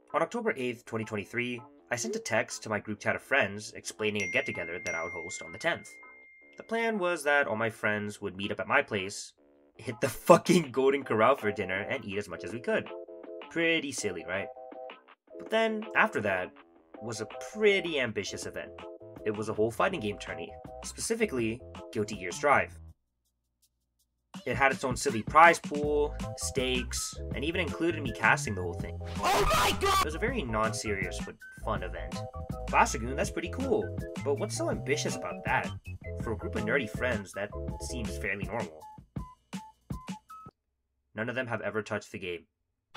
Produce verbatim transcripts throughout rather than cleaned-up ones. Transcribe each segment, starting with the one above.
On October eighth, twenty twenty-three, I sent a text to my group chat of friends explaining a get-together that I would host on the tenth. The plan was that all my friends would meet up at my place, hit the fucking Golden Corral for dinner, and eat as much as we could. Pretty silly, right? But then, after that, was a pretty ambitious event. It was a whole fighting game tourney, specifically Guilty Gear Strive. It had its own silly prize pool, stakes, and even included me casting the whole thing. Oh my god! It was a very non-serious but fun event. Blast Dragoon, that's pretty cool, but what's so ambitious about that? For a group of nerdy friends, that seems fairly normal. None of them have ever touched the game.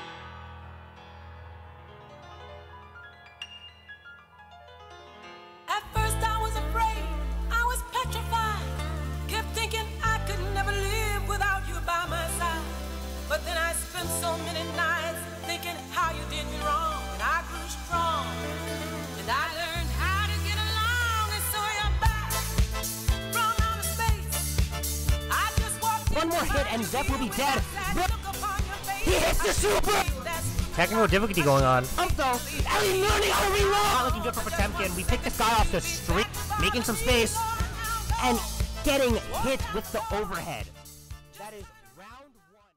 At first I was afraid, I was petrified. Kept thinking I could never live without you by my side. But then I spent so many nights thinking how you did me wrong. And I grew strong, and I learned how to get along. And so you're back from outer space. I just walked One more hit and Zep will be dead. He hits the super! Technical difficulty going on. Also, Ellie learning how to reroll! Not looking good for Potemkin. We picked this guy off the street, making some space, and getting hit with the overhead. That is round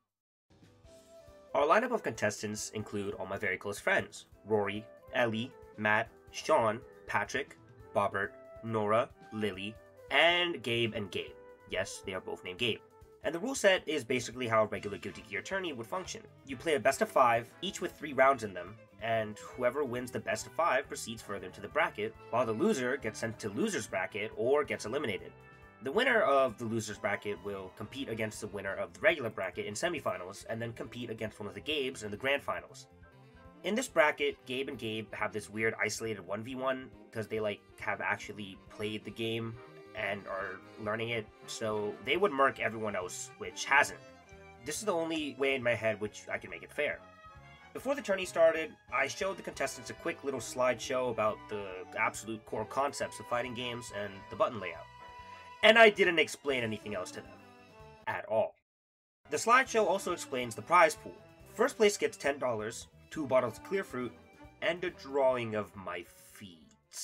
one. Our lineup of contestants include all my very close friends: Rory, Ellie, Matt, Sean, Patrick, Bobbert, Nora, Lily, and Gabe and Gabe. Yes, they are both named Gabe. And the rule set is basically how a regular Guilty Gear tourney would function. You play a best of five, each with three rounds in them, and whoever wins the best of five proceeds further into the bracket, while the loser gets sent to loser's bracket or gets eliminated. The winner of the loser's bracket will compete against the winner of the regular bracket in semifinals, and then compete against one of the Gabes in the grand finals. In this bracket, Gabe and Gabe have this weird isolated one v one, because they like have actually played the game and are learning it, so they would murk everyone else which hasn't. This is the only way in my head which I can make it fair. Before the tourney started, I showed the contestants a quick little slideshow about the absolute core concepts of fighting games and the button layout. And I didn't explain anything else to them. At all. The slideshow also explains the prize pool. First place gets ten dollars, two bottles of clear fruit, and a drawing of my feet.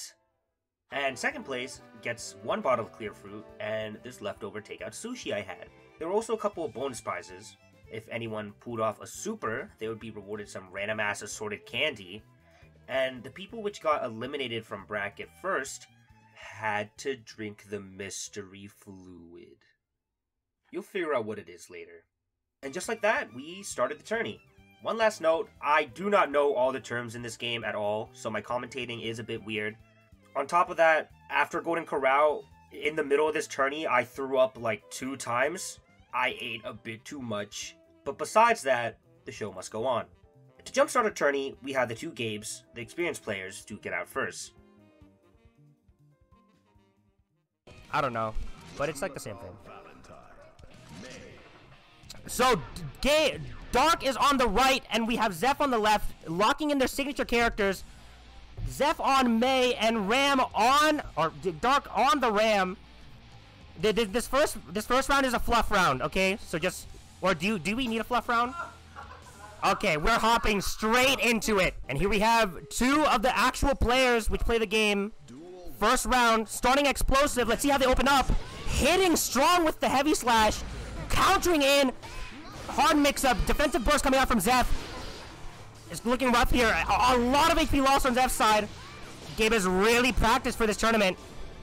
And second place gets one bottle of clear fruit and this leftover takeout sushi I had. There were also a couple of bonus prizes. If anyone pulled off a super, they would be rewarded some random ass assorted candy. And the people which got eliminated from bracket first had to drink the mystery fluid. You'll figure out what it is later. And just like that, we started the tourney. One last note, I do not know all the terms in this game at all, so my commentating is a bit weird. On top of that, after Golden Corral, in the middle of this tourney, I threw up like two times. I ate a bit too much. But besides that, the show must go on. To jumpstart a tourney, we had the two Gabes, the experienced players, to get out first. I don't know, but it's like the same thing. So, Gay Dark is on the right, and we have Zeph on the left, locking in their signature characters. Zeph on May and Ram on, or Dark on the Ram. This first, this first round is a fluff round, okay? So just, or do do we need a fluff round? Okay, we're hopping straight into it, and here we have two of the actual players which play the game. First round, starting explosive. Let's see how they open up. Hitting strong with the heavy slash, countering in. Hard mix-up, defensive burst coming out from Zeph. It's looking rough here. A, a lot of H P loss on Zeph's side. Gabe has really practiced for this tournament.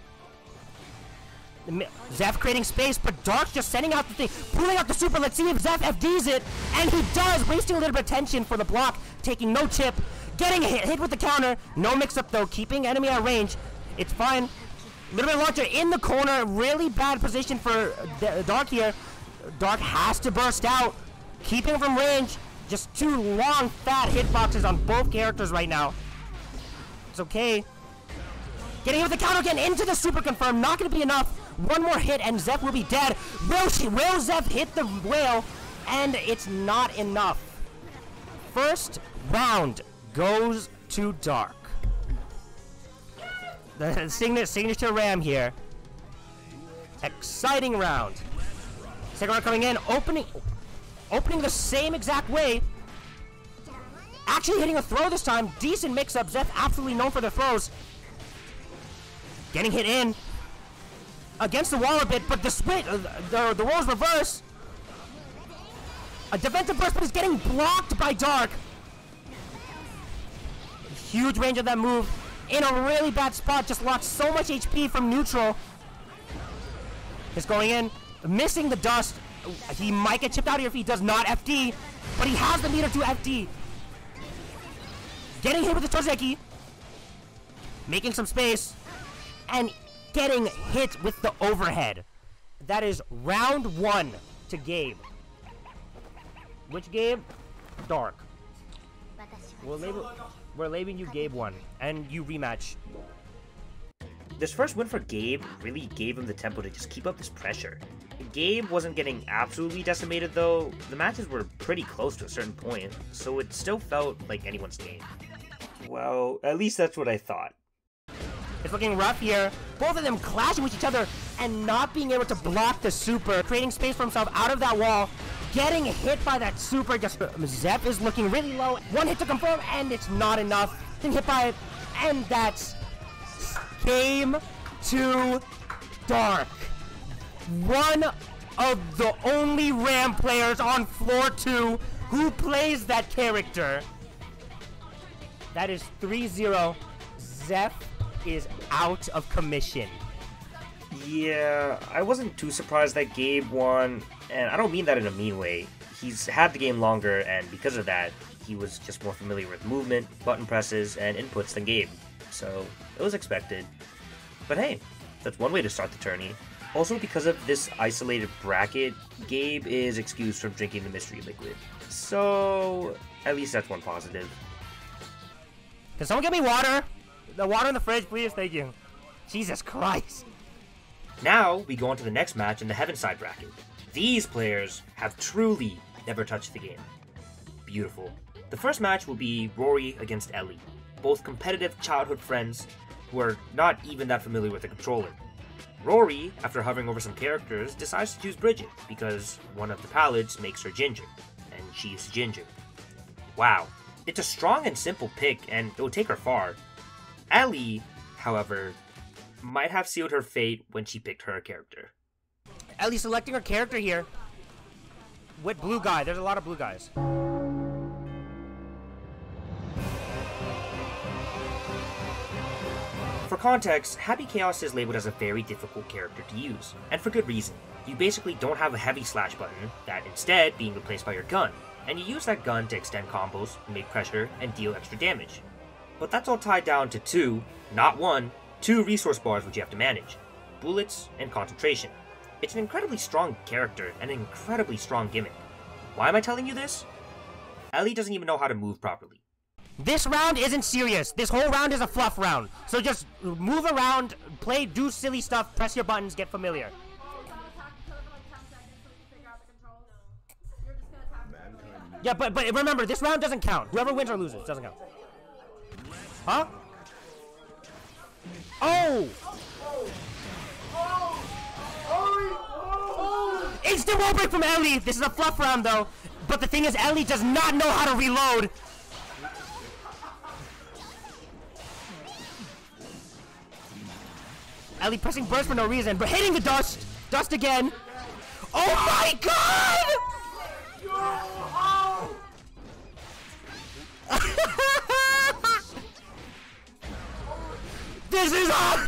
Zeph creating space, but Dark's just sending out the thing, pulling out the super. Let's see if Zeph F Ds it, and he does, wasting a little bit of tension for the block, taking no chip, getting hit, hit with the counter. No mix-up though, keeping enemy at range. It's fine. Little bit launcher in the corner, really bad position for Dark here. Dark has to burst out, keeping him from range. Just two long, fat hitboxes on both characters right now. It's okay. Getting hit with the counter again into the super confirm. Not going to be enough. One more hit and Zeph will be dead. Will, she, will Zeph hit the whale? And it's not enough. First round goes to Dark. The signature, signature Ram here. Exciting round. Second round coming in. Opening... Opening the same exact way. Actually hitting a throw this time. Decent mix-up. Zeph absolutely known for the throws. Getting hit in. Against the wall a bit, but the switch, uh, the, the roles reverse. A defensive burst, but is getting blocked by Dark. Huge range of that move. In a really bad spot, just lost so much H P from neutral. Is going in, missing the dust. He might get chipped out here if he does not F D, but he has the meter to F D. Getting hit with the Tozeki. Making some space. And getting hit with the overhead. That is round one to Gabe. Which Gabe? Dark. We're, label we're labeling you Gabe one, and you rematch. This first win for Gabe really gave him the tempo to just keep up this pressure. Gabe wasn't getting absolutely decimated though. The matches were pretty close to a certain point, so it still felt like anyone's game. Well, at least that's what I thought. It's looking rough here. Both of them clashing with each other and not being able to block the super, creating space for himself out of that wall. Getting hit by that super. Just Zeph is looking really low. One hit to confirm, and it's not enough. Getting hit by it, and that's game two. Dark. One of the only Ram players on floor two who plays that character. That is three zero. Zeph is out of commission. Yeah, I wasn't too surprised that Gabe won, and I don't mean that in a mean way. He's had the game longer, and because of that, he was just more familiar with movement, button presses, and inputs than Gabe. So, it was expected. But hey, that's one way to start the tourney. Also, because of this isolated bracket, Gabe is excused from drinking the mystery liquid. So, at least that's one positive. Can someone get me water? The water in the fridge, please? Thank you. Jesus Christ. Now, we go on to the next match in the Heavenside bracket. These players have truly never touched the game. Beautiful. The first match will be Rory against Ellie, both competitive childhood friends who are not even that familiar with the controller. Rory, after hovering over some characters, decides to choose Bridget because one of the palettes makes her ginger, and she's ginger. Wow. It's a strong and simple pick, and it will take her far. Ellie, however, might have sealed her fate when she picked her character. Ellie selecting her character here. With blue guy. There's a lot of blue guys. For context, Happy Chaos is labeled as a very difficult character to use, and for good reason. You basically don't have a heavy slash button, that instead being replaced by your gun, and you use that gun to extend combos, make pressure, and deal extra damage. But that's all tied down to two, not one, two resource bars which you have to manage. Bullets and concentration. It's an incredibly strong character and an incredibly strong gimmick. Why am I telling you this? Ellie doesn't even know how to move properly. This round isn't serious. This whole round is a fluff round. So just move around, play, do silly stuff, press your buttons, get familiar. Yeah, but but remember, this round doesn't count. Whoever wins or loses doesn't count. Huh? Oh! Instant wall break from Ellie! This is a fluff round though. But the thing is, Ellie does not know how to reload. Ellie pressing burst for no reason, but hitting the dust! Dust again! Oh my god! This is all.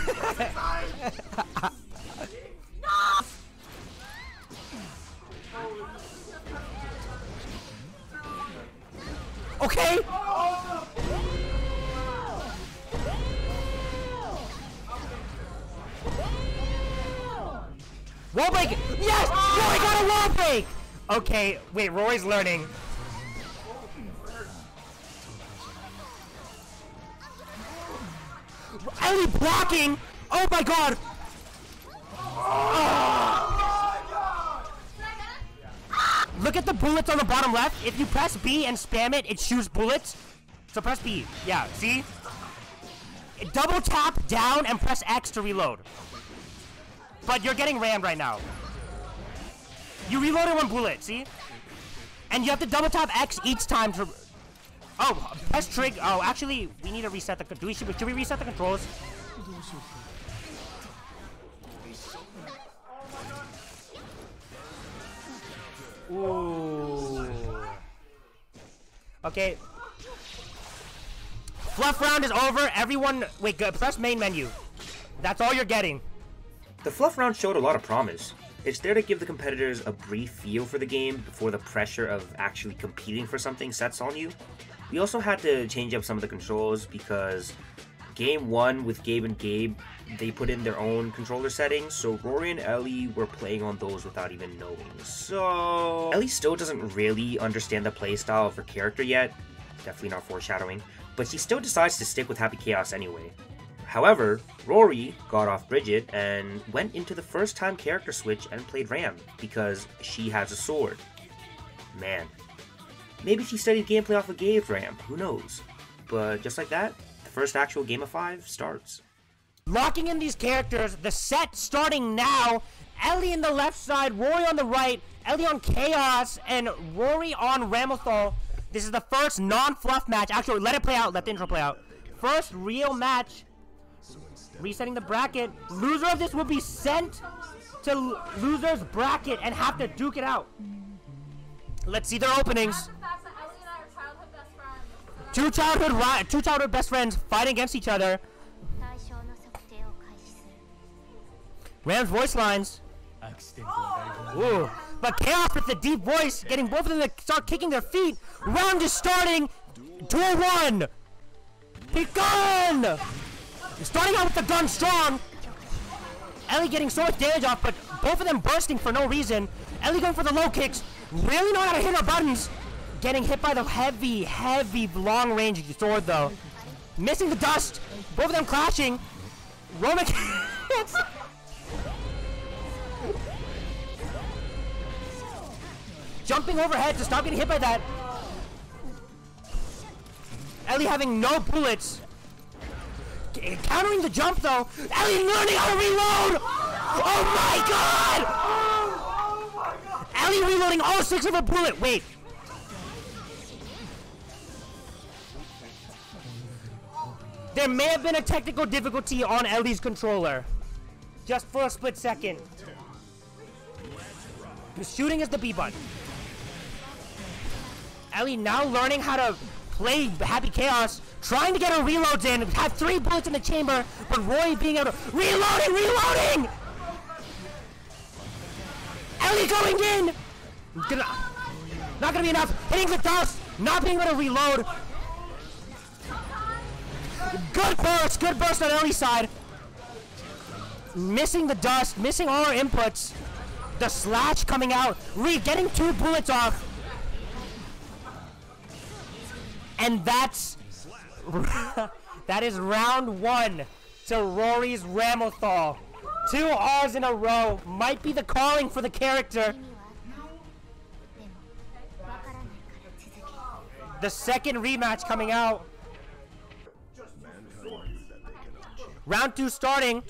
Okay. Wall break. Yes, Rory got a wall break. Okay, wait, Rory's learning. Ellie blocking! Oh my god! Oh. Look at the bullets on the bottom left. If you press B and spam it, it shoots bullets. So press B. Yeah, see? Double tap down and press X to reload. But you're getting rammed right now. You reloaded one bullet, see? And you have to double tap X each time to... Oh, press trig. Oh, actually, we need to reset the. Do we should, we should we reset the controls? Ooh. Okay. Fluff round is over. Everyone, wait. Go, press main menu. That's all you're getting. The fluff round showed a lot of promise. It's there to give the competitors a brief feel for the game before the pressure of actually competing for something sets on you. We also had to change up some of the controls because game one with Gabe and Gabe, they put in their own controller settings, so Rory and Ellie were playing on those without even knowing. So Ellie still doesn't really understand the playstyle of her character yet, definitely not foreshadowing, but she still decides to stick with Happy Chaos anyway. However, Rory got off Bridget and went into the first time character switch and played Ram because she has a sword. Man. Maybe she studied gameplay off of Gabe's Ram, who knows? But just like that, the first actual game of five starts. Locking in these characters, the set starting now. Ellie on the left side, Rory on the right, Ellie on Chaos, and Rory on Ramlethal. This is the first non-fluff match. Actually, let it play out, let the intro play out. First real match. Resetting the bracket. Loser of this will be sent to loser's bracket and have to duke it out. Let's see their openings. Two childhood ri two childhood best friends fighting against each other. Ram's voice lines. Ooh. But Chaos with the deep voice, getting both of them to start kicking their feet. Round is starting. Duel one. Begun. Starting out with the gun strong. Ellie getting so much damage off, but both of them bursting for no reason. Ellie going for the low kicks. Really know how to hit her buttons. Getting hit by the heavy, heavy long-range sword, though. Missing the dust. Both of them clashing. Roman hits. Jumping overhead to stop getting hit by that. Ellie having no bullets. Countering the jump, though. Ellie learning how to reload. Oh my god! Ellie reloading all six of a bullet. Wait. There may have been a technical difficulty on Ellie's controller. Just for a split second. The shooting is the B button. Ellie now learning how to play Happy Chaos, trying to get her reloads in, have three bullets in the chamber, but Roy being able to... Reloading! Reloading! Ellie going in! Gonna, not gonna be enough. Hitting the dust, not being able to reload. Good burst, good burst on Ellie's side. Missing the dust, missing all her inputs. The slash coming out, Re getting two bullets off. And that's... that is round one to Rory's Ramlethal. Two R's in a row. Might be the calling for the character. The second rematch coming out. Round two starting.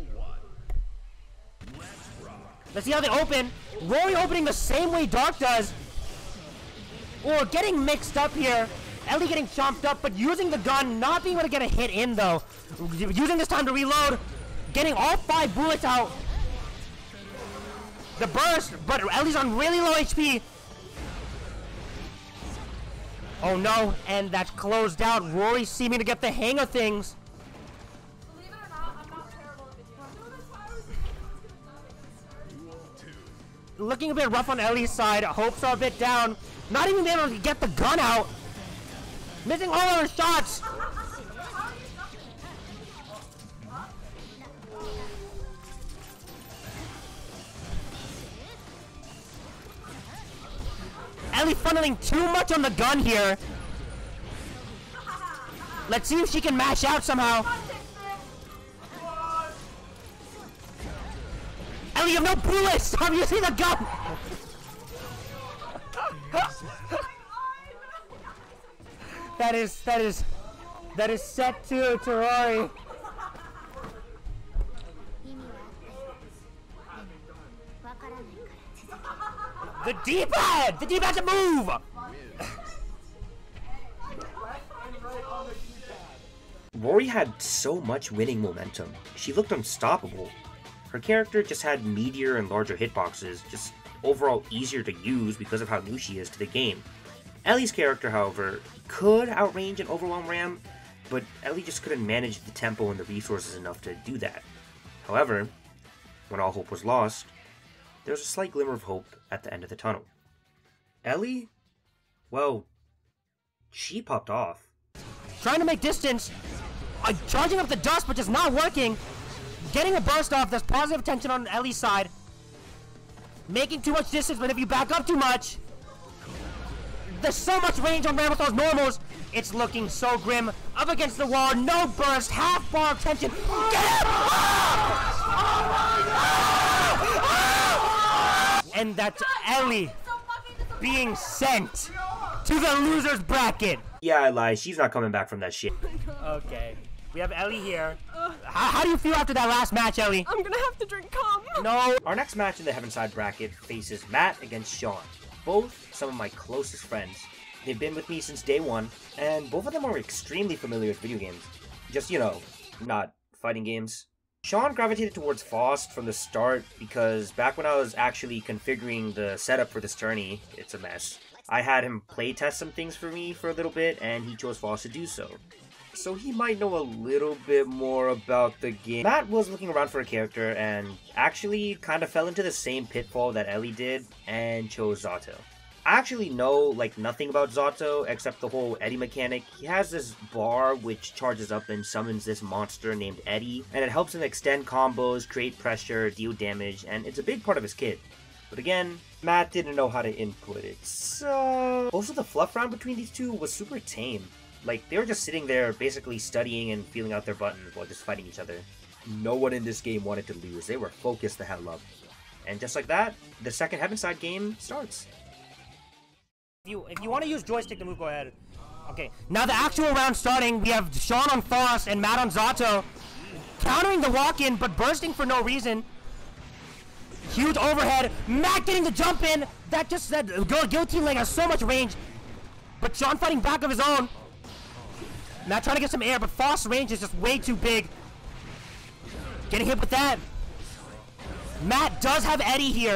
Let's see how they open. Rory opening the same way Dark does. Or getting mixed up here. Ellie getting chomped up, but using the gun, not being able to get a hit in though. Using this time to reload. Getting all five bullets out. The burst, but Ellie's on really low H P. Oh no, and that's closed out. Rory seeming to get the hang of things. Believe it or not, I'm not terrible at video. Looking a bit rough on Ellie's side. Hopes are a bit down. Not even able to get the gun out. Missing all of her shots. Ellie funneling too much on the gun here. Let's see if she can mash out somehow. Ellie, you have no bullets! Stop using the gun! That is, that is, that is set to, to Rory. The D-pad! The D-pad's a move! Rory had so much winning momentum. She looked unstoppable. Her character just had meatier and larger hitboxes, just overall easier to use because of how new she is to the game. Ellie's character, however, could outrange and overwhelm Ram, but Ellie just couldn't manage the tempo and the resources enough to do that. However, when all hope was lost, there was a slight glimmer of hope at the end of the tunnel. Ellie? Well, she popped off. Trying to make distance, uh, charging up the dust, but just not working. Getting a burst off, there's positive tension on Ellie's side. Making too much distance, but if you back up too much, there's so much range on Ramthar's normals. It's looking so grim. Up against the wall, no burst, half bar of tension. Get him! And that's Ellie being sent to the loser's bracket. Yeah, I lied. She's not coming back from that shit. Okay. We have Ellie here. How, how do you feel after that last match, Ellie? I'm gonna have to drink cum. No. Our next match in the Heavenside bracket faces Matt against Sean. Both some of my closest friends. They've been with me since day one, and both of them are extremely familiar with video games. Just, you know, not fighting games. Sean gravitated towards Faust from the start because back when I was actually configuring the setup for this tourney, it's a mess. I had him playtest some things for me for a little bit, and he chose Faust to do so. So he might know a little bit more about the game. Matt was looking around for a character and actually kind of fell into the same pitfall that Ellie did and chose Zato. I actually know like nothing about Zato except the whole Eddie mechanic. He has this bar which charges up and summons this monster named Eddie, and it helps him extend combos, create pressure, deal damage, and it's a big part of his kit. But again, Matt didn't know how to input it, so... Also, the fluff round between these two was super tame. Like, they were just sitting there basically studying and feeling out their buttons while just fighting each other. No one in this game wanted to lose. They were focused the hell up. And just like that, the second Heavenside game starts. If you, if you want to use joystick to move, go ahead. Okay, now the actual round starting. We have Sean on Faust and Matt on Zato. Countering the walk-in, but bursting for no reason. Huge overhead. Matt getting the jump in. That just said, guillotine leg has so much range. But Sean fighting back of his own. Matt trying to get some air, but Faust's range is just way too big. Getting hit with that. Matt does have Eddie here.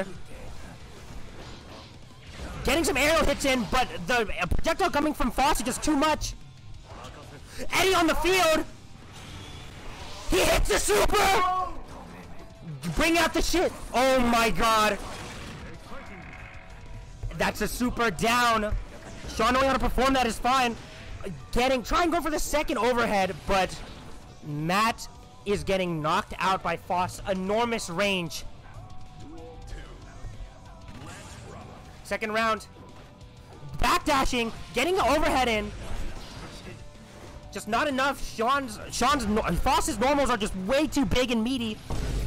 Getting some aerial hits in, but the projectile coming from Faust is just too much. Eddie on the field. He hits the super. Bring out the shit. Oh my god. That's a super down. Sean knowing how to perform that is fine. Getting, try and go for the second overhead, but Matt is getting knocked out by Faust's enormous range. Second round. Backdashing, getting the overhead in. Just not enough. Sean's, Sean's, Faust's normals are just way too big and meaty.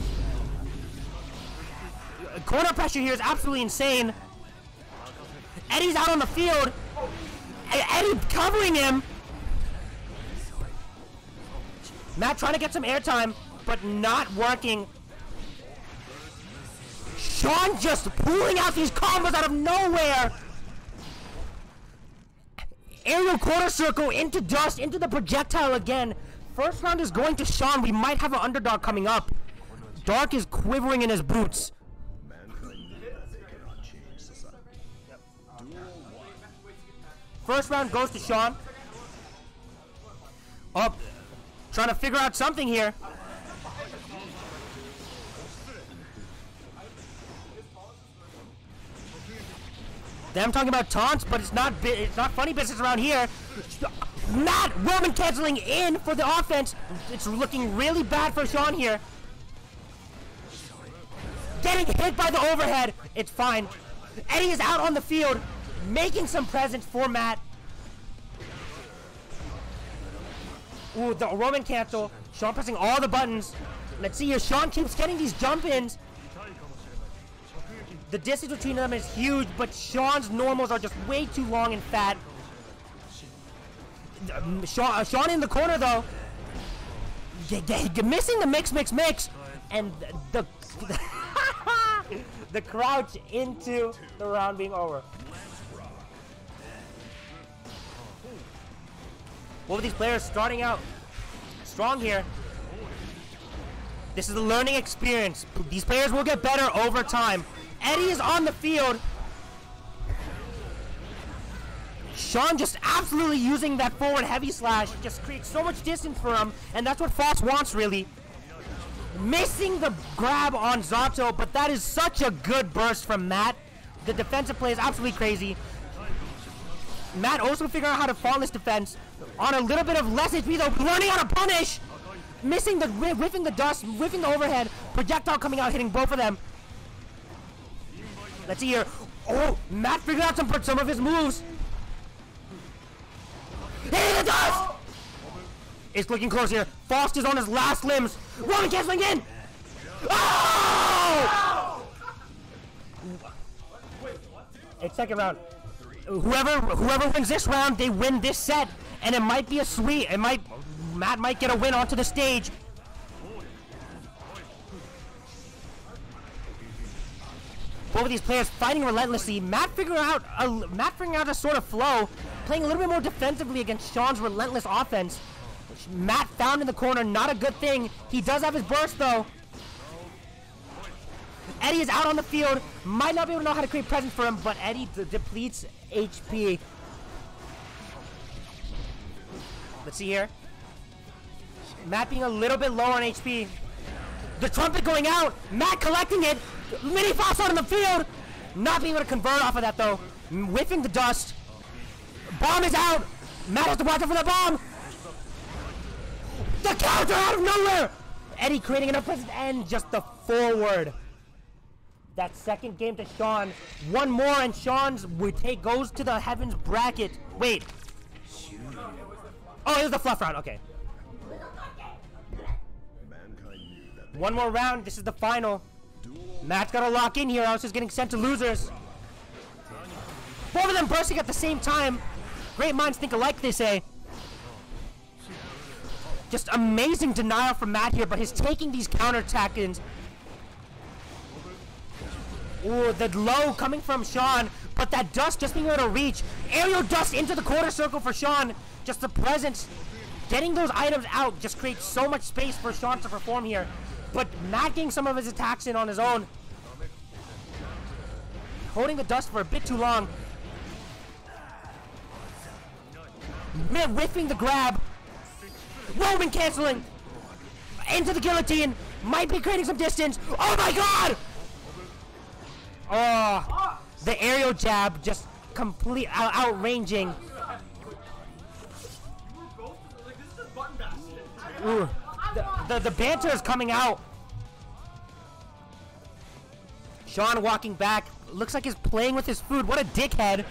Corner pressure here is absolutely insane. Eddie's out on the field. Eddie covering him. Matt trying to get some airtime, but not working. Sean just pulling out these combos out of nowhere. Aerial quarter circle into dust, into the projectile again. First round is going to Sean. We might have an underdog coming up. Dark is quivering in his boots. First round goes to Sean. Up, trying to figure out something here. Them talking about taunts, but it's not it's not funny business around here. Matt Roman canceling in for the offense. It's looking really bad for Sean here. Getting hit by the overhead. It's fine. Eddie is out on the field, making some presence for Matt. Ooh, the Roman cancel. Sean pressing all the buttons. Let's see here. Sean keeps getting these jump ins. The distance between them is huge, but Sean's normals are just way too long and fat. Sean, uh, Sean in the corner though. G g missing the mix, mix, mix. And the the, the crouch into the round being over. Both of these players starting out strong here. This is a learning experience. These players will get better over time. Eddie is on the field. Sean just absolutely using that forward heavy slash. Just creates so much distance for him, and that's what Foss wants, really. Missing the grab on Zato, but that is such a good burst from Matt. The defensive play is absolutely crazy. Matt also figuring out how to fall in this defense on a little bit of less H P though, learning how to punish! Missing the, whiffing the dust, whiffing the overhead, projectile coming out, hitting both of them. Let's see here. Oh, Matt figured out some, some of his moves. Hitting the dust! It's looking close here. Faust is on his last limbs. Roman canceling in! Oh! It's second round. Whoever whoever wins this round, they win this set, and it might be a sweep. It might Matt might get a win onto the stage. Both of these players fighting relentlessly. Matt figuring out a Matt figuring out a sort of flow, playing a little bit more defensively against Sean's relentless offense. Which Matt found in the corner, not a good thing. He does have his burst though. Eddie is out on the field. Might not be able to know how to create presence for him, but Eddie de depletes H P. Let's see here. Matt being a little bit low on H P. The trumpet going out. Matt collecting it. Mini Fox out on the field. Not being able to convert off of that though. Whiffing the dust. Bomb is out. Matt has to watch out for the bomb. The counter out of nowhere. Eddie creating enough presence and just the forward. That second game to Sean. One more and Sean's would take goes to the Heavens bracket. Wait. Oh, it was the fluff round. Okay. One more round. This is the final. Matt's got to lock in here, else he's getting sent to losers. Both of them bursting at the same time. Great minds think alike, they say. Just amazing denial from Matt here, but he's taking these counter attack-ins. Ooh, the low coming from Sean, but that dust just being able to reach. Aerial dust into the quarter circle for Sean. Just the presence. Getting those items out just creates so much space for Sean to perform here. But Matt getting some of his attacks in on his own. Holding the dust for a bit too long. Man, whiffing the grab. Roman canceling. Into the guillotine. Might be creating some distance. Oh my god! Oh, the aerial jab just complete out outranging. Ooh, the, the, the banter is coming out. Sean walking back. Looks like he's playing with his food. What a dickhead.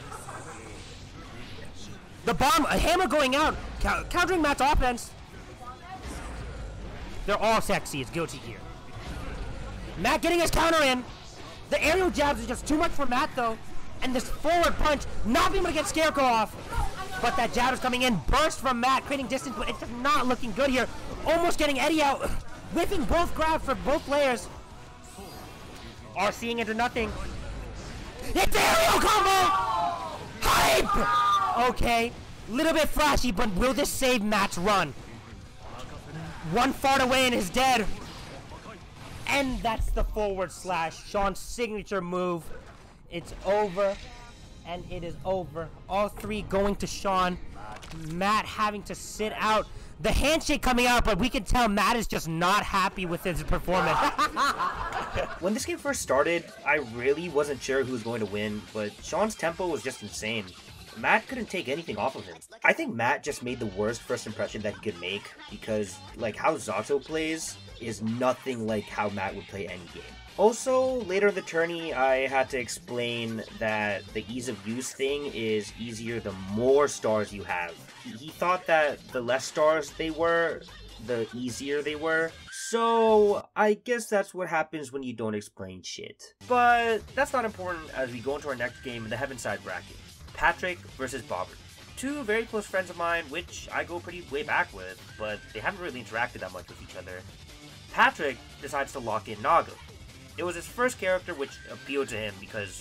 The bomb, a hammer going out. Cou countering Matt's offense. They're all sexy. It's guilty here. Matt getting his counter in. The aerial jabs is just too much for Matt though. And this forward punch, not being able to get Scarecrow off. But that jab is coming in. Burst from Matt, creating distance, but it's just not looking good here. Almost getting Eddie out. Whipping both grabs for both players. Are seeing into nothing. It's aerial combo! Hype! Okay. Little bit flashy, but will this save Matt's run? One fart away and is dead. And that's the forward slash. Sean's signature move. It's over. And it is over. All three going to Sean. Matt having to sit out. The handshake coming out, but we can tell Matt is just not happy with his performance. When this game first started, I really wasn't sure who was going to win, but Sean's tempo was just insane. Matt couldn't take anything off of him. I think Matt just made the worst first impression that he could make, because like how Zato plays is nothing like how Matt would play any game. Also, later in the tourney, I had to explain that the ease of use thing is easier the more stars you have. He thought that the less stars they were, the easier they were. So, I guess that's what happens when you don't explain shit. But that's not important as we go into our next game in the Heavenside bracket. Patrick versus Bobbert. Two very close friends of mine, which I go pretty way back with, but they haven't really interacted that much with each other. Patrick decides to lock in Naga. It was his first character which appealed to him because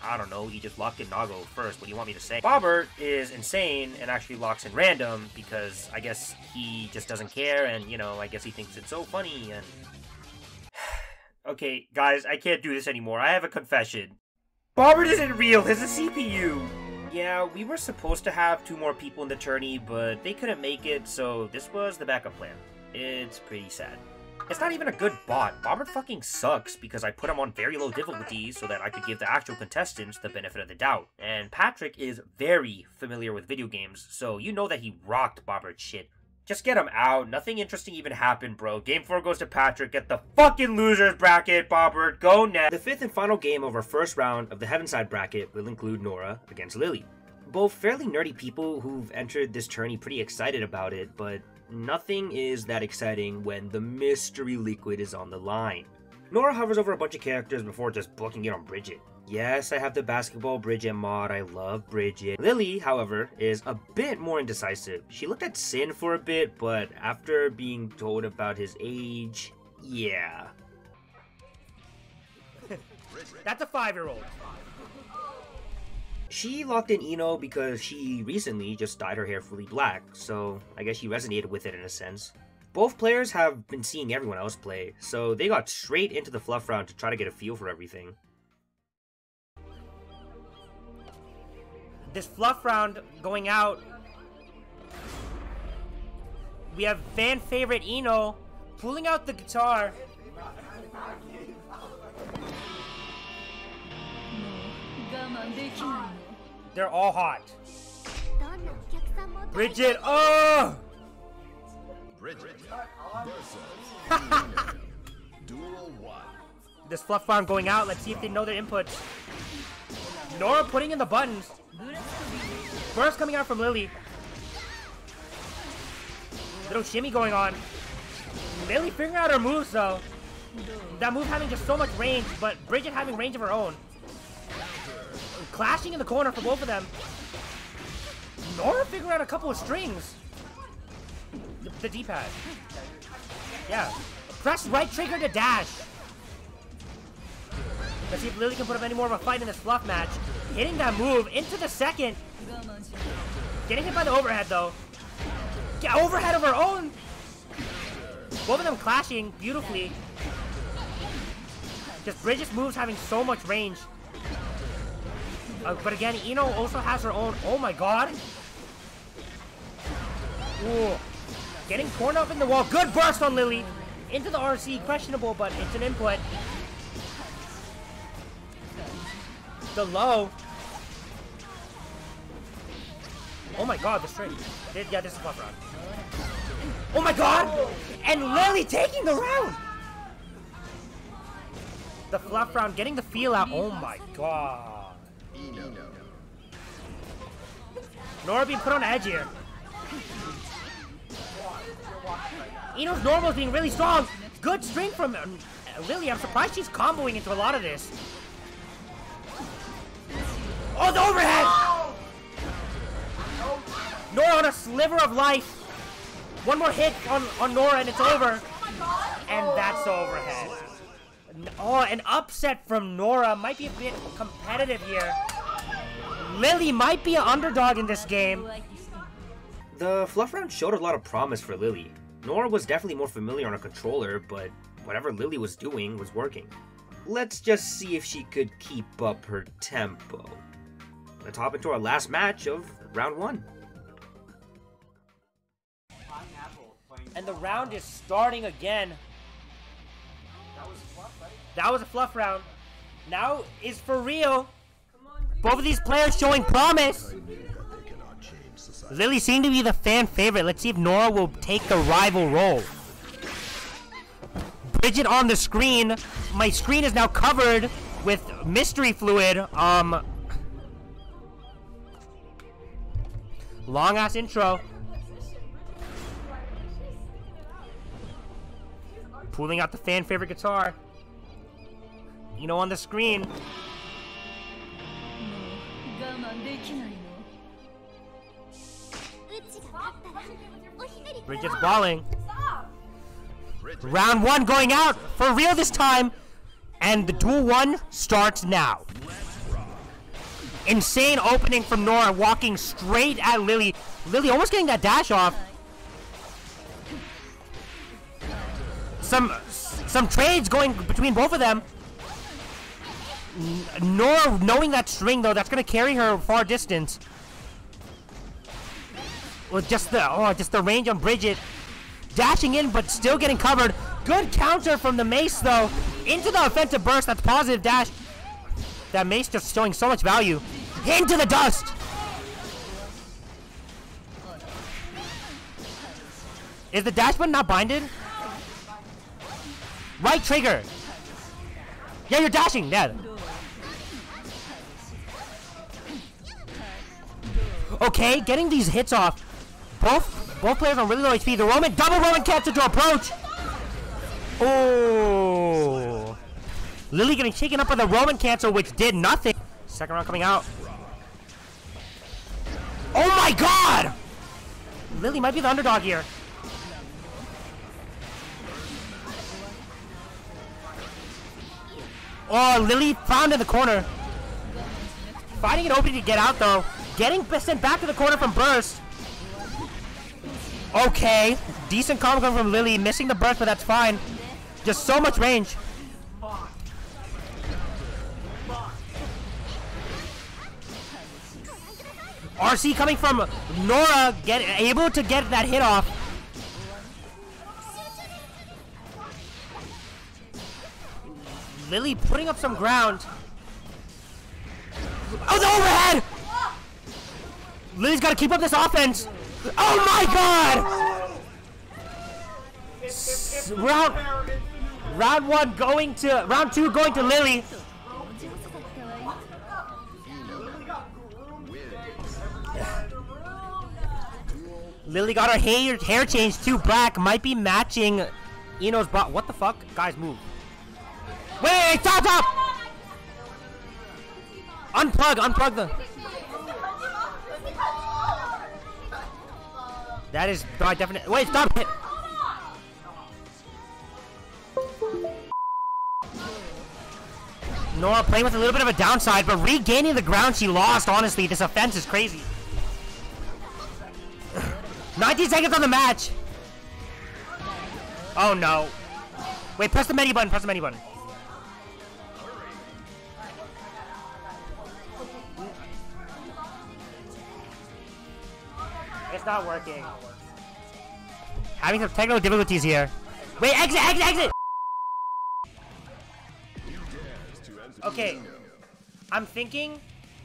I don't know, he just locked in Nago first. What do you want me to say? Bobbert is insane and actually locks in random because I guess he just doesn't care and, you know, I guess he thinks it's so funny and... Okay, guys, I can't do this anymore. I have a confession. Bobbert isn't real. It's a C P U. Yeah, we were supposed to have two more people in the tourney, but they couldn't make it, so this was the backup plan. It's pretty sad. It's not even a good bot. Bobbert fucking sucks because I put him on very low difficulty so that I could give the actual contestants the benefit of the doubt. And Patrick is very familiar with video games, so you know that he rocked Bobbert's shit. Just get him out. Nothing interesting even happened, bro. Game four goes to Patrick. Get the fucking losers bracket, Bobbert. Go next. The fifth and final game of our first round of the Heavenside bracket will include Nora against Lily. Both fairly nerdy people who've entered this tourney pretty excited about it, but nothing is that exciting when the mystery liquid is on the line. Nora hovers over a bunch of characters before just booking it on Bridget. Yes, I have the basketball Bridget mod, I love Bridget. Lily, however, is a bit more indecisive. She looked at Sin for a bit, but after being told about his age, yeah. That's a five-year-old. She locked in Ino because she recently just dyed her hair fully black, so I guess she resonated with it in a sense. Both players have been seeing everyone else play, so they got straight into the fluff round to try to get a feel for everything. This fluff round going out, we have fan favorite Ino pulling out the guitar. They're all hot. Bridget, oh! Bridget Duel one. This fluff round going out. Let's see if they know their inputs. Nora putting in the buttons. Burst coming out from Lily. Little shimmy going on. Lily figuring out her moves though. That move having just so much range, but Bridget having range of her own. Clashing in the corner for both of them. Nora figuring out a couple of strings. The, the D-pad. Yeah. Press right trigger to dash. Let's see if Lily can put up any more of a fight in this fluff match. Hitting that move into the second. Getting hit by the overhead though. Get overhead of her own. Both of them clashing beautifully. Just Bridget's moves having so much range. Uh, but again, Ino also has her own. Oh my god. Ooh. Getting torn up in the wall. Good burst on Lily. Into the R C. Questionable, but it's an input. The low. Oh my god, the string. Yeah, this is fluff round. Oh my god! And Lily taking the round! The fluff round, getting the feel out. Oh my god. Nora being put on edge here. Ino's normal is being really strong. Good string from uh, Lily. I'm surprised she's comboing into a lot of this. Oh, the overhead! Nora on a sliver of life. One more hit on, on Nora and it's over. And that's the overhead. Oh, an upset from Nora. Might be a bit competitive here. Lily might be an underdog in this game. The fluff round showed a lot of promise for Lily. Nora was definitely more familiar on a controller, but whatever Lily was doing was working. Let's just see if she could keep up her tempo. Let's hop into our last match of round one. And the round is starting again. That was a fluff round. Now is for real. Both of these players showing promise. Lily seemed to be the fan favorite. Let's see if Nora will take the rival role. Bridget on the screen. My screen is now covered with mystery fluid. Um, long ass intro. Pulling out the fan favorite guitar. You know, on the screen. Bridget's balling. Round one going out for real this time. And the duel one starts now. Insane opening from Nora, walking straight at Lily. Lily almost getting that dash off. Some some trades going between both of them. Nora knowing that string though, that's gonna carry her far distance. With just the oh, just the range on Bridget. Dashing in, but still getting covered. Good counter from the Mace, though. Into the offensive burst. That's positive dash. That Mace just showing so much value. Into the dust. Is the dash button not binded? Right trigger. Yeah, you're dashing. Yeah. Okay, getting these hits off. Both. Both players on really low H P. The Roman, double Roman cancel to approach. Oh. Lily getting shaken up with a Roman cancel, which did nothing. Second round coming out. Oh my god! Lily might be the underdog here. Oh, Lily found in the corner. Finding an opening to get out, though. Getting sent back to the corner from Burst. Okay, decent combo from Lily, missing the burst, but that's fine. Just so much range. R C coming from Nora, get able to get that hit off. Lily putting up some ground. Oh, the overhead! Lily's got to keep up this offense. Oh my god! S round, round one going to, round two going to Lily. Lily got her hair, hair changed to black, might be matching Ino's bot. What the fuck? Guys, move. Wait, stop, stop! Unplug, unplug the... That is by definite. Wait, stop it! Nora playing with a little bit of a downside, but regaining the ground she lost. Honestly, this offense is crazy. nineteen seconds on the match. Oh no! Wait, press the menu button. Press the menu button. It's not working. Having some technical difficulties here. Wait, exit, exit, exit! Okay. I'm thinking...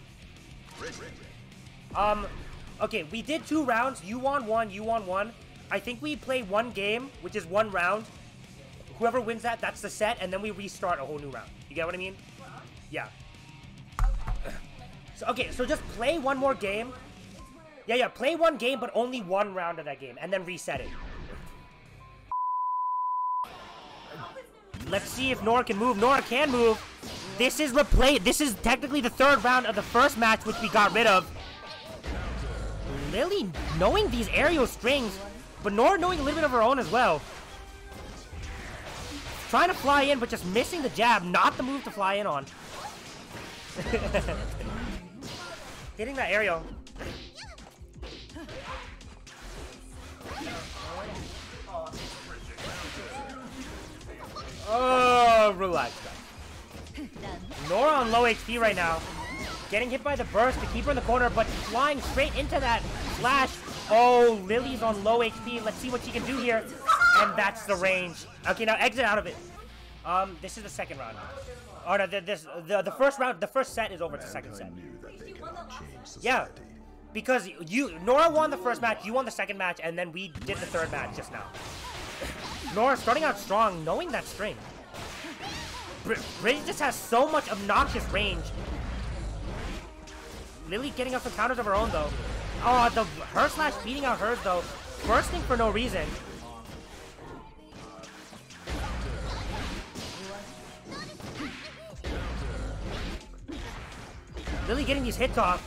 Um, okay, we did two rounds. You won one, you won one. I think we play one game, which is one round. Whoever wins that, that's the set, and then we restart a whole new round. You get what I mean? Yeah. So, okay, so just play one more game. Yeah, yeah, play one game, but only one round of that game, and then reset it. Let's see if Nora can move. Nora can move. This is replay. This is technically the third round of the first match, which we got rid of. Lily knowing these aerial strings, but Nora knowing a little bit of her own as well. Trying to fly in, but just missing the jab. Not the move to fly in on. Hitting that aerial. Oh, relax, guys. Nora on low H P right now. Getting hit by the burst to keep her in the corner, but flying straight into that flash. Oh, Lily's on low H P. Let's see what she can do here. And that's the range. Okay, now exit out of it. Um, this is the second round. Oh, no, the, this, the, the first round, the first set is over. It's the second set. Yeah, because you, Nora won the first match, you won the second match, and then we did the third match just now. Nora starting out strong, knowing that string. Br Bridget just has so much obnoxious range. Lily getting up some counters of her own, though. Oh, the her slash beating out hers, though. Bursting for no reason. Lily getting these hits off.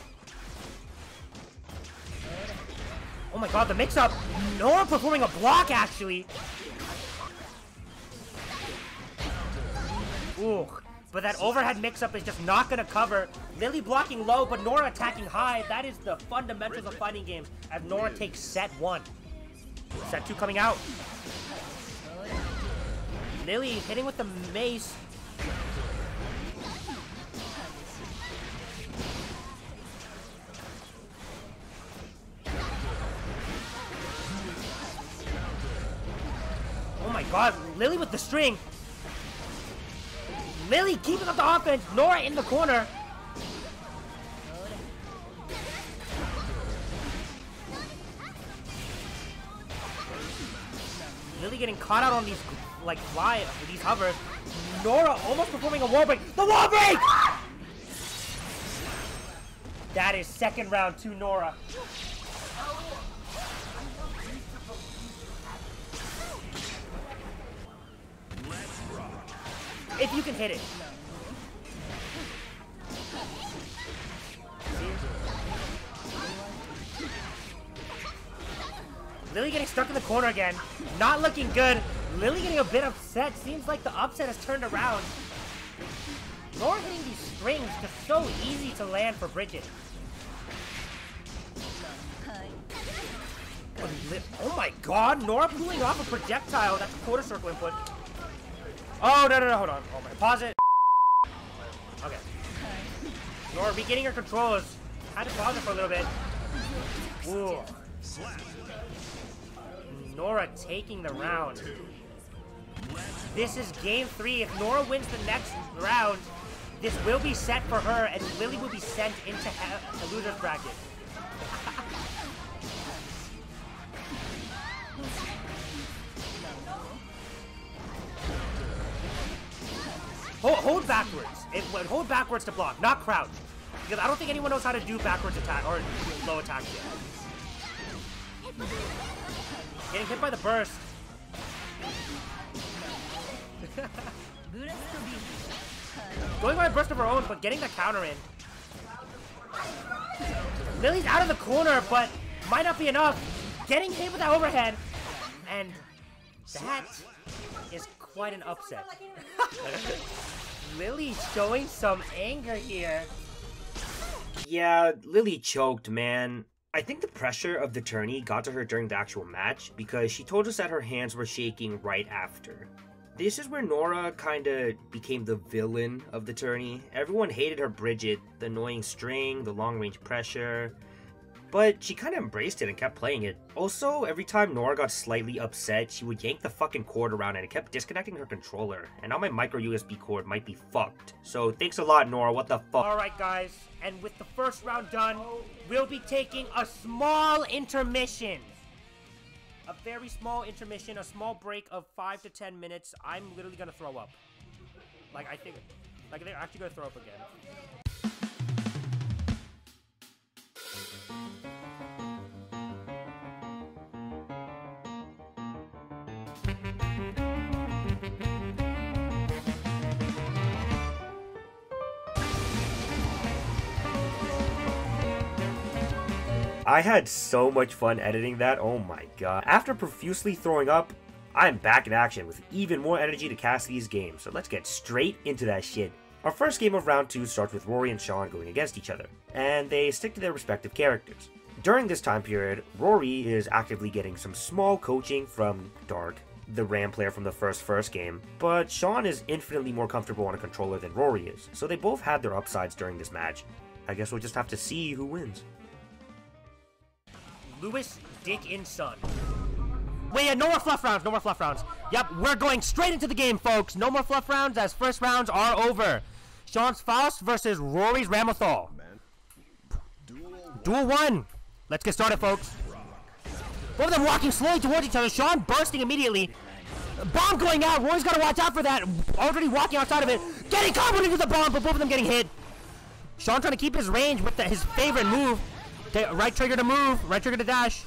Oh my god, the mix-up. Nora performing a block, actually. Ooh. But that overhead mix-up is just not going to cover. Lily blocking low, but Nora attacking high. That is the fundamentals of fighting games as Nora takes set one. Set two coming out. Lily hitting with the mace. Oh my god, Lily with the string. Lily keeping up the offense. Nora in the corner. Lily getting caught out on these, like, fly, these hovers. Nora almost performing a wall break. The wall break! That is second round to Nora. If you can hit it. Lily getting stuck in the corner again. Not looking good. Lily getting a bit upset. Seems like the upset has turned around. Nora hitting these strings just so easy to land for Bridget. Oh my god, Nora pulling off a projectile. That's a quarter circle input. Oh, no, no, no, hold on. Oh my, pause it. Okay. Nora regaining her controls. Had to pause it for a little bit. Ooh. Nora taking the round. This is game three. If Nora wins the next round, this will be set for her, and Lily will be sent into a loser's bracket. Hold, hold backwards. It, hold backwards to block, not crouch. Because I don't think anyone knows how to do backwards attack or low attack yet. Getting hit by the burst. Going by a burst of her own, but getting the counter in. Lily's out of the corner, but might not be enough. Getting hit with that overhead. And that is quite an upset. Lily showing some anger here. Yeah, Lily choked, man. I think the pressure of the tourney got to her during the actual match because she told us that her hands were shaking right after. This is where Nora kinda became the villain of the tourney. Everyone hated her Bridget, the annoying string, the long range pressure. But she kinda embraced it and kept playing it. Also, every time Nora got slightly upset, she would yank the fucking cord around and it kept disconnecting her controller. And now my micro U S B cord might be fucked. So thanks a lot, Nora, what the fuck? Alright guys, and with the first round done, we'll be taking a small intermission. A very small intermission, a small break of five to ten minutes. I'm literally gonna throw up. Like, I think, like they're actually gonna throw up again. I had so much fun editing that, oh my god. After profusely throwing up, I'm back in action with even more energy to cast these games, so let's get straight into that shit. Our first game of round two starts with Rory and Sean going against each other, and they stick to their respective characters. During this time period, Rory is actively getting some small coaching from Dark, the Ram player from the first first game, but Sean is infinitely more comfortable on a controller than Rory is, so they both had their upsides during this match. I guess we'll just have to see who wins. Lewis, Dick, and Son. Wait, yeah, no more fluff rounds, no more fluff rounds. Yep, we're going straight into the game, folks. No more fluff rounds as first rounds are over. Sean's Faust versus Rory's Ramathal. Duel one. Let's get started, folks. Both of them walking slowly towards each other. Sean bursting immediately. Bomb going out. Rory's got to watch out for that. Already walking outside of it. Getting comboed into the bomb, but both of them getting hit. Sean trying to keep his range with the, his favorite move. Right trigger to move, right trigger to dash.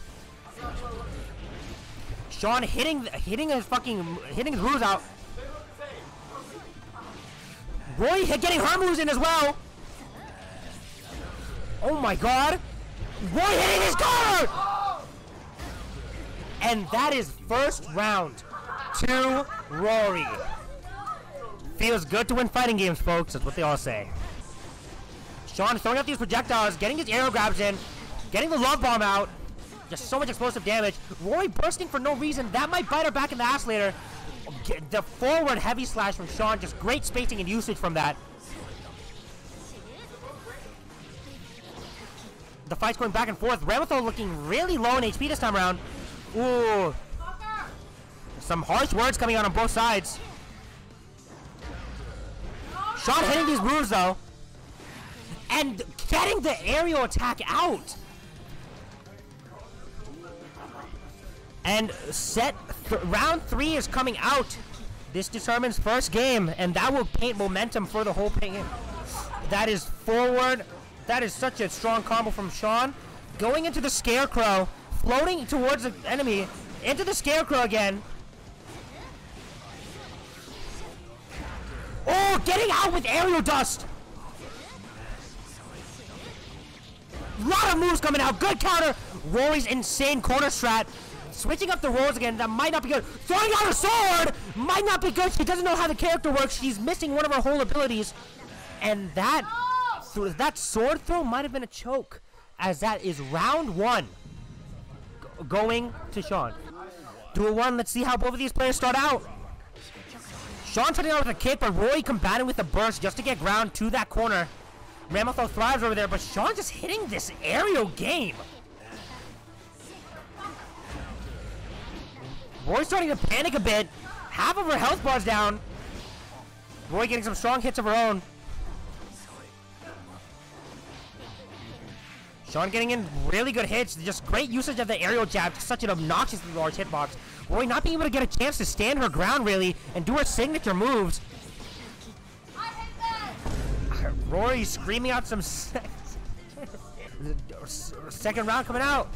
Sean hitting, hitting his fucking, hitting his moves out. Rory getting her moves in as well. Oh my god. Rory hitting his guard! And that is first round to Rory. Feels good to win fighting games, folks. That's what they all say. Sean throwing out these projectiles, getting his aerial grabs in, getting the love bomb out. Just so much explosive damage. Rory bursting for no reason. That might bite her back in the ass later. The forward heavy slash from Sean. Just great spacing and usage from that. The fight's going back and forth. Ramethor looking really low in H P this time around. Ooh. Some harsh words coming out on both sides. Sean hitting these moves though. And getting the aerial attack out. And set th round three is coming out. This determines first game, and that will paint momentum for the whole game. That is forward. That is such a strong combo from Sean. Going into the Scarecrow, floating towards the enemy, into the Scarecrow again. Oh, getting out with aerial dust. Lot of moves coming out. Good counter. Rory's insane corner strat. Switching up the rolls again. That might not be good. Throwing out a sword. Might not be good. She doesn't know how the character works. She's missing one of her whole abilities. And that, so that sword throw might have been a choke. As that is round one. Going to Sean. Duel one. Let's see how both of these players start out. Sean starting out with a kick, but Rory combating with a burst just to get ground to that corner. Ramethor thrives over there, but Sean just hitting this aerial game. Rory's starting to panic a bit. Half of her health bar's down. Rory getting some strong hits of her own. Sean getting in really good hits. Just great usage of the aerial jab. Such an obnoxiously large hitbox. Rory not being able to get a chance to stand her ground really and do her signature moves. Rory screaming out some se second round coming out.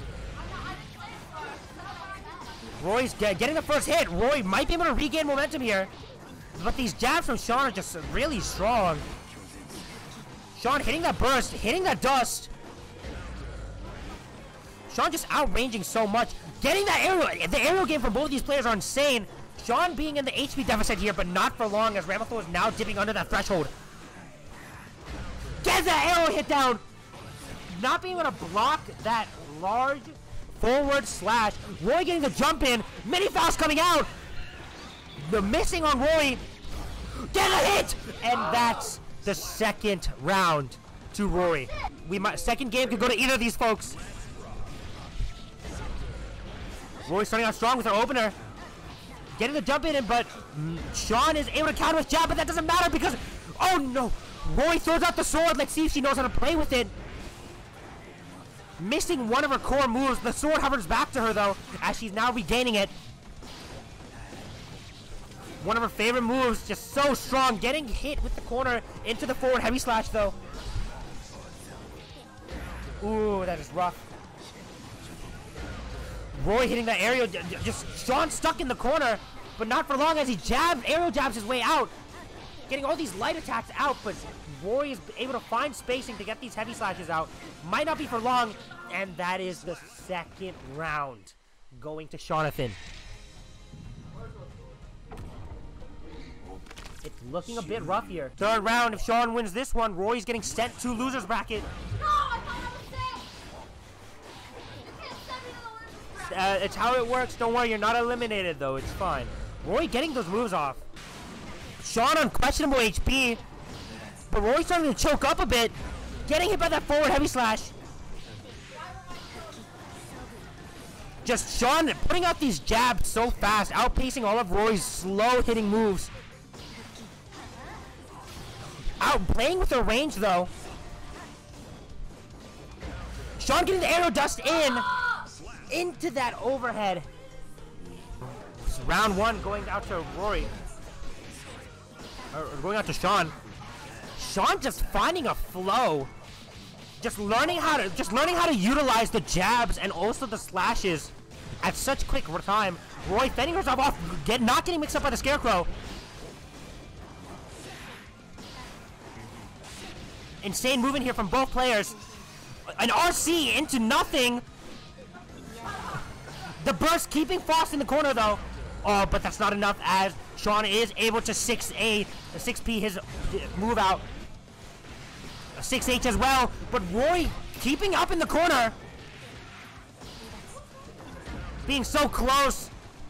Rory's get, getting the first hit. Rory might be able to regain momentum here, but these jabs from Sean are just really strong. Sean hitting that burst, hitting that dust. Sean just outranging so much. Getting that aerial. The aerial game from both of these players are insane. Sean being in the H P deficit here, but not for long as Ramethor is now dipping under that threshold. Gets that arrow hit down. Not being able to block that large forward slash. Rory getting the jump in. Mini fast coming out. The missing on Rory. Get a hit! And that's the second round to Rory. We might second game could go to either of these folks. Rory starting out strong with her opener. Getting the jump in, but Sean is able to counter with jab, but that doesn't matter because, oh no! Rory throws out the sword. Let's see if she knows how to play with it. Missing one of her core moves. The sword hovers back to her though, as she's now regaining it. One of her favorite moves, just so strong. Getting hit with the corner into the forward heavy slash though. Ooh, that is rough. Rory hitting that aerial, just Sean stuck in the corner, but not for long as he jabs, aerial jabs his way out. Getting all these light attacks out, but Rory is able to find spacing to get these heavy slashes out. Might not be for long, and that is the second round going to Seanathan. It's looking a bit rough here. Third round, if Sean wins this one, Rory's getting sent to loser's bracket. Uh, it's how it works. Don't worry, you're not eliminated though. It's fine. Rory getting those moves off. Sean on questionable H P, but Rory's starting to choke up a bit. Getting hit by that forward heavy slash. Just Sean putting out these jabs so fast, outpacing all of Rory's slow hitting moves. Outplaying with her range though. Sean getting the arrow dust in. Into that overhead. Round one going out to Rory. Or going out to Sean. Sean just finding a flow. Just learning how to just learning how to utilize the jabs and also the slashes at such quick time. Rory fending herself off, get, not getting mixed up by the Scarecrow. Insane movement here from both players. An R C into nothing. The burst keeping Frost in the corner though. Oh, but that's not enough as Sean is able to six A, six P his move out. six H as well, but Rory keeping up in the corner. Being so close.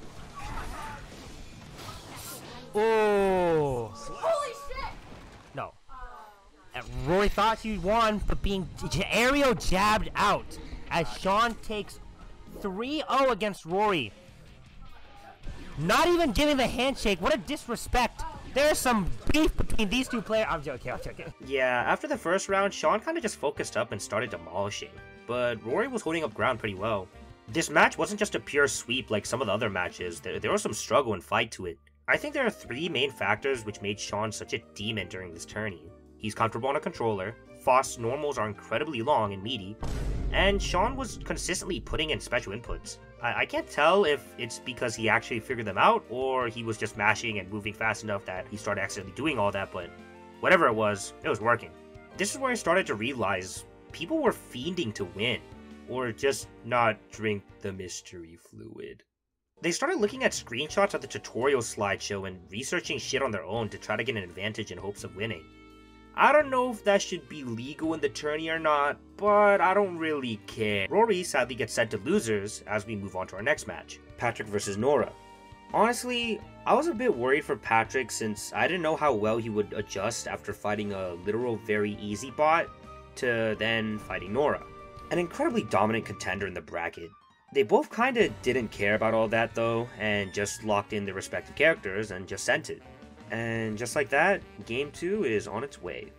Oh. Holy shit! No. Uh, Rory thought he won, but being aerial jabbed out as Sean takes three oh against Rory. Not even giving the handshake. What a disrespect. There's some beef between these two players. I'm joking, I'm joking. Yeah, after the first round, Sean kind of just focused up and started demolishing, but Rory was holding up ground pretty well. This match wasn't just a pure sweep like some of the other matches, there, there was some struggle and fight to it. I think there are three main factors which made Sean such a demon during this tourney. He's comfortable on a controller, Faust's normals are incredibly long and meaty, and Sean was consistently putting in special inputs. I, I can't tell if it's because he actually figured them out, or he was just mashing and moving fast enough that he started accidentally doing all that, but whatever it was, it was working. This is where I started to realize people were fiending to win, or just not drink the mystery fluid. They started looking at screenshots of the tutorial slideshow and researching shit on their own to try to get an advantage in hopes of winning. I don't know if that should be legal in the tourney or not, but I don't really care. Rory sadly gets sent to losers as we move on to our next match, Patrick versus Nora. Honestly, I was a bit worried for Patrick since I didn't know how well he would adjust after fighting a literal very easy bot to then fighting Nora, an incredibly dominant contender in the bracket. They both kinda didn't care about all that though, and just locked in their respective characters and just sent it. And just like that, game two is on its way.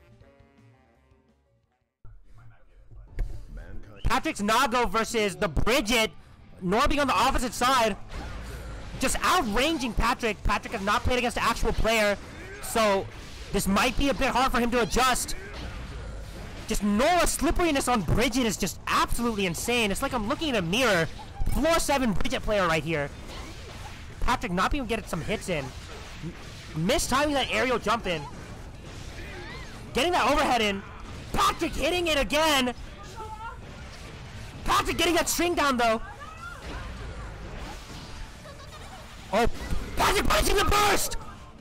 Patrick's Nago versus the Bridget. Nora being on the opposite side. Just outranging Patrick. Patrick has not played against an actual player, so this might be a bit hard for him to adjust. Just Nora's slipperiness on Bridget is just absolutely insane. It's like I'm looking in a mirror. Floor seven Bridget player right here. Patrick not being able to get some hits in. Mistiming that aerial jump in. Getting that overhead in. Patrick hitting it again. Patrick getting that string down though. Oh, Patrick punching the burst!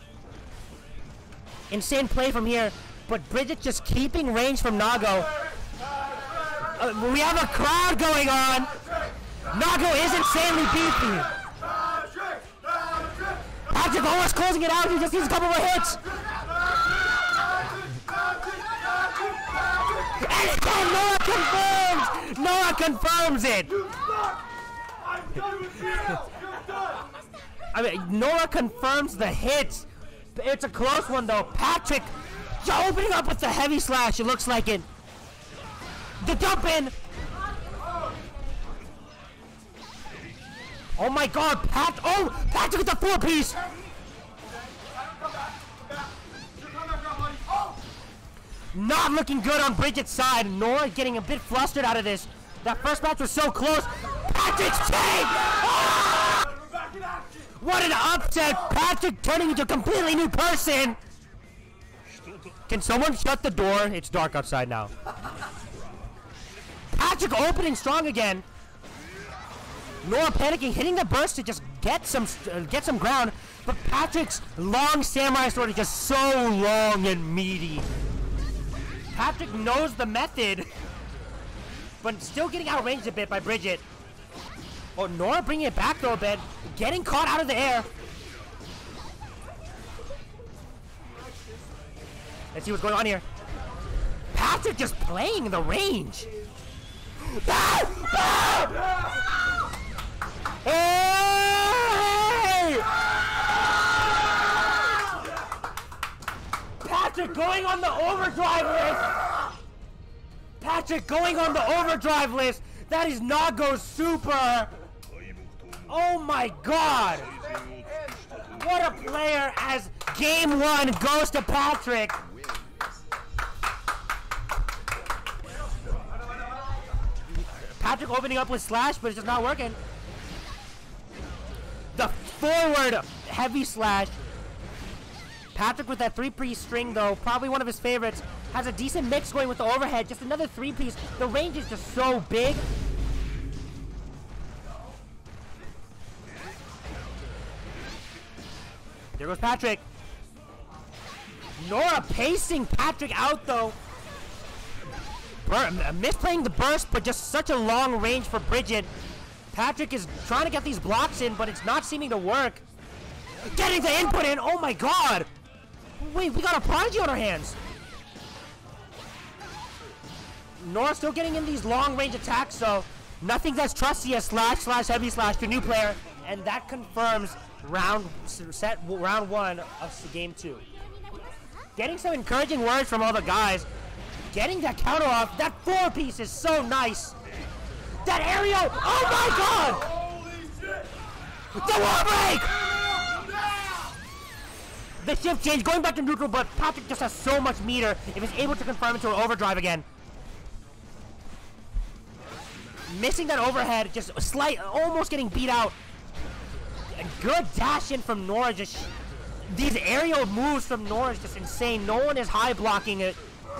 Insane play from here, but Bridget just keeping range from Nago. Uh, we have a crowd going on. Nago is insanely beefy. Patrick almost closing it out. He just needs a couple more hits. And it's done. Noah confirms. Noah confirms it. I mean, Noah confirms the hits. It's a close one though. Patrick opening up with the heavy slash. It looks like it. The dump in. Oh my God, Pat! Oh, Patrick with the four piece. Not looking good on Bridget's side. Nora getting a bit flustered out of this. That first match was so close. Patrick's chain! Oh! What an upset! Patrick turning into a completely new person. Can someone shut the door? It's dark outside now. Patrick opening strong again. Nora panicking, hitting the burst to just get some uh, get some ground, but Patrick's long samurai sword is just so long and meaty. Patrick knows the method, but still getting outranged a bit by Bridget. Oh, Nora bringing it back though a bit, getting caught out of the air. Let's see what's going on here. Patrick just playing the range. Ah! Ah! Hey! Patrick going on the overdrive list! Patrick going on the overdrive list! That is Nago's super! Oh my God! What a player as game one goes to Patrick! Patrick opening up with slash, but it's just not working. The forward heavy slash. Patrick with that three-piece string though, probably one of his favorites. Has a decent mix going with the overhead. Just another three-piece. The range is just so big. There goes Patrick. Nora pacing Patrick out though. Bur misplaying the burst, but just such a long range for Bridget. Patrick is trying to get these blocks in, but it's not seeming to work. Getting the input in, oh my god! Wait, we got a prodigy on our hands. Nora still getting in these long range attacks, so nothing that's trusty as slash slash heavy slash to new player, and that confirms round set round one of game two. Getting some encouraging words from all the guys. Getting that counter off. That four piece is so nice. That aerial. Oh my god! The wall break! The shift change going back to neutral, but Patrick just has so much meter if he's able to confirm into an overdrive again. Missing that overhead, just slight, almost getting beat out. A good dash in from Nora. Just these aerial moves from Nora is just insane. No one is high blocking it.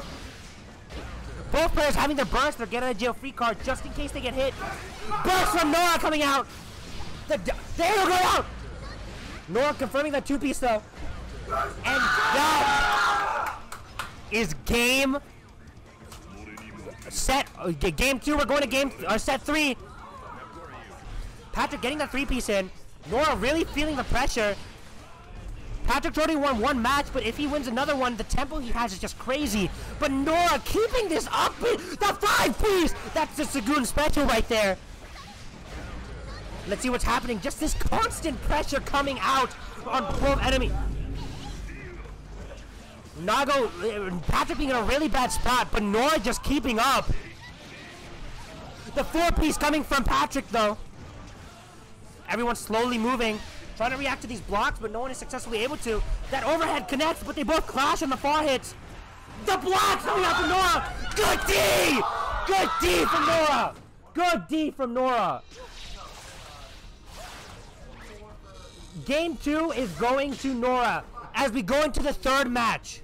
Both players having their burst. They're getting a jail free card just in case they get hit. Burst from Nora coming out. The, the aerial going out. Nora confirming that two piece though. And that is game set. Uh, game two. We're going to game uh, set three. Patrick getting that three piece in. Nora really feeling the pressure. Patrick's already won one match, but if he wins another one, the tempo he has is just crazy. But Nora keeping this up. The five piece. That's the Sagoon special right there. Let's see what's happening. Just this constant pressure coming out on both enemy. Nago, uh, Patrick being in a really bad spot, but Nora just keeping up. The four piece coming from Patrick though. Everyone's slowly moving, trying to react to these blocks, but no one is successfully able to. That overhead connects, but they both clash on the far hits. The blocks coming out from Nora. Good D! Good D from Nora. Good D from Nora. Game two is going to Nora as we go into the third match.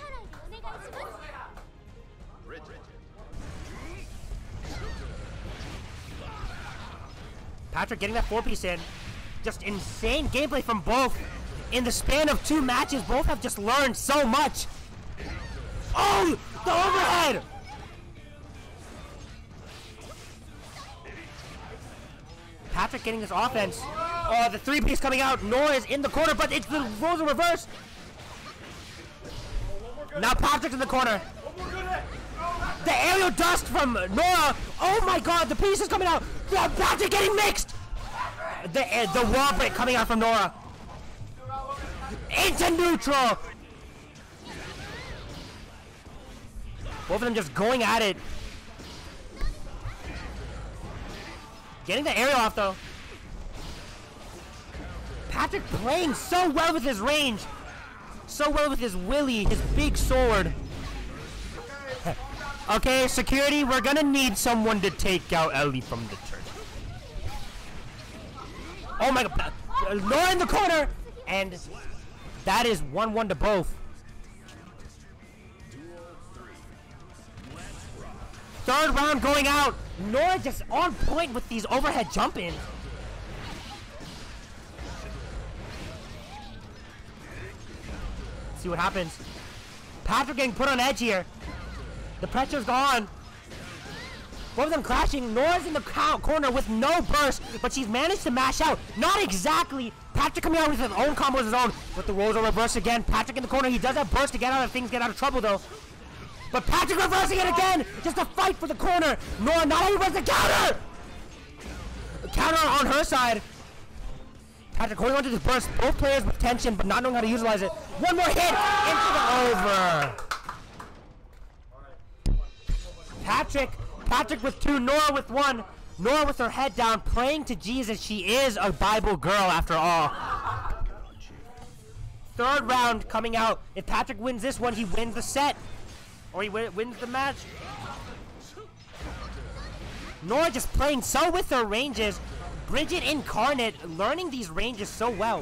Patrick getting that four piece in. Just insane gameplay from both. In the span of two matches, both have just learned so much. Oh, the overhead! Patrick getting this offense. Oh, the three piece coming out. Nora is in the corner, but it's the roles are reversed. Now Patrick's in the corner. The aerial dust from Nora. Oh my god, the piece is coming out. Patrick getting mixed. The, uh, the wall break coming out from Nora. Into neutral. Both of them just going at it. Getting the aerial off though. Patrick playing so well with his range. So well with his willy, his big sword. Okay, security, we're gonna need someone to take out Ellie from the church. Oh my god, Nora in the corner! And that is one one to both. Third round going out. Nora just on point with these overhead jump-ins. See what happens. Patrick getting put on edge here. The pressure's gone. Both of them clashing. Nora's in the corner with no burst, but she's managed to mash out. Not exactly. Patrick coming out with his own combos of his own, but the rolls are reversed again. Patrick in the corner. He does have burst to get out of things, get out of trouble though. But Patrick reversing it again. Just a fight for the corner. Nora not only wins the counter. Counter on her side. Patrick holding on to this burst. Both players with tension, but not knowing how to utilize it. One more hit into the over. Patrick, Patrick with two, Nora with one. Nora with her head down, praying to Jesus. She is a Bible girl after all. Third round coming out. If Patrick wins this one, he wins the set. Or he win wins the match. Nora just playing so with her ranges. Bridget Incarnate learning these ranges so well.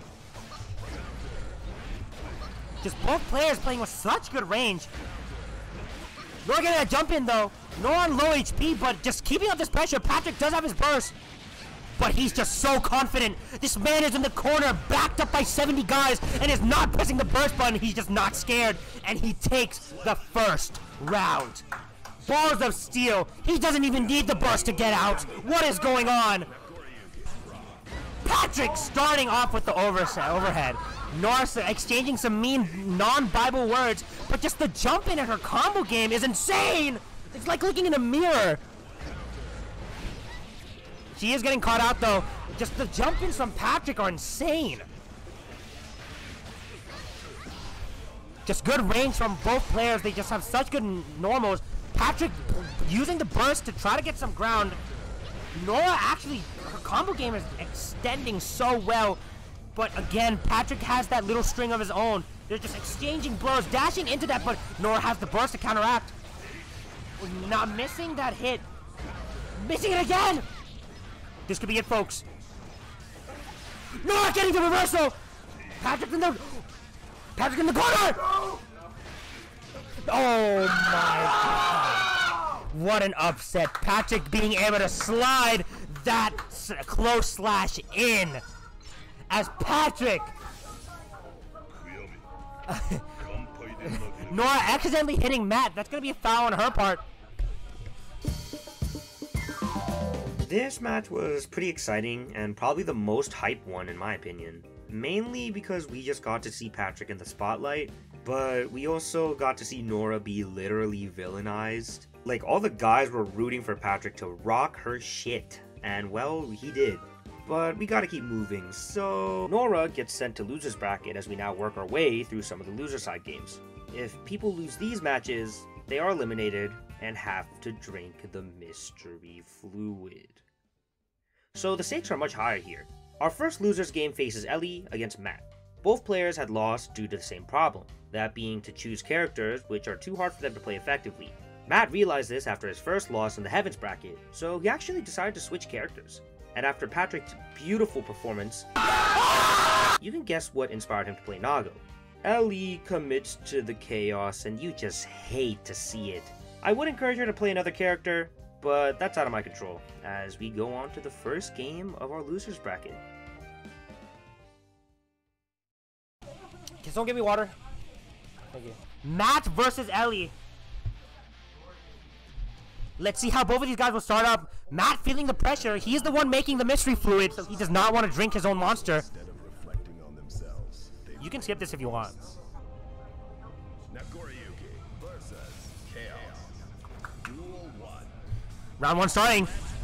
Just both players playing with such good range. Nora getting a jump in though. Nora on low H P, but just keeping up this pressure. Patrick does have his burst. but he's just so confident. This man is in the corner, backed up by seventy guys, and is not pressing the burst button. He's just not scared, and he takes the first round. Balls of steel. He doesn't even need the burst to get out. What is going on? Patrick starting off with the overset, overhead. Norris exchanging some mean non-Bible words, but just the jump in at her combo game is insane. It's like looking in a mirror. She is getting caught out though. Just the jump ins from Patrick are insane. Just good range from both players. They just have such good normals. Patrick using the burst to try to get some ground. Nora actually, her combo game is extending so well. But again, Patrick has that little string of his own. They're just exchanging blows, dashing into that, but Nora has the burst to counteract. Not missing that hit. Missing it again! This could be it, folks. Nora getting the reversal! Patrick in the... Patrick in the corner! Oh my god. What an upset. Patrick being able to slide that close slash in. As Patrick... Nora accidentally hitting Matt. That's going to be a foul on her part. This match was pretty exciting and probably the most hype one in my opinion. Mainly because we just got to see Patrick in the spotlight, but we also got to see Nora be literally villainized. Like, all the guys were rooting for Patrick to rock her shit, and well, he did. But we gotta keep moving, so Nora gets sent to loser's bracket as we now work our way through some of the loser side games. If people lose these matches, they are eliminated and have to drink the mystery fluid. So the stakes are much higher here. Our first losers game faces Ellie against Matt. Both players had lost due to the same problem, that being to choose characters which are too hard for them to play effectively. Matt realized this after his first loss in the Heavens bracket, so he actually decided to switch characters. And after Patrick's beautiful performance, you can guess what inspired him to play Nago. Ellie commits to the chaos and you just hate to see it. I would encourage her to play another character, but that's out of my control, as we go on to the first game of our losers bracket. Can someone give me water? Thank you. Matt versus Ellie. Let's see how both of these guys will start up. Matt feeling the pressure. He's the one making the mystery fluid, so he does not want to drink his own monster. Instead of reflecting on themselves, You can skip this if you want. Nagoriyuki versus Chaos. Duel one. Round one starting.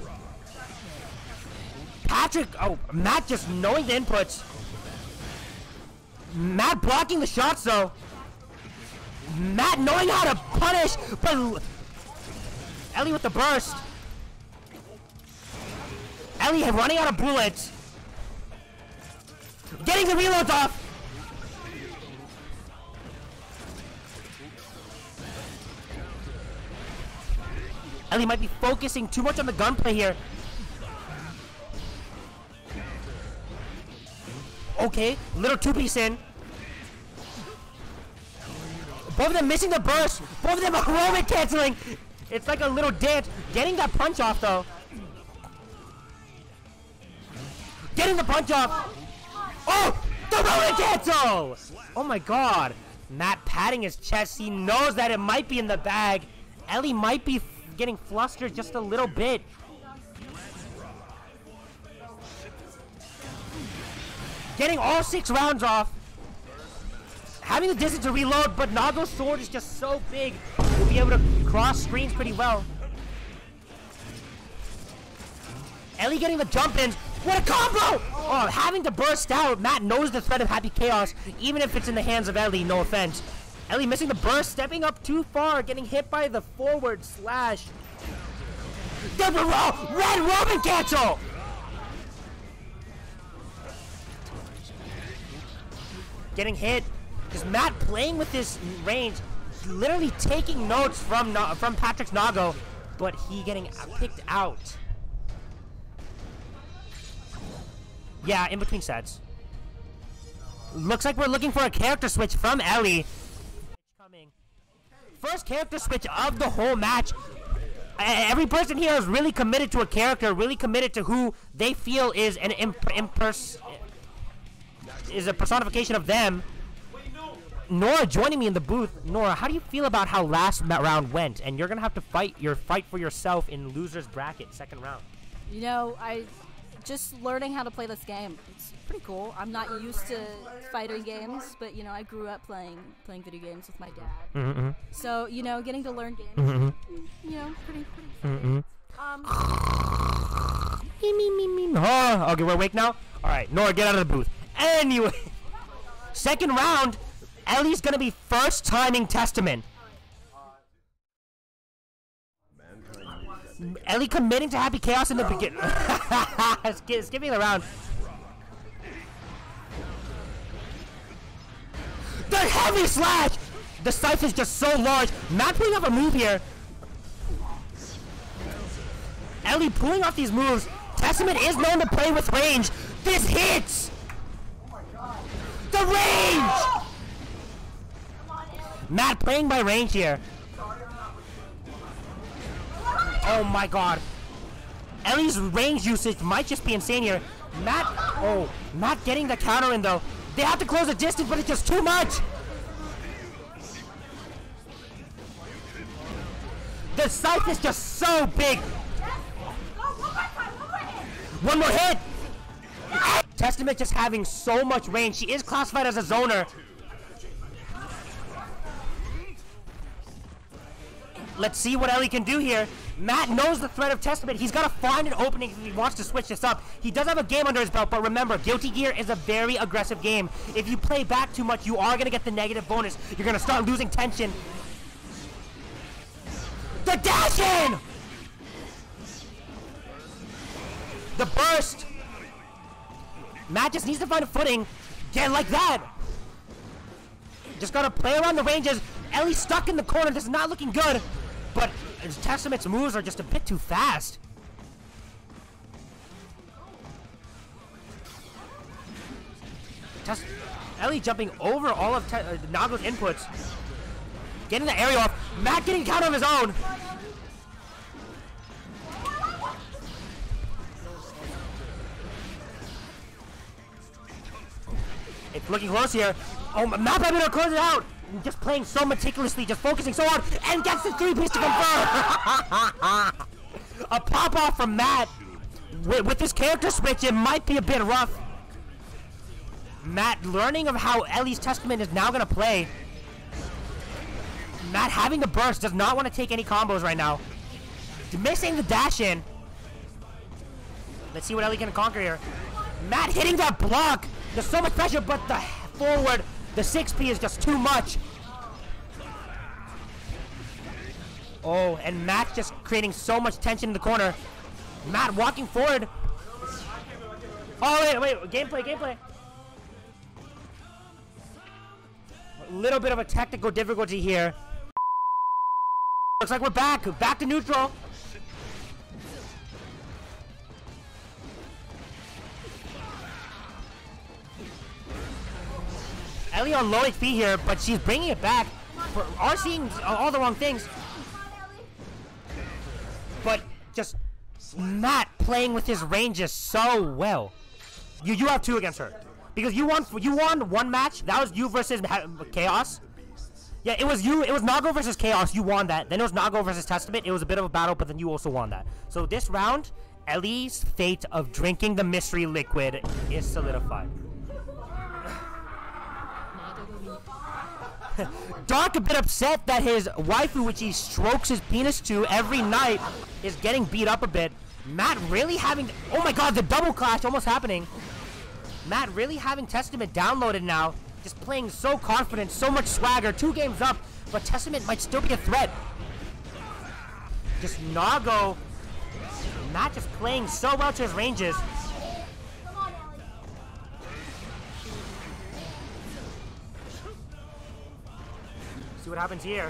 Patrick, oh, Matt just knowing the inputs. Matt blocking the shots though. Matt knowing how to punish, but Ellie with the burst. Ellie running out of bullets. Getting the reloads off. Ellie might be focusing too much on the gunplay here. Okay, little two-piece in. Both of them missing the burst. Both of them are Roman canceling. It's like a little dance. Getting that punch off though. Getting the punch off. Oh, the Roman cancel. Oh my god. Matt patting his chest. He knows that it might be in the bag. Ellie might be getting flustered just a little bit. Getting all six rounds off. Having the distance to reload, but Nago's sword is just so big. We'll be able to cross screens pretty well. Ellie getting the jump ins. What a combo! Oh, having to burst out. Matt knows the threat of Happy Chaos, even if it's in the hands of Ellie, no offense. Ellie missing the burst, stepping up too far, getting hit by the forward slash. Double roll! Red Roman cancel! Getting hit. Just Matt playing with this range, literally taking notes from Na from Patrick's Nago, but he getting picked out. Yeah, in between sets. Looks like we're looking for a character switch from Ellie. Coming. First character switch of the whole match. Every person here is really committed to a character, really committed to who they feel is an imp impers is a personification of them. Nora joining me in the booth. Nora, how do you feel about how last round went? And you're gonna have to fight your fight for yourself in losers bracket, second round. You know, I just learning how to play this game. It's pretty cool. I'm not used to fighting games, but you know, I grew up playing playing video games with my dad. Mm-hmm. So you know, getting to learn games, Mm-hmm. you know, pretty pretty. Mm-hmm. Um. me, me, me, me. Oh, okay, we're awake now. All right, Nora, get out of the booth. Anyway, second round. Ellie's gonna be first timing Testament. Ellie committing to Happy Chaos in the beginning. Skipping around. The heavy slash! The scythe is just so large. Matt pulling off a move here. Ellie pulling off these moves. Testament is known to play with range. This hits! The range! Matt playing by range here. Oh my god. Ellie's range usage might just be insane here. Matt, oh, Matt getting the counter in though. They have to close the distance, but it's just too much. The scythe is just so big. One more hit. Testament just having so much range. She is classified as a zoner. Let's see what Ellie can do here. Matt knows the threat of Testament. He's got to find an opening if he wants to switch this up. He does have a game under his belt, but remember, Guilty Gear is a very aggressive game. If you play back too much, you are going to get the negative bonus. You're going to start losing tension. The dash in! The burst! Matt just needs to find a footing. Get like that! Just got to play around the ranges. Ellie's stuck in the corner. This is not looking good. But Testament's moves are just a bit too fast. Test Ellie jumping over all of uh, Nago's inputs. Getting the aerial off. Matt getting count of his own. It's looking close here. Oh, Matt might be able to close it out. Just playing so meticulously, just focusing so hard, and gets the three-piece to confirm! A pop-off from Matt. With, with this character switch, it might be a bit rough. Matt learning of how Ellie's Testament is now going to play. Matt having the burst, does not want to take any combos right now. Missing the dash in. Let's see what Ellie can conquer here. Matt hitting that block. There's so much pressure, but the forward, the six P is just too much. Oh, and Matt just creating so much tension in the corner. Matt walking forward. Oh, wait, wait, gameplay, gameplay. A little bit of a technical difficulty here. Looks like we're back, back to neutral. Ellie on low H P here, but she's bringing it back. For are seeing all the wrong things. But just Matt playing with his ranges so well. You you have two against her because you won you won one match. That was you versus Chaos. Yeah, it was you. It was Nago versus Chaos. You won that. Then it was Nago versus Testament. It was a bit of a battle, but then you also won that. So this round, Ellie's fate of drinking the mystery liquid is solidified. Dark a bit upset that his waifu, which he strokes his penis to every night, is getting beat up a bit. Matt really having, oh my god, the double clash almost happening. Matt really having Testament downloaded now, just playing so confident, so much swagger, two games up, but Testament might still be a threat. Just Nago, Matt just playing so well to his ranges. See what happens here.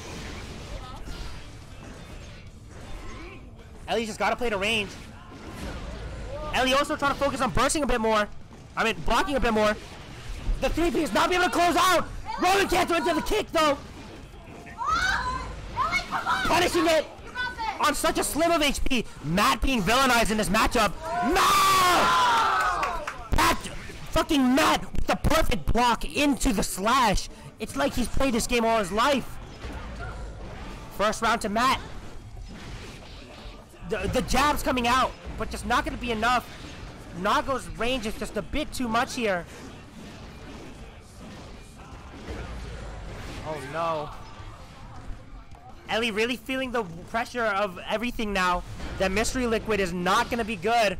Ellie's just gotta play the range. Ellie also trying to focus on bursting a bit more. I mean, blocking a bit more. The three P is not being able to close out. Rolling cancel into the kick though. Punishing it. on such a slim of H P. Matt being villainized in this matchup. Matt! Pat, fucking Matt with the perfect block into the slash. It's like he's played this game all his life. First round to Matt. The, the jab's coming out, but just not going to be enough. Nago's range is just a bit too much here. Oh no. Ellie really feeling the pressure of everything now. That mystery liquid is not going to be good.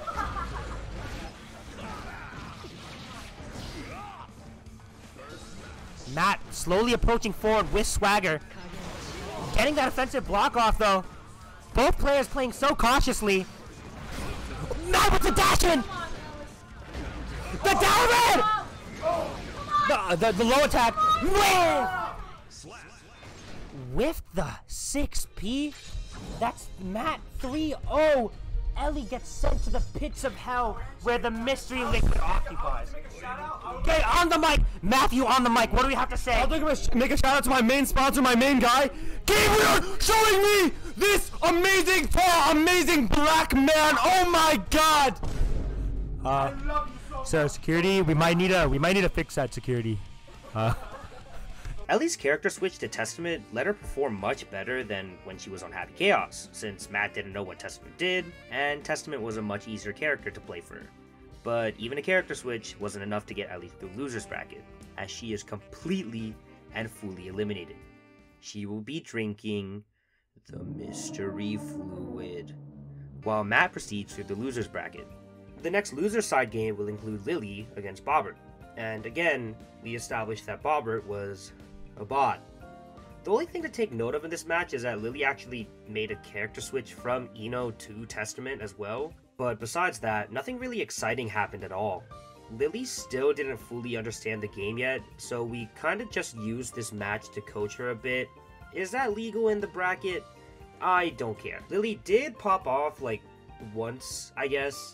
Matt slowly approaching forward with swagger. Getting that offensive block off though. Both players playing so cautiously. Matt with the dash in! The down the, the, the low attack. With, with the six P. That's Matt three oh. Ellie gets sent to the pits of hell where the mystery liquid occupies. Okay, on the mic. Matthew on the mic. What do we have to say? I'll make a, make a shout out to my main sponsor, my main guy, Gabriel, showing me this amazing, tall, amazing black man. Oh my God. Uh, so security, we might need a, we might need to fix that security. Uh. Ellie's character switch to Testament let her perform much better than when she was on Happy Chaos, since Matt didn't know what Testament did, and Testament was a much easier character to play for her. But even a character switch wasn't enough to get Ellie through the loser's bracket, as she is completely and fully eliminated. She will be drinking the mystery fluid, while Matt proceeds through the loser's bracket. The next loser side game will include Lily against Bobbert, and again, we established that Bobbert was a bot. The only thing to take note of in this match is that Lily actually made a character switch from Eno to Testament as well, but besides that, nothing really exciting happened at all. Lily still didn't fully understand the game yet, so we kinda just used this match to coach her a bit. Is that legal in the bracket? I don't care. Lily did pop off like once, I guess.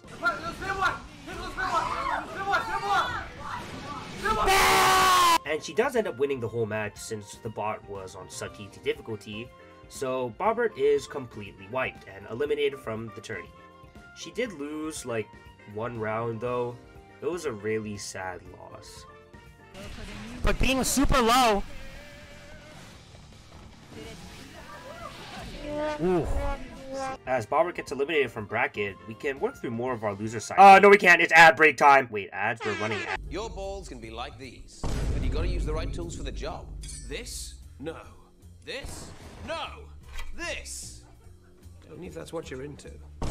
And she does end up winning the whole match since the bot was on such easy difficulty, so Bobbert is completely wiped and eliminated from the tourney. She did lose like one round though. It was a really sad loss. But being super low. Ooh. As Bobbert gets eliminated from bracket, we can work through more of our loser side. Uh, no we can't, it's ad break time. Wait, ads? We're running ads. Your balls can be like these, but you gotta use the right tools for the job. This? No. This? No. This? Only if that's what you're into.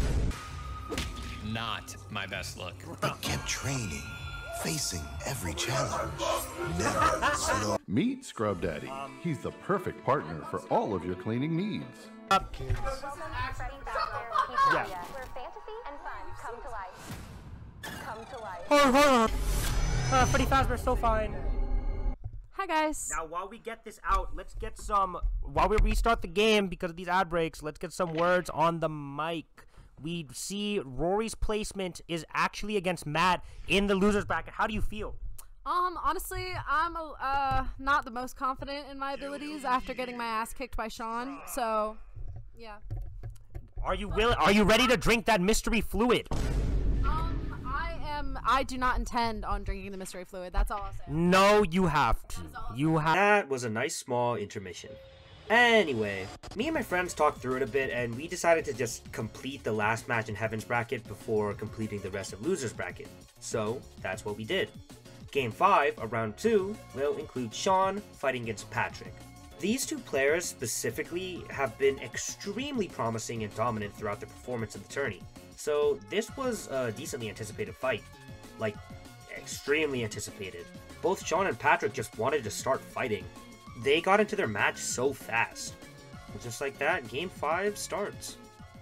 Not my best look. They kept training, facing every challenge. Never slow. Meet Scrub Daddy. He's the perfect partner for all of your cleaning needs. Up, kids. Yeah. Where fantasy and fun come to life. Come to life. Hold on, hold on. Uh, Freddy Fazbear's so fine. Hi guys. Now, while we get this out, let's get some. While we restart the game because of these ad breaks, let's get some words on the mic. We see Rory's placement is actually against Matt in the losers bracket. How do you feel? Um, honestly, I'm uh not the most confident in my abilities after getting my ass kicked by Sean. So, yeah. Are you willing? Are you ready to drink that mystery fluid? Um, I am. I do not intend on drinking the mystery fluid. That's all I'll say. No, you have to. You have. That was a nice small intermission. Anyway, me and my friends talked through it a bit and we decided to just complete the last match in Heaven's bracket before completing the rest of Loser's bracket. So, that's what we did. Game five of round two will include Sean fighting against Patrick. These two players specifically have been extremely promising and dominant throughout their performance in the tourney. So this was a decently anticipated fight. Like, extremely anticipated. Both Sean and Patrick just wanted to start fighting. They got into their match so fast. And just like that, game five starts.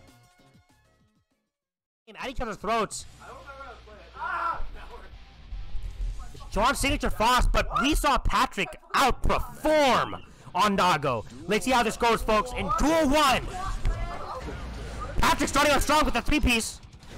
At each other's throats. Sean's signature frost, but we saw Patrick outperform on Nago. Let's see how this goes, folks, in duel one. Patrick starting off strong with the three-piece.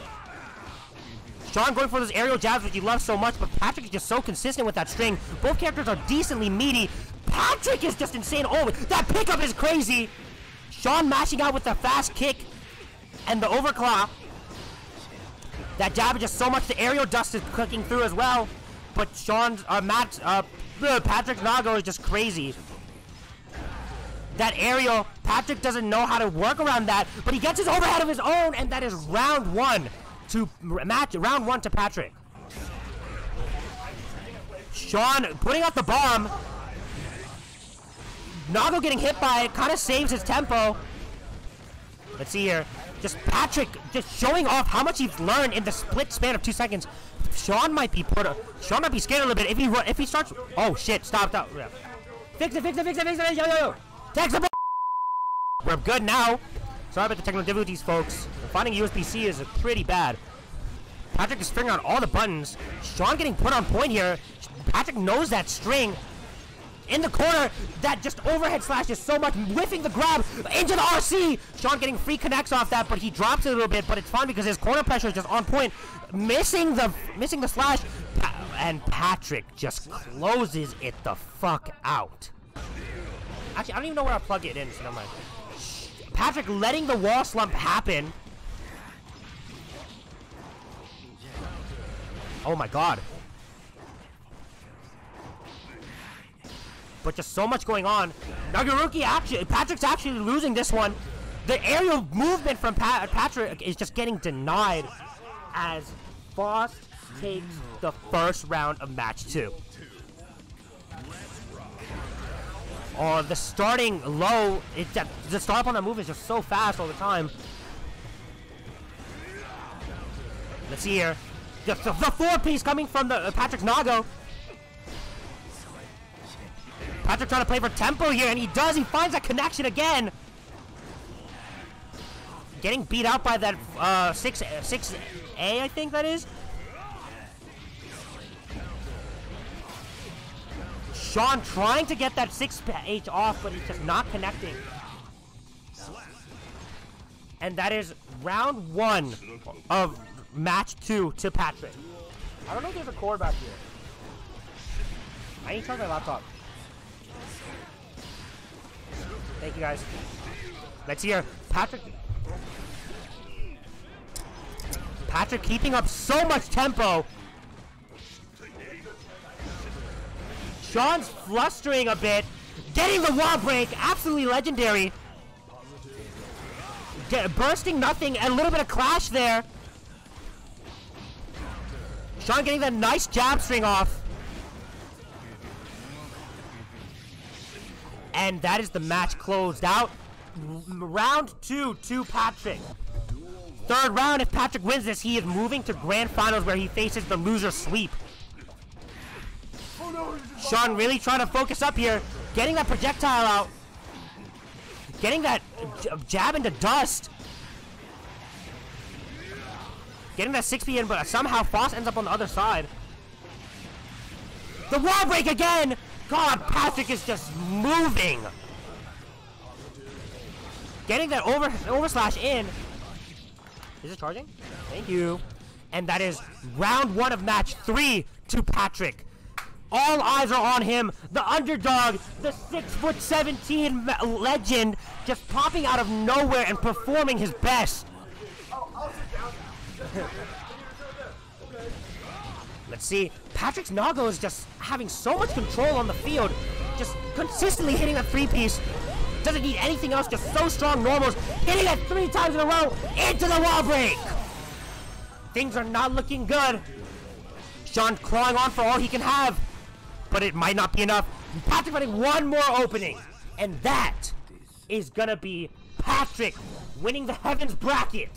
Sean going for those aerial jabs, which he loves so much, but Patrick is just so consistent with that string. Both characters are decently meaty. Patrick is just insane. Oh, that pickup is crazy. Sean mashing out with the fast kick and the overclock. That jab is just so much. The aerial dust is cooking through as well. But Sean's, uh, Matt, uh, Patrick Nago is just crazy. That aerial, Patrick doesn't know how to work around that, but he gets his overhead of his own, and that is round one to match, round one to Patrick. Sean putting out the bomb. Nago getting hit by it, kind of saves his tempo. Let's see here. Just Patrick just showing off how much he's learned in the split span of two seconds. Sean might be put. A, Sean might be scared a little bit if he if he starts. Oh shit! Stop! Stop! Yeah. Fix it! Fix it! Fix it! Fix it! Yo yo yo! Text the. We're good now. Sorry about the technical difficulties, folks. Finding U S B C is pretty bad. Patrick is figuring out all the buttons. Sean getting put on point here. Patrick knows that string. In the corner, that just overhead slashes so much, whiffing the grab into the R C. Sean getting free connects off that, but he drops it a little bit, but it's fine because his corner pressure is just on point. Missing the missing the slash, and Patrick just closes it the fuck out. Actually, I don't even know where I plug it in, so never mind. Patrick letting the wall slump happen. Oh my god. But just so much going on. Nagaruki actually, Patrick's actually losing this one. The aerial movement from Pat Patrick is just getting denied as Faust takes the first round of match two. Oh, the starting low, it, the start on the move is just so fast all the time. Let's see here. The, the, the four piece coming from the uh, Patrick Nago. Patrick trying to play for tempo here, and he does. He finds that connection again. Getting beat out by that uh, six A, I think that is. Sean trying to get that six H off, but he's just not connecting. And that is round one of match two to Patrick. I don't know if there's a cord back here. I need to charge my laptop. Thank you, guys. Let's hear Patrick. Patrick keeping up so much tempo. Sean's flustering a bit. Getting the wall break. Absolutely legendary. Get, bursting nothing. And a little bit of clash there. Sean getting that nice jab string off. And that is the match closed out. Round two to Patrick. Third round, if Patrick wins this, he is moving to grand finals where he faces the loser sweep. Sean really trying to focus up here. Getting that projectile out. Getting that jab into dust. Getting that six P in, but somehow Faust ends up on the other side. The wall break again! God, Patrick is just moving. Getting that over overslash in. Is it charging? Thank you. And that is round one of match three to Patrick. All eyes are on him. The underdog, the six foot seventeen legend, just popping out of nowhere and performing his best. Let's see. Patrick's Nago is just having so much control on the field. Just consistently hitting that three-piece. Doesn't need anything else, just so strong normals. Hitting it three times in a row into the wall break. Things are not looking good. Sean clawing on for all he can have. But it might not be enough. Patrick finding one more opening. And that is gonna be Patrick winning the Heavens bracket.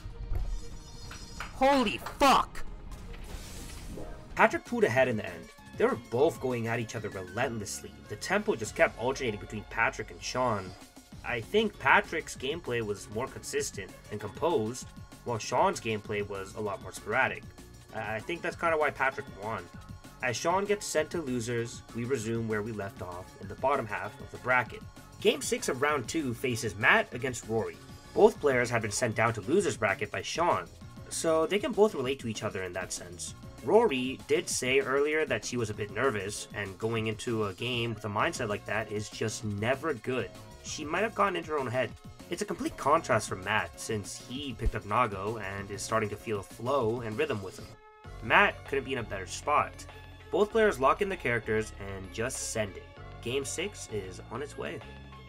Holy fuck. Patrick pulled ahead in the end. They were both going at each other relentlessly. The tempo just kept alternating between Patrick and Sean. I think Patrick's gameplay was more consistent and composed, while Sean's gameplay was a lot more sporadic. I think that's kind of why Patrick won. As Sean gets sent to losers, we resume where we left off in the bottom half of the bracket. Game six of round two faces Matt against Rory. Both players have been sent down to losers bracket by Sean, so they can both relate to each other in that sense. Rory did say earlier that she was a bit nervous, and going into a game with a mindset like that is just never good. she might have gotten into her own head. It's a complete contrast from Matt, since he picked up Nago and is starting to feel flow and rhythm with him. Matt couldn't be in a better spot. Both players lock in their characters and just send it. Game six is on its way.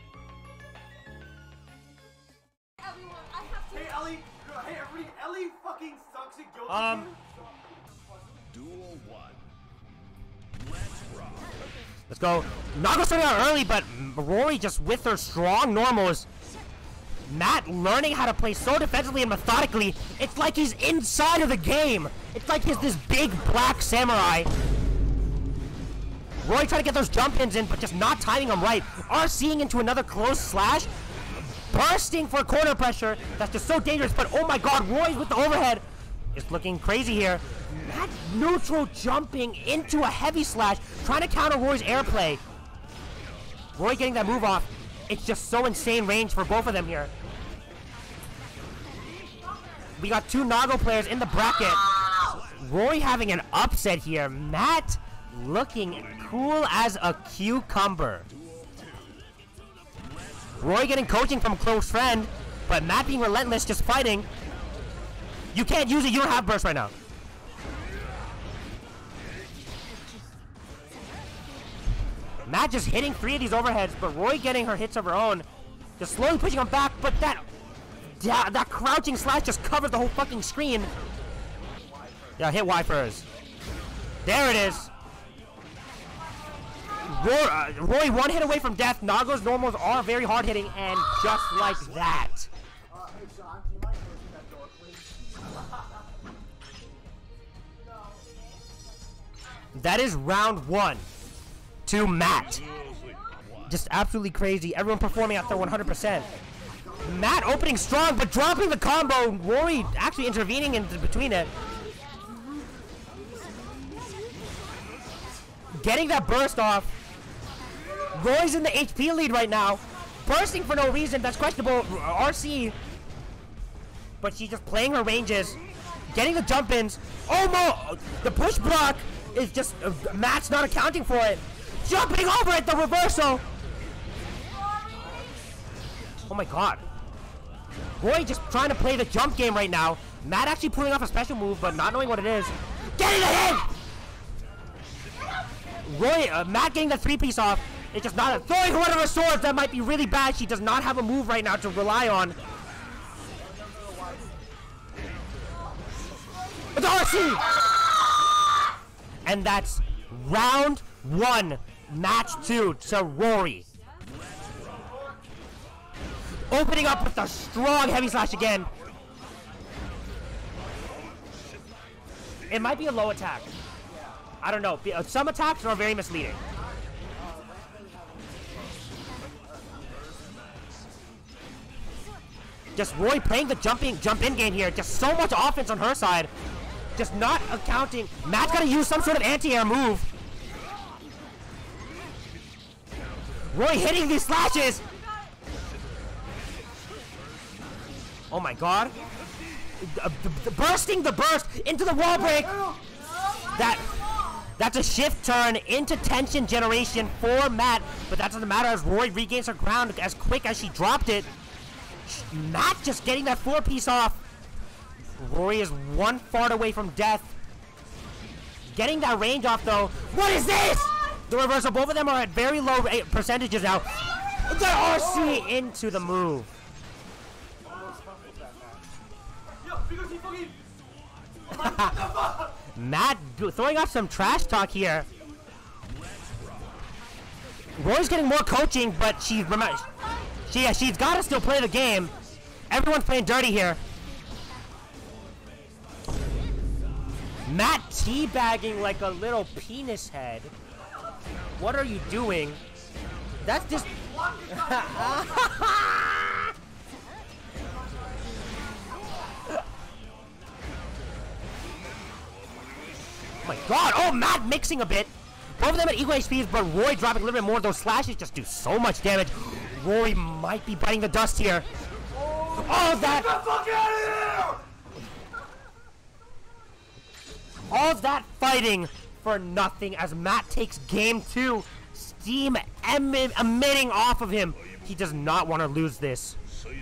Hey, Ellie! Hey, everybody! Ellie fucking sucks at Guilty Um. Duel one. Let's rock. Let's go. Nago starting out early, but Rory just with her strong normals. Matt learning how to play so defensively and methodically. It's like he's inside of the game. It's like he's this big black samurai. Rory trying to get those jump ins in, but just not timing them right. RCing into another close slash. Bursting for corner pressure. That's just so dangerous, but oh my god, Roy with the overhead is looking crazy here. Matt neutral jumping into a heavy slash, trying to counter Roy's airplay. Roy getting that move off. It's just so insane range for both of them here. We got two Nago players in the bracket. Roy having an upset here. Matt looking cool as a cucumber. Roy getting coaching from a close friend, but Matt being relentless, just fighting. You can't use it, you don't have burst right now. Matt just hitting three of these overheads, but Roy getting her hits of her own. Just slowly pushing him back, but that, that, that crouching slash just covered the whole fucking screen. Yeah, hit Y first. There it is. Roy, uh, Roy one hit away from death. Nago's normals are very hard hitting, and just like that. That is round one to Matt. Just absolutely crazy. Everyone performing at their one hundred percent. Matt opening strong, but dropping the combo. Rory actually intervening in between it. Getting that burst off. Roy's in the H P lead right now. Bursting for no reason. That's questionable. R C. But she's just playing her ranges. Getting the jump ins. Oh no! The push block is just. Uh, Matt's not accounting for it. Jumping over it, the reversal. Oh my god. Roy just trying to play the jump game right now. Matt actually pulling off a special move, but not knowing what it is. Getting the hit! Roy, uh, Matt getting the three-piece off. It's just not a throwing one of her swords. That might be really bad. She does not have a move right now to rely on. It's R C! And that's round one, match two to Rory. Opening up with a strong heavy slash again. It might be a low attack. I don't know. Some attacks are very misleading. Just Roy playing the jumping jump in game here. Just so much offense on her side. Just not accounting. Matt's got to use some sort of anti-air move. Roy hitting these slashes. Oh my god. Uh, the, the bursting the burst into the wall break. That That's a shift turn into tension generation for Matt, but that doesn't matter as Roy regains her ground as quick as she dropped it. Matt just getting that four piece off. Rory is one fart away from death. Getting that range off though. What is this? The reversal. Both of them are at very low percentages now. The R C into the move. Matt throwing off some trash talk here. Roy's getting more coaching, but she's she yeah, she's got to still play the game. Everyone's playing dirty here. Matt teabagging like a little penis head. What are you doing? That's just. Oh my god! Oh, Matt mixing a bit. Both of them at equal H Ps, but Roy dropping a little bit more. Those slashes just do so much damage. Rory might be biting the dust here. Oh, that! Get the fuck out of here! All of that fighting for nothing as Matt takes game two. Steam em emitting off of him. he does not want to lose this.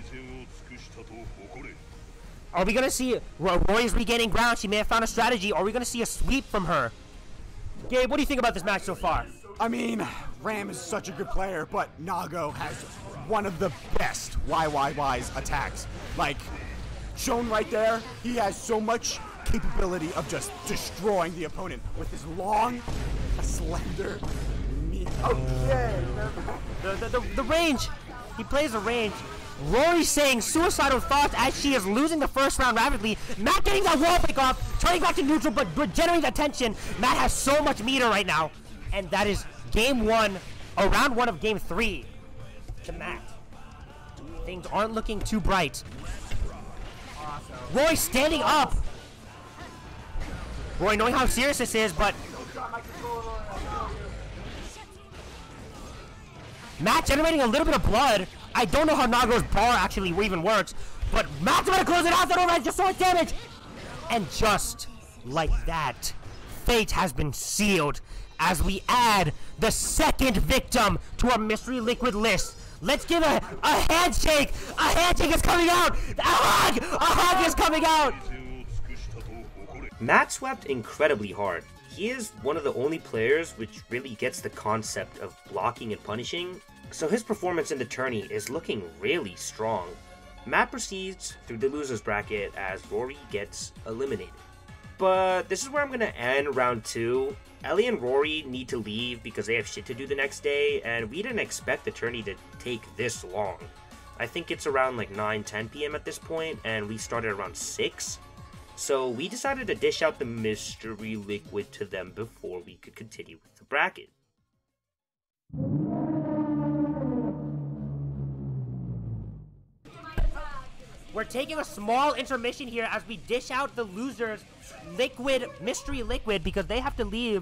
Are we gonna see Ro Roy's regaining ground? She may have found a strategy. Or are we gonna see a sweep from her? Gabe, what do you think about this match so far? I mean, Ram is such a good player, but Nago has one of the best Y Y Y's attacks. Like, shown right there, he has so much capability of just destroying the opponent with his long, slender, meat. Okay. The, the, the, the range. He plays the range. Rory saying suicidal thoughts as she is losing the first round rapidly. Matt getting that wall pick off, turning back to neutral, but, but generating attention. Matt has so much meter right now. And that is game one, or round one of game three to Matt. Things aren't looking too bright. Roy standing up. Roy knowing how serious this is, but Matt generating a little bit of blood. I don't know how Nago's bar actually even works, but Matt's gonna close it out. That override just so much damage. And just like that, fate has been sealed as we add the second victim to our Mystery Liquid list. Let's give a, a handshake. A handshake is coming out. A hug. A hug is coming out. Matt swept incredibly hard. He is one of the only players which really gets the concept of blocking and punishing, so his performance in the tourney is looking really strong. Matt proceeds through the losers bracket as Rory gets eliminated. But this is where I'm going to end round two. Ellie and Rory need to leave because they have shit to do the next day, and we didn't expect the tourney to take this long. I think it's around like nine, ten p m at this point, and we started around six. So we decided to dish out the Mystery Liquid to them before we could continue with the bracket. We're taking a small intermission here as we dish out the losers liquid, Mystery Liquid, because they have to leave.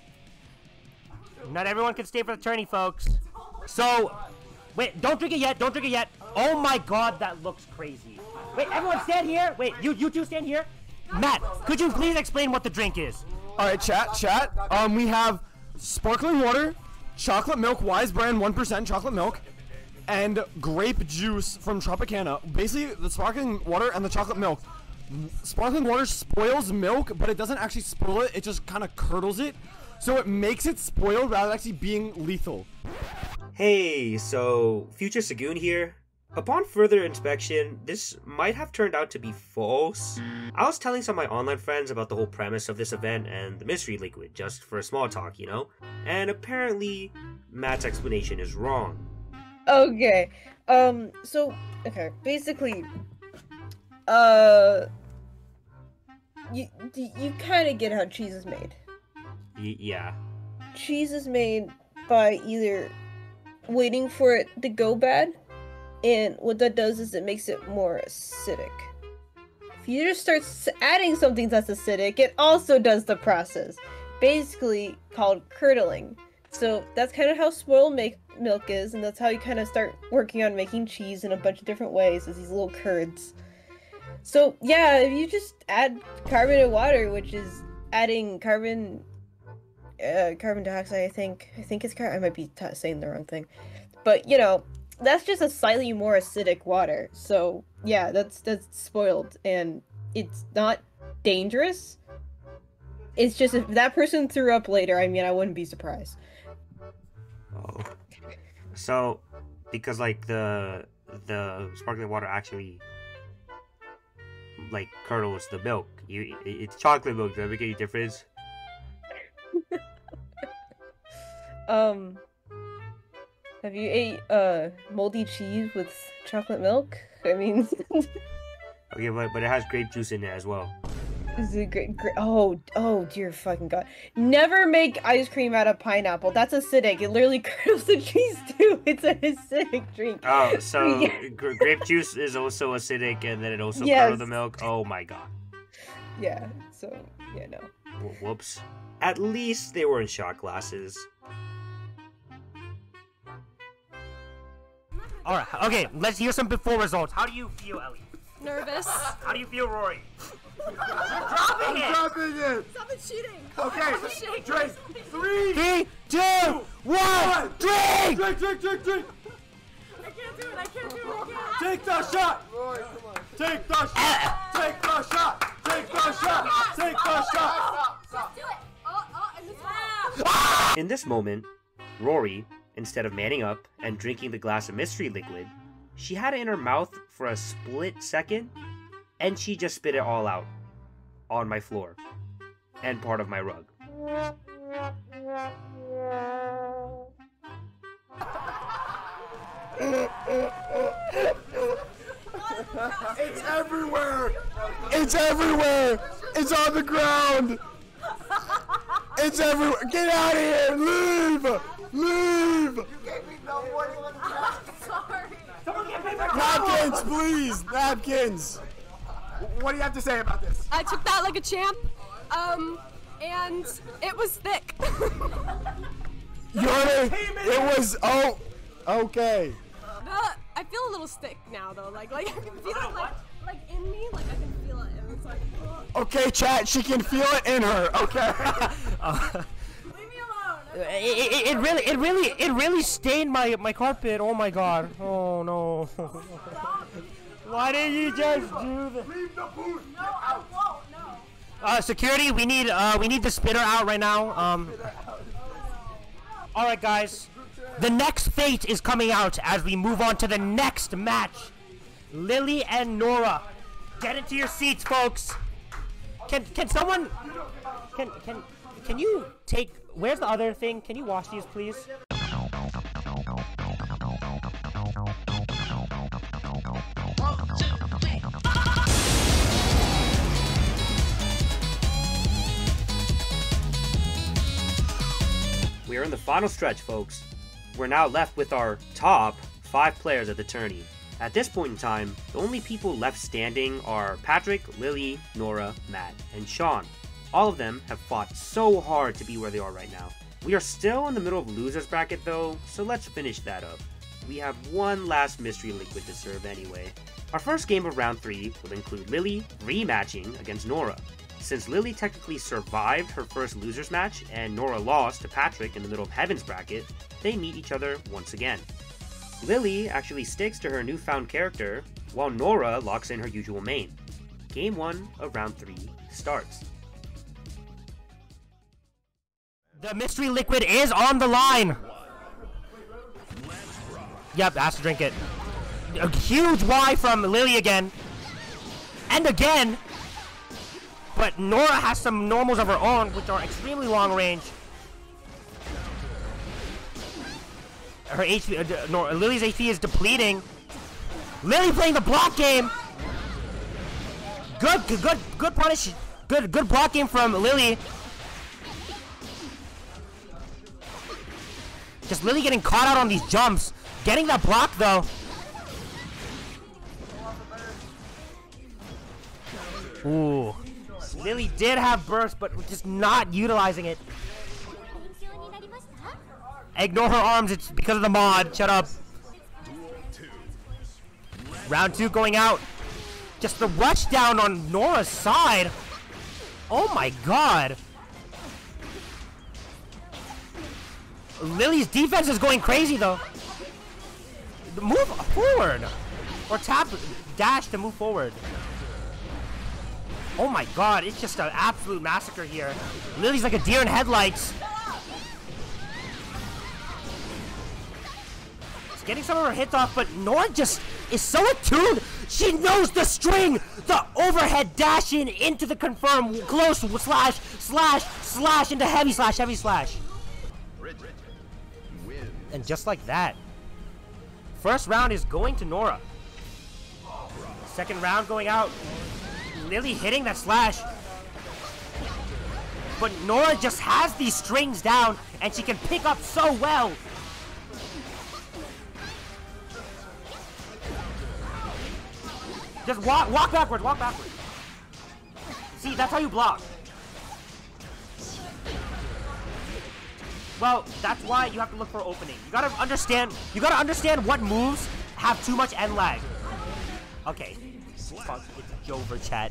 Not everyone can stay for the tourney, folks. So, wait, don't drink it yet, don't drink it yet. Oh my god, that looks crazy. Wait, everyone stand here. Wait, you, you two stand here. Matt, could you please explain what the drink is? All right, chat, chat. Um, we have sparkling water, chocolate milk, Wise brand one percent chocolate milk, and grape juice from Tropicana. Basically, the sparkling water and the chocolate milk. Sparkling water spoils milk, but it doesn't actually spoil it. It just kind of curdles it. So it makes it spoiled rather than actually being lethal. Hey, so Future Sagoon here. Upon further inspection, this might have turned out to be false. I was telling some of my online friends about the whole premise of this event and the Mystery Liquid, just for a small talk, you know? And apparently, Matt's explanation is wrong. Okay, um, so, okay, basically, uh, you, you kind of get how cheese is made. Y yeah. Cheese is made by either waiting for it to go bad, and what that does is it makes it more acidic. If you just start adding something that's acidic, it also does the process, basically called curdling. So that's kind of how spoiled make milk is, and that's how you kind of start working on making cheese in a bunch of different ways, as these little curds. So yeah, if you just add carbonated water, which is adding carbon, uh, carbon dioxide, I think, I think it's car- I might be t saying the wrong thing, but you know, that's just a slightly more acidic water. So yeah, that's that's spoiled, and it's not dangerous. It's just if that person threw up later, I mean, I wouldn't be surprised. Oh. So, because like the the sparkling water actually like curdles the milk. You it's chocolate milk. Does that make any difference? um, have you ate uh moldy cheese with chocolate milk? I mean, okay, but but it has grape juice in there as well. Is it great? Gra oh, oh dear fucking god! Never make ice cream out of pineapple. That's acidic. It literally curdles the cheese too. It's an acidic drink. Oh, so yeah. gr grape juice is also acidic, and then it also Yes. curdles the milk. Oh my god. Yeah. So yeah, no. W whoops. At least they were in shot glasses. All right. Okay. Let's hear some before results. How do you feel, Ellie? Nervous. How do you feel, Rory? Dropping it! Dropping it! Stop it cheating! Okay, drink! Three, Three, two, one, drink! Drink, drink, drink, drink! do it. I can't do it again. Take the shot. Take the shot. Take the shot. Take the shot. Take the shot. Just do it. Oh, oh, and this one. In this moment, Rory, instead of manning up and drinking the glass of mystery liquid, she had it in her mouth for a split second, and she just spit it all out on my floor and part of my rug. It's everywhere! It's everywhere! It's on the ground! It's everywhere! Get out of here! Leave! Leave! You gave me no warning when Sorry. Someone get paper Napkins, please! Napkins! What do you have to say about this? I took that like a champ, um, and it was thick. You're, it was, oh, okay. No, I feel a little stick now though, like like I can feel it like like in me, like I can feel it. It was like. Oh. Okay, chat, she can feel it in her, okay? uh, It, it, it really, it really, it really stained my my carpet. Oh my god. Oh no. Why didn't you just do that? Leave the booth. No, I won't. No. Uh, security, we need, uh, we need the spitter out right now. Um. All right, guys. The next fate is coming out as we move on to the next match. Lily and Nora, get into your seats, folks. Can can someone? Can can can you take? Where's the other thing? Can you wash these, please? We are in the final stretch, folks. We're now left with our top five players of the tourney. At this point in time, the only people left standing are Patrick, Lily, Nora, Matt, and Sean. All of them have fought so hard to be where they are right now. We are still in the middle of losers bracket though, so let's finish that up. We have one last mystery liquid to serve anyway. Our first game of round three will include Lily rematching against Nora. Since Lily technically survived her first losers match and Nora lost to Patrick in the middle of Heaven's bracket, they meet each other once again. Lily actually sticks to her newfound character, while Nora locks in her usual main. Game one of round three starts. The mystery liquid is on the line. Yep, has to drink it. A huge Y from Lily again. And again. But Nora has some normals of her own, which are extremely long range. Her H P, uh, Nora, Lily's H P is depleting. Lily playing the block game. Good, good, good, good punish. Good, good block game from Lily. Just Lily getting caught out on these jumps. Getting that block though. Ooh. Lily did have burst, but just not utilizing it. Ignore her arms, it's because of the mod. Shut up. Round two going out. Just the rush down on Nora's side. Oh my god. Lily's defense is going crazy though. Move forward. Or tap, dash to move forward. Oh my god, it's just an absolute massacre here. Lily's like a deer in headlights. She's getting some of her hits off, but Nora just is so attuned. She knows the string. The overhead dash in into the confirm. Close slash, slash, slash into heavy slash, heavy slash. And just like that. First round is going to Nora. Second round going out. Lily hitting that slash. But Nora just has these strings down and she can pick up so well. Just walk walk backwards, walk backwards. See, that's how you block. Well, that's why you have to look for opening. You gotta understand you gotta understand what moves have too much end lag. Okay. It's over, chat.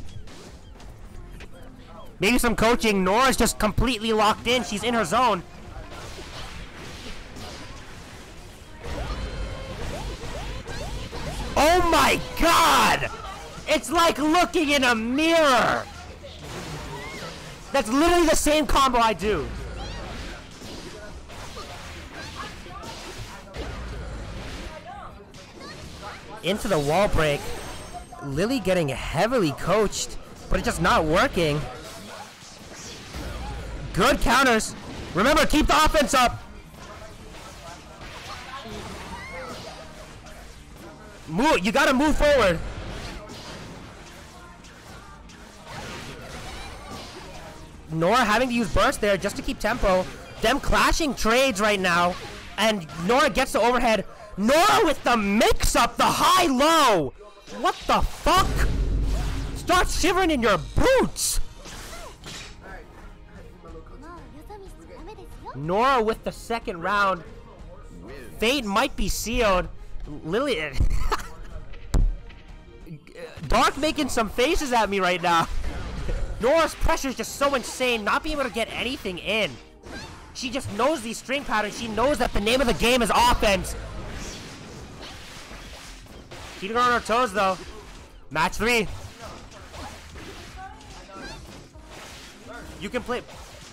Maybe some coaching. Nora's just completely locked in. She's in her zone. Oh my god! It's like looking in a mirror! That's literally the same combo I do. Into the wall break. Lily getting heavily coached, but it's just not working. Good counters. Remember, keep the offense up. Move, you gotta move forward. Nora having to use burst there just to keep tempo. Them clashing trades right now. And Nora gets the overhead. Nora with the mix-up, the high-low. What the fuck? Start shivering in your boots. Nora with the second round. Fate might be sealed. Lily. Dark making some faces at me right now. Nora's pressure is just so insane, not being able to get anything in. She just knows these string patterns. She knows that the name of the game is offense. Keeping her on her toes, though. Match three. You can play...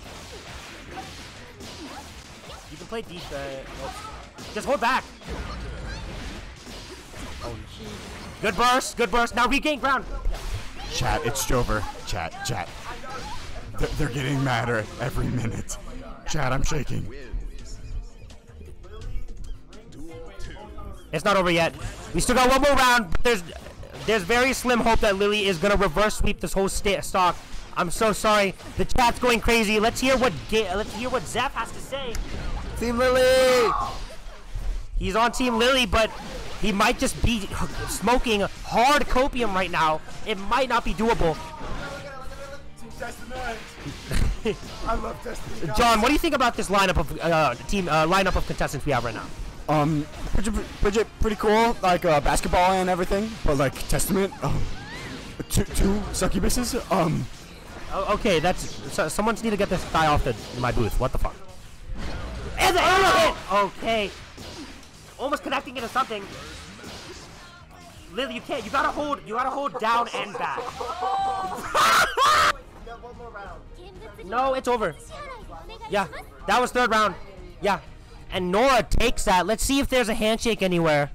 You can play defense. Just hold back. Oh, good burst, good burst. Now regain ground. Chat, it's Jover. Chat, chat. They're, they're getting madder every minute. Chat, I'm shaking. It's not over yet. We still got one more round. But there's, there's very slim hope that Lily is gonna reverse sweep this whole sta stock. I'm so sorry. The chat's going crazy. Let's hear what Ga let's hear what Zeph has to say. Team Lily. He's on Team Lily, but he might just be smoking hard copium right now. It might not be doable. I love Destiny. John, what do you think about this lineup of uh, team uh, lineup of contestants we have right now? Um, Bridget, Bridget pretty cool, like uh, basketball and everything, but like Testament, um, two, two succubuses, um. Oh, okay, that's so, someone's need to get this guy off the my booth. What the fuck? And the arrow hit. Okay, almost connecting into something. Lily, you can't. You gotta hold. You gotta hold down and back. No, it's over. Yeah, that was third round. Yeah. And Nora takes that. Let's see if there's a handshake anywhere.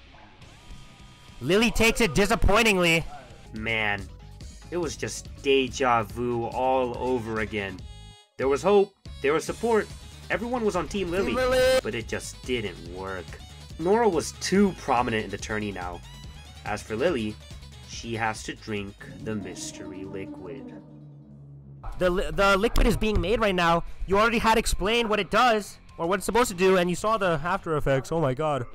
Lily takes it disappointingly. Man, it was just deja vu all over again. There was hope. There was support. Everyone was on Team Lily. Team Lily. But it just didn't work. Nora was too prominent in the tourney now. As for Lily, she has to drink the mystery liquid. The, li the liquid is being made right now. You already had explained what it does. Or what it's supposed to do, and you saw the after effects. Oh my god.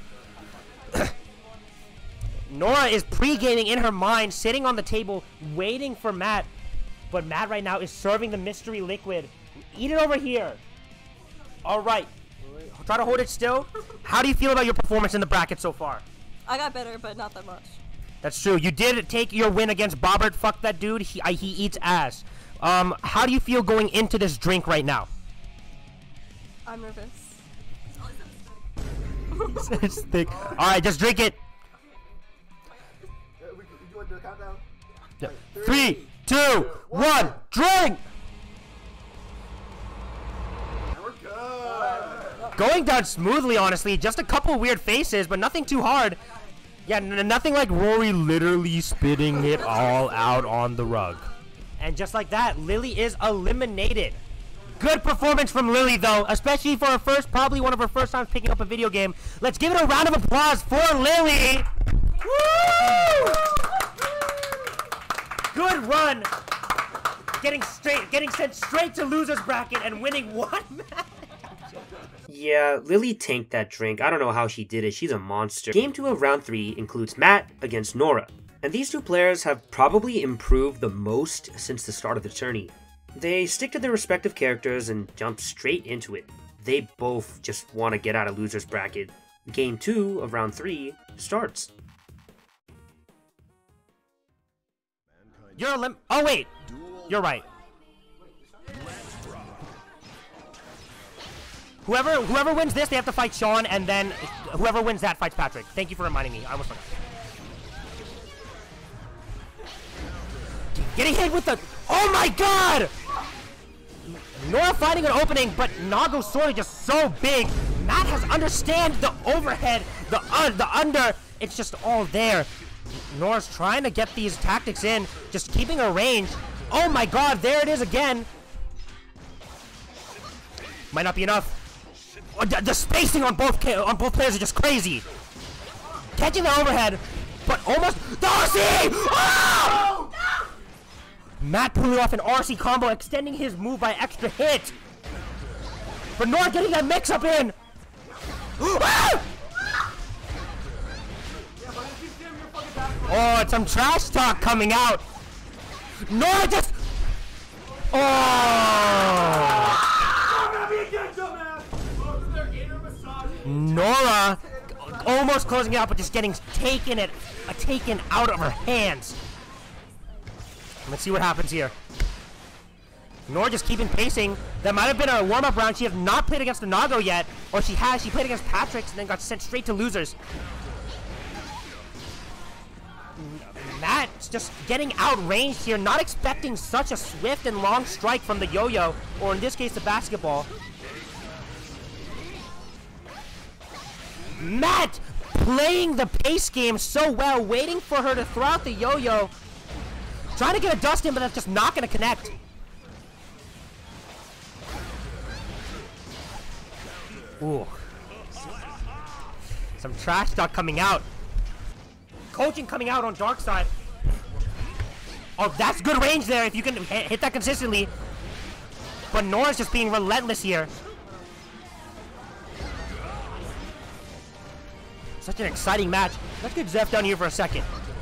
Nora is pre-gaming in her mind, sitting on the table, waiting for Matt. But Matt right now is serving the mystery liquid. Eat it over here. Alright. Try to hold it still. How do you feel about your performance in the bracket so far? I got better, but not that much. That's true. You did take your win against Bobbert. Fuck that dude. He, I, he eats ass. Um, how do you feel going into this drink right now? I'm nervous. It's thick. Alright, just drink it. Yeah. Three, two, one, drink! Going down smoothly, honestly. Just a couple weird faces, but nothing too hard. Yeah, n nothing like Rory literally spitting it all out on the rug. And just like that, Lily is eliminated. Good performance from Lily, though, especially for her first, probably one of her first times picking up a video game. Let's give it a round of applause for Lily. Woo! Good run. Getting straight, getting sent straight to loser's bracket and winning one match. Yeah, Lily tanked that drink. I don't know how she did it. She's a monster. Game two of round three includes Matt against Nora. And these two players have probably improved the most since the start of the tourney. They stick to their respective characters and jump straight into it. They both just want to get out of loser's bracket. Game two of round three starts. You're a lim- Oh wait, you're right. Whoever whoever wins this, they have to fight Sean, and then whoever wins that fights Patrick. Thank you for reminding me. I almost forgot. Getting hit with the... Oh my god! Nora finding an opening, but Nago's sword is just so big. Matt has understand the overhead, the uh, the under. It's just all there. Nora's trying to get these tactics in, just keeping her range. Oh my god, there it is again. Might not be enough. Oh, the, the spacing on both on both players is just crazy. Catching the overhead, but almost the R C! Oh! Matt pulling off an R C combo, extending his move by extra hit. But Nora getting that mix-up in. Ah! Oh, it's some trash talk coming out. Nora just... Oh! Nora almost closing out, but just getting taken it, uh, taken out of her hands. Let's see what happens here. Nora just keeping pacing. That might have been a warm-up round. She has not played against the Nago yet, or she has. She played against Patrick's and then got sent straight to losers. Matt's just getting outranged here, not expecting such a swift and long strike from the yo-yo, or in this case, the basketball. Matt playing the pace game so well, waiting for her to throw out the yo-yo. Trying to get a dust in, but that's just not going to connect. Ooh. Some trash talk coming out. Coaching coming out on Dark Side. Oh, that's good range there if you can hit, hit that consistently. But Nora's just being relentless here. Such an exciting match. Let's get Zeph down here for a second.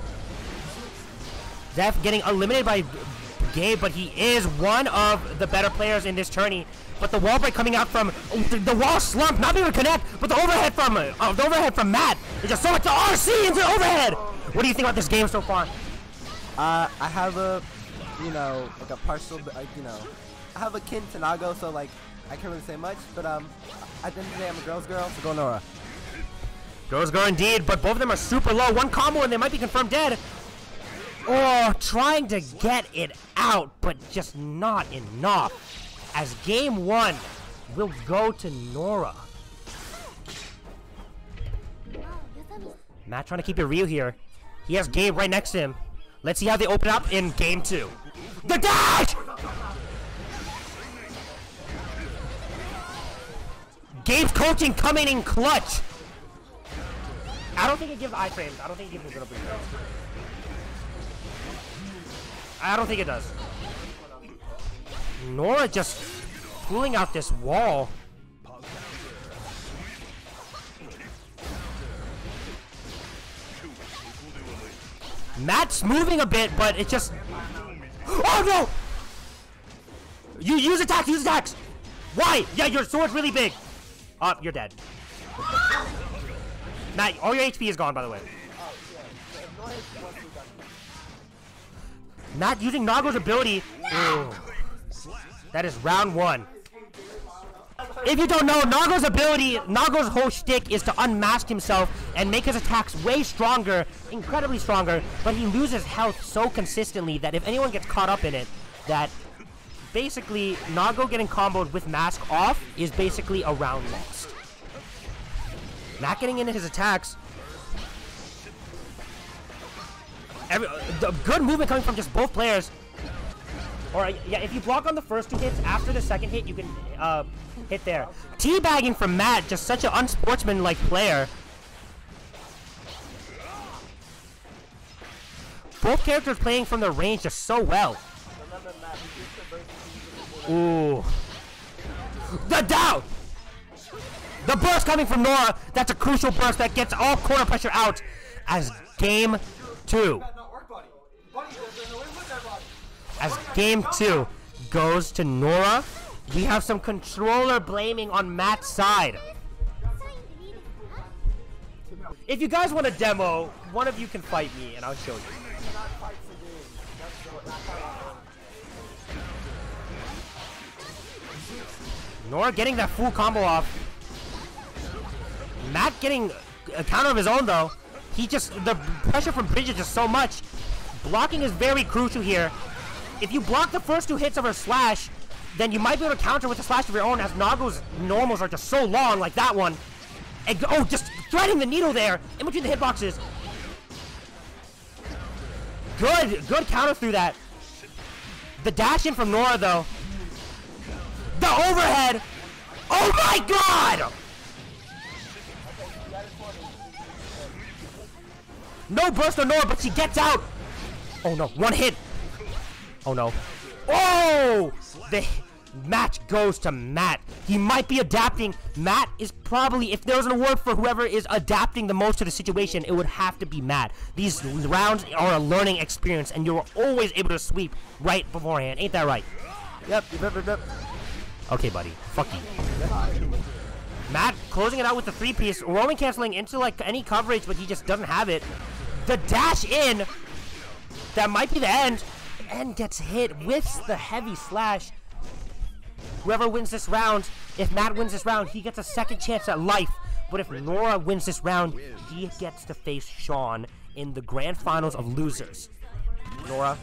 Zeph getting eliminated by Gabe, but he is one of the better players in this tourney. But the wall break coming out from the, the wall slump, not being able to connect, but the overhead from uh, the overhead from Matt is just so much R C into the overhead. What do you think about this game so far? Uh, I have a, you know, like a partial, like, you know, I have a kin to Nago, so like I can't really say much. But um, at the end of the day, I'm a girl's girl, so go Nora. Girls girl indeed, but both of them are super low. One combo and they might be confirmed dead. Oh, trying to get it out, but just not enough. As game one will go to Nora. Matt trying to keep it real here. He has Gabe right next to him. Let's see how they open up in game two. The dash! Gabe's coaching coming in clutch. I don't think it gives iframes. I don't think it gives a little bit of frames. I don't think it does. Nora just pulling out this wall. Matt's moving a bit, but it just... Oh no! You use attacks, use attacks! Why? Yeah, your sword's really big. Oh, you're dead. Matt, all your H P is gone, by the way. Matt using Nago's ability. Ooh. That is round one. If you don't know, Nago's ability, Nago's whole shtick is to unmask himself and make his attacks way stronger, incredibly stronger, but he loses health so consistently that if anyone gets caught up in it, that basically Nago getting comboed with mask off is basically a round lost. Not getting into his attacks. Every, the good movement coming from just both players. Or yeah, if you block on the first two hits, after the second hit, you can uh, hit there. Teabagging from Matt, just such an unsportsmanlike player. Both characters playing from the range just so well. Ooh. The down! The burst coming from Nora. That's a crucial burst that gets all corner pressure out as game two. As game two goes to Nora, we have some controller blaming on Matt's side. If you guys want a demo, one of you can fight me and I'll show you. Nora getting that full combo off. Matt getting a counter of his own though. He just, the pressure from Bridget is so much. Blocking is very crucial here. If you block the first two hits of her slash, then you might be able to counter with a slash of your own, as Nago's normals are just so long, like that one. And, oh, just threading the needle there in between the hitboxes. Good, good counter through that. The dash in from Nora, though. The overhead. Oh my god! No burst on Nora, but she gets out. Oh no, one hit. Oh no. Oh! The match goes to Matt. He might be adapting. Matt is probably, if there was an award for whoever is adapting the most to the situation, it would have to be Matt. These rounds are a learning experience, and you're always able to sweep right beforehand. Ain't that right? Yep, yep, yep, yep. Okay, buddy. Fuck you. Matt closing it out with the three-piece, roaming canceling into like any coverage, but he just doesn't have it. The dash in, that might be the end, and gets hit with the heavy slash. Whoever wins this round, if Matt wins this round, he gets a second chance at life. But if Nora wins this round, he gets to face Sean in the grand finals of losers. Nora.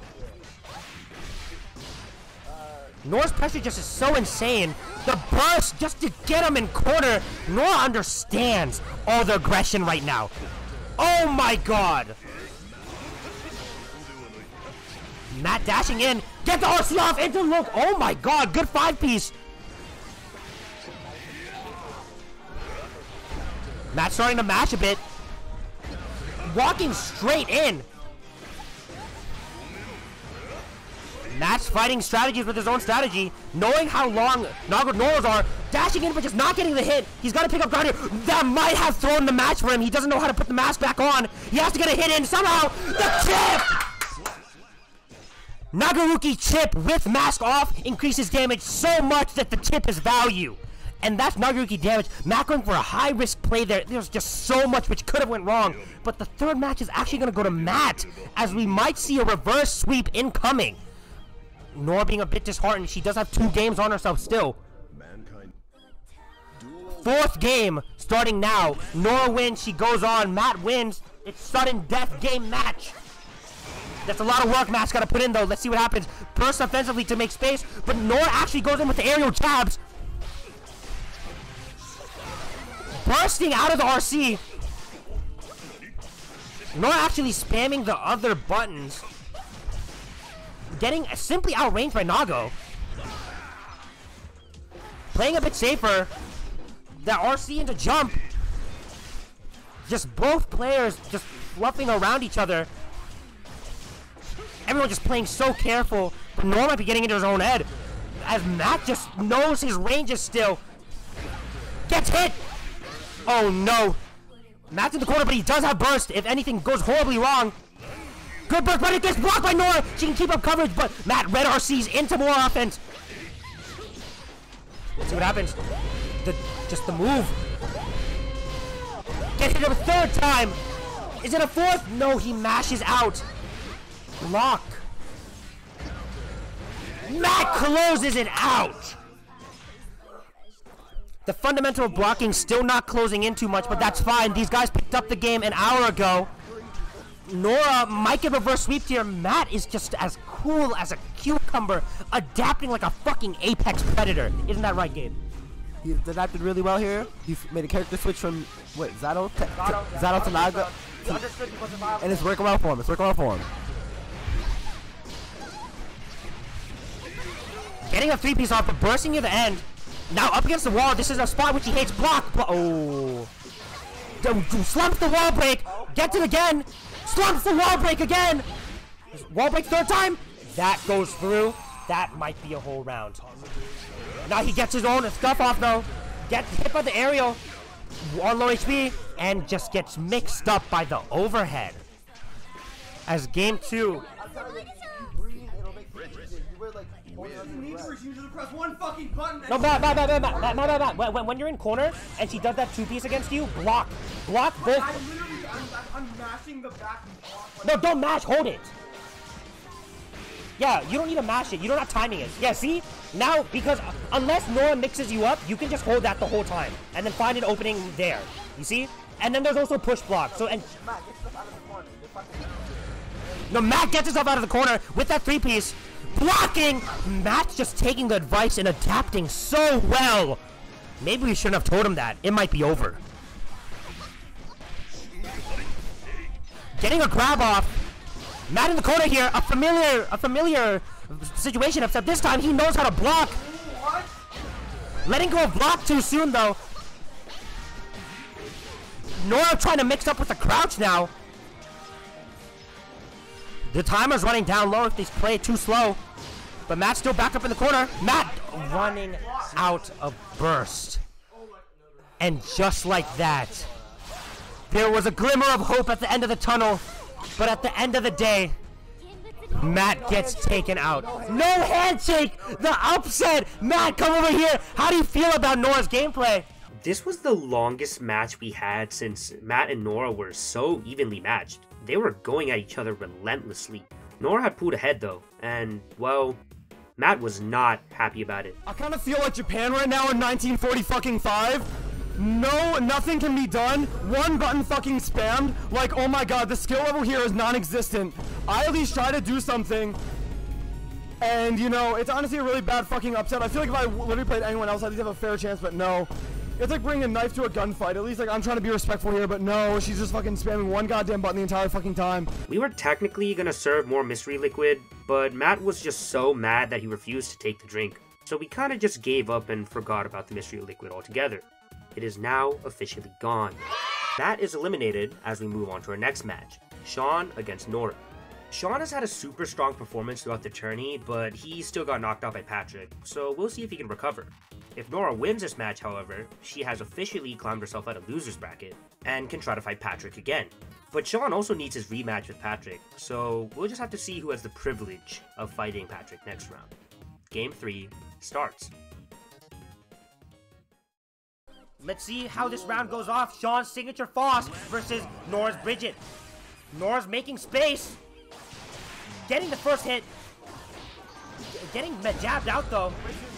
Nora's pressure just is so insane. The burst just to get him in corner. Nora understands all the aggression right now. Oh my god. Matt dashing in. Get the R C off into look. Oh my god. Good five piece. Matt starting to mash a bit. Walking straight in. Matt's fighting strategies with his own strategy, knowing how long Nago Noras are, dashing in but just not getting the hit. He's got to pick up ground here. That might have thrown the match for him. He doesn't know how to put the mask back on. He has to get a hit in somehow. The chip! Nagaruki chip with mask off increases damage so much that the chip is value. And that's Nagaruki damage. Matt going for a high risk play there. There's just so much which could have went wrong. But the third match is actually going to go to Matt, as we might see a reverse sweep incoming. Nora being a bit disheartened. She does have two games on herself still. Fourth game starting now. Nora wins. She goes on. Matt wins. It's sudden death game match. That's a lot of work Matt's got to put in though. Let's see what happens. Burst offensively to make space, but Nora actually goes in with the aerial jabs. Bursting out of the R C. Nora actually spamming the other buttons. Getting simply outranged by Nago. Playing a bit safer. That R C into jump. Just both players just fluffing around each other. Everyone just playing so careful. But Nora might be getting into his own head. As Matt just knows his range is still. Gets hit! Oh no. Matt's in the corner, but he does have burst. If anything goes horribly wrong. Good burst, but it gets blocked by Nora. She can keep up coverage, but Matt red R Cs into more offense. Let's see what happens. The, just the move. Get hit a third time. Is it a fourth? No, he mashes out. Block. Matt closes it out. The fundamental of blocking still not closing in too much, but that's fine. These guys picked up the game an hour ago. Nora might get reverse sweep here. Matt is just as cool as a cucumber, adapting like a fucking apex predator. Isn't that right, Gabe? He's adapted really well here. He's made a character switch from, what, Zato to, Zato, to, Zato to Naga. To, and it's working well for him. It's working well for him. Getting a three-piece off, but bursting near the end. Now up against the wall. This is a spot which he hates. Block. Blo oh. Slumps the wall break. Gets it again. Slumps the wall break again. Wall break third time. That goes through. That might be a whole round. Now he gets his own stuff off though. Gets hit by the aerial on low H P and just gets mixed up by the overhead. As game two. No, Matt, Matt, Matt, Matt, Matt, Matt, Matt, Matt. When, when you're in corner and she does that two-piece against you, block. Block both. I literally, I'm, I'm mashing the back and block. No, don't mash, hold it. Yeah, you don't need to mash it. You don't have timing it. Yeah, see? Now, because uh, unless Nora mixes you up, you can just hold that the whole time. And then find an opening there. You see? And then there's also push block. So, and... No, Matt gets himself out of the corner with that three-piece. Blocking! Matt's just taking the advice and adapting so well. Maybe we shouldn't have told him that. It might be over. Getting a grab off. Matt in the corner here. A familiar, a familiar situation, except this time he knows how to block. Letting go of block too soon, though. Nora trying to mix up with the crouch now. The timer's running down low if they play it too slow. But Matt's still back up in the corner. Matt running out of burst. And just like that, there was a glimmer of hope at the end of the tunnel. But at the end of the day, Matt gets taken out. No handshake! The upset! Matt, come over here! How do you feel about Nora's gameplay? This was the longest match we had since Matt and Nora were so evenly matched. They were going at each other relentlessly. Nora had pulled ahead though, and well, Matt was not happy about it. I kind of feel like Japan right now in nineteen forty fucking five. No, nothing can be done. One button fucking spammed. Like, oh my god, the skill level here is non-existent. I at least try to do something. And, you know, it's honestly a really bad fucking upset. I feel like if I literally played anyone else, I'd at least have a fair chance, but no. It's like bringing a knife to a gunfight. At least, like, I'm trying to be respectful here, but no, she's just fucking spamming one goddamn button the entire fucking time. We were technically gonna serve more mystery liquid, but Matt was just so mad that he refused to take the drink. So we kinda just gave up and forgot about the mystery liquid altogether. It is now officially gone. Matt is eliminated as we move on to our next match, Sean against Nora. Sean has had a super strong performance throughout the tourney, but he still got knocked out by Patrick, so we'll see if he can recover. If Nora wins this match, however, she has officially climbed herself out of loser's bracket and can try to fight Patrick again. But Sean also needs his rematch with Patrick, so we'll just have to see who has the privilege of fighting Patrick next round. Game three starts. Let's see how this round goes off. Sean's signature Foss versus Nora's Bridget. Nora's making space. Getting the first hit. Getting jabbed out though.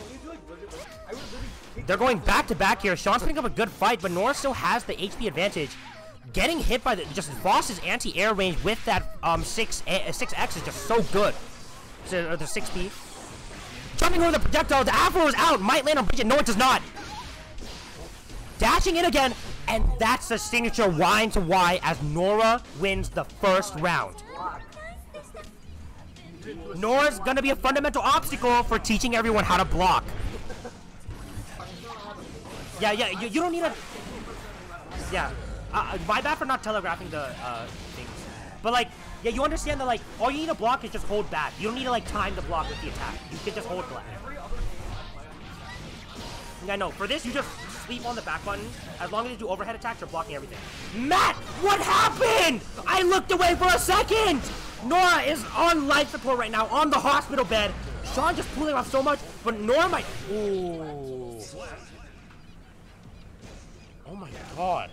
They're going back to back here. Sean's picking up a good fight, but Nora still has the H P advantage. Getting hit by the just Foss's anti-air range with that um six six X is just so good. So, the six P. Jumping over the projectile. The Afro is out. Might land on Bridget. No, it does not. Dashing in again, and that's the signature Y into Y as Nora wins the first round. Nora's gonna be a fundamental obstacle for teaching everyone how to block. Yeah, yeah, you, you don't need a... Yeah, uh, my bad for not telegraphing the uh, things. But like, yeah, you understand that like, all you need to block is just hold back. You don't need to like time the block with the attack. You can just hold back. Yeah, no, for this you just sleep on the back button. As long as you do overhead attacks, you're blocking everything. Matt, what happened? I looked away for a second. Nora is on life support right now, on the hospital bed. Sean just pulling off so much, but Nora might... Ooh. Oh my god.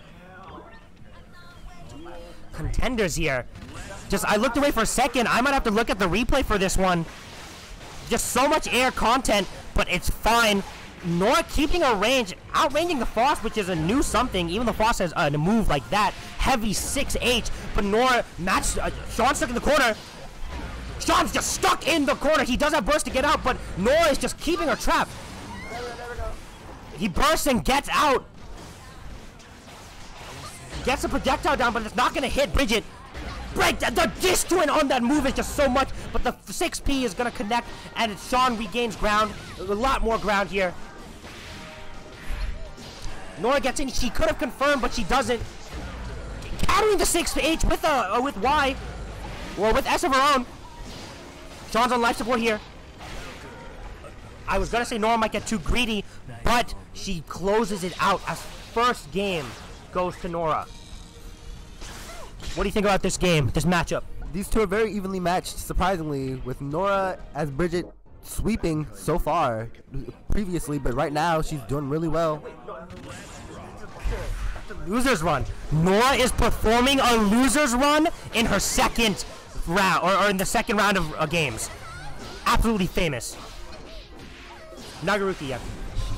Contenders here. Just, I looked away for a second. I might have to look at the replay for this one. Just so much air content, but it's fine. Nora keeping her range, outranging the Foss, which is a new something. Even the Foss has uh, a move like that. Heavy six H, but Nora, match, uh, Sean's stuck in the corner. Sean's just stuck in the corner. He does have burst to get out, but Nora is just keeping her trapped. He bursts and gets out. Gets the projectile down, but it's not going to hit Bridget. Break the, the disjoint on that move is just so much, but the six P is going to connect, and Sean regains ground. A lot more ground here. Nora gets in. She could have confirmed, but she doesn't. Countering the six H with a uh, with Y, or with S of her own. Sean's on life support here. I was gonna say Nora might get too greedy, but she closes it out as first game goes to Nora. What do you think about this game, this matchup? These two are very evenly matched, surprisingly, with Nora as Bridget sweeping so far previously, but right now she's doing really well. Loser's run. Nora is performing a loser's run in her second round, or, or in the second round of uh, games. Absolutely famous. Nagaruki, yeah.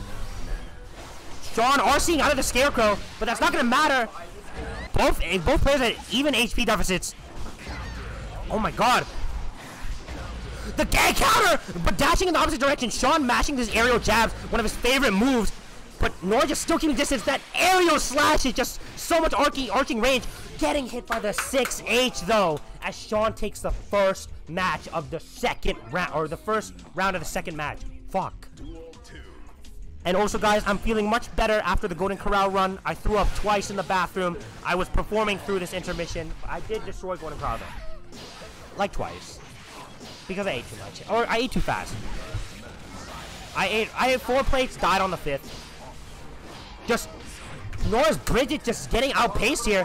Sean are seeing out of the Scarecrow, but that's not going to matter. Both, both players at even H P deficits. Oh my god. The gag counter! But dashing in the opposite direction. Sean mashing his aerial jabs, one of his favorite moves. But Nora just still keeping distance. That aerial slash is just so much arcing, arcing range. Getting hit by the six H though, as Sean takes the first match of the second round, or the first round of the second match. Fuck. And also, guys, I'm feeling much better after the Golden Corral run. I threw up twice in the bathroom. I was performing through this intermission. I did destroy Golden Corral though. Like twice. Because I ate too much. Or I ate too fast. I ate I ate four plates, died on the fifth. Just Nora's Bridget just getting outpaced here.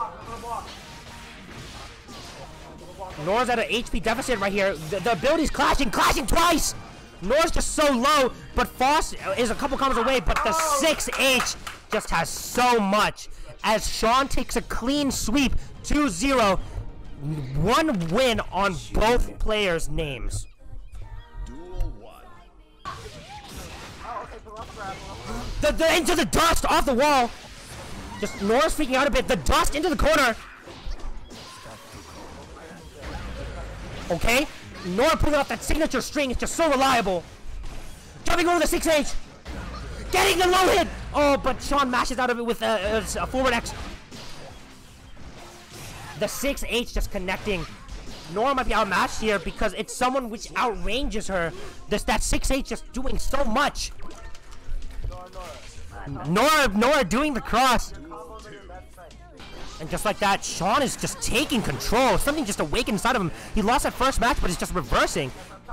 Nora's at an H P deficit right here. The, the ability's clashing, clashing twice! Nora's just so low, but Foss is a couple combos away, but the six H just has so much. As Sean takes a clean sweep, two zero. One win on both players' names. The, the into the dust off the wall. Just Nora's freaking out a bit. The dust into the corner. Okay, Nora pulling off that signature string is just so reliable. Jumping over the six H. Getting the low hit. Oh, but Sean mashes out of it with a, a, a forward X. The six H just connecting. Nora might be outmatched here because it's someone which outranges her. This that six H just doing so much. Nora, Nora doing the cross. And just like that, Sean is just taking control. Something just awakened inside of him. He lost that first match, but it's just reversing.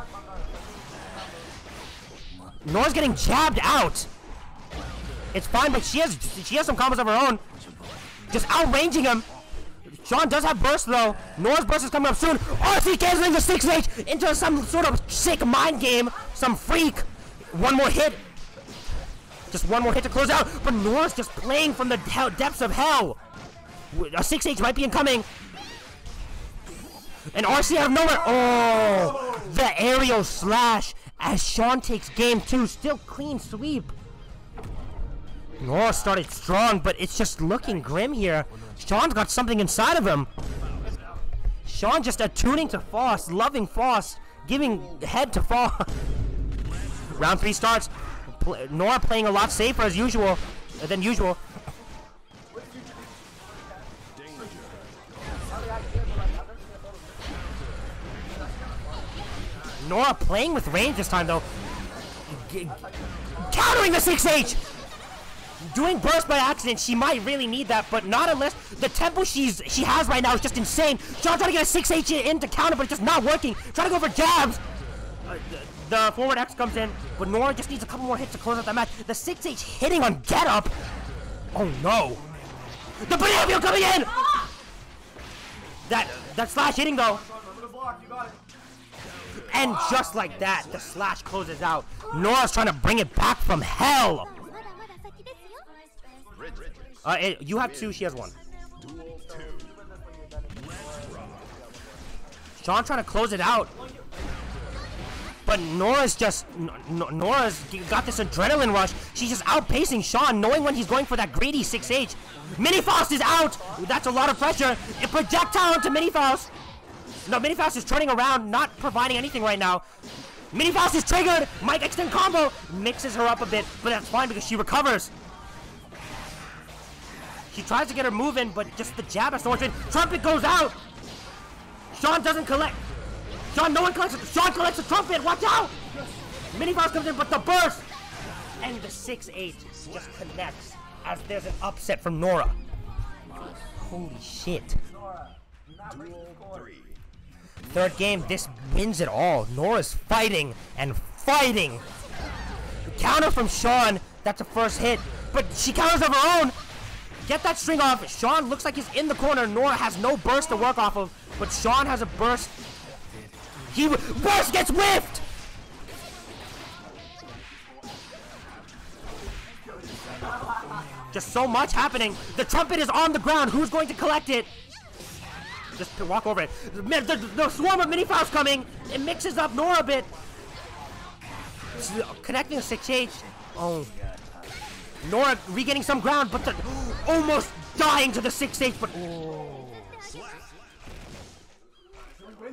Nora's getting jabbed out. It's fine, but she has she has some combos of her own. Just outranging him. Sean does have burst though. Nora's burst is coming up soon. R C canceling the six H into some sort of sick mind game. Some freak. One more hit. Just one more hit to close out. But Nora's just playing from the hell, depths of hell. A six H might be incoming. And R C out of nowhere. Oh, the aerial slash as Sean takes game two. Still clean sweep. Nora started strong, but it's just looking grim here. Sean's got something inside of him. Sean just attuning to Foss, loving Foss, giving head to Foss. Round three starts. Pl Nora playing a lot safer as usual uh, than usual. Nora playing with range this time though. G countering the six H! Doing burst by accident, she might really need that, but not unless the tempo she's she has right now is just insane. Sean trying to get a six H in to counter, but it's just not working. Trying to go for jabs. Uh, the, the forward X comes in, but Nora just needs a couple more hits to close out that match. The six H hitting on get up. Oh no. The banana coming in! That, that slash hitting though. And just like that, the slash closes out. Nora's trying to bring it back from hell. Uh, it, you have two, she has one. Sean trying to close it out. But Nora's just, Nora's got this adrenaline rush. She's just outpacing Sean, knowing when he's going for that greedy six H. Mini Faust is out. That's a lot of pressure. A projectile into Mini Faust. No, Mini Faust is turning around, not providing anything right now. Mini Faust is triggered. Mike extend combo mixes her up a bit, but that's fine because she recovers. She tries to get her move in, but just the jab has so much in. Trumpet goes out. Sean doesn't collect. Sean, no one collects it. Sean collects the trumpet. Watch out. Mini Faust comes in, but the burst and the six H just connects as there's an upset from Nora. Holy shit. Third game, this wins it all. Nora's fighting and fighting. Counter from Sean. That's a first hit, but she counters of her own. Get that string off. Sean looks like he's in the corner. Nora has no burst to work off of, but Sean has a burst. He burst gets whiffed. Just so much happening. The trumpet is on the ground. Who's going to collect it? Just to walk over it. The, the, the swarm of Mini Faust coming. It mixes up Nora a bit. Connecting a six H. Oh. Nora regaining some ground, but the, almost dying to the six H, but oh.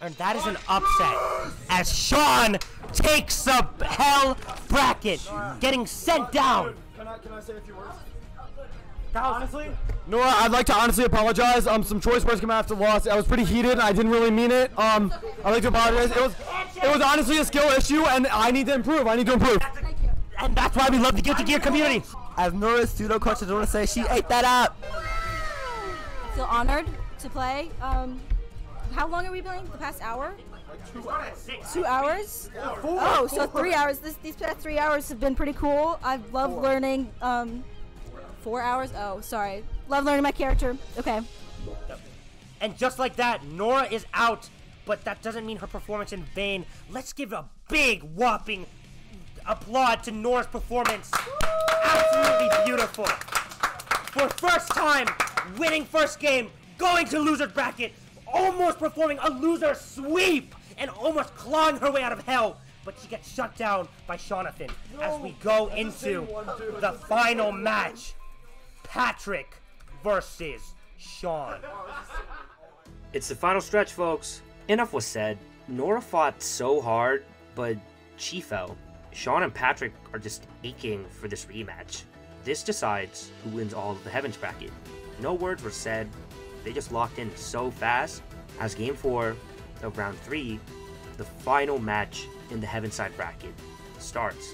And that is an upset as Sean takes a hell bracket, getting sent down. Can I, can I say a few words? Honestly, Nora, I'd like to honestly apologize. Um, some choice words came out after the loss. I was pretty heated, and I didn't really mean it. Um, I'd like to apologize. It was, it was honestly a skill issue, and I need to improve. I need to improve. And that's why we love the Guilty Gear community. As Nora's pseudo coach, I just want to say she ate that up. I feel honored to play. Um, how long are we playing? The past hour? Two hours? Oh, so three hours. This, these past three hours have been pretty cool. I've loved learning. Um, four hours? Oh, sorry. Love learning my character. Okay. And just like that, Nora is out, but that doesn't mean her performance in vain. Let's give a big, whopping applaud to Nora's performance. Absolutely beautiful. For first time, winning first game, going to loser's bracket, almost performing a loser sweep, and almost clawing her way out of hell. But she gets shut down by Jonathan no, as we go into the final match. Patrick versus Sean. It's the final stretch, folks. Enough was said. Nora fought so hard, but she fell. Sean and Patrick are just aching for this rematch. This decides who wins all of the Heavens bracket. No words were said. They just locked in so fast. As game four of round three, the final match in the Heaven side bracket starts.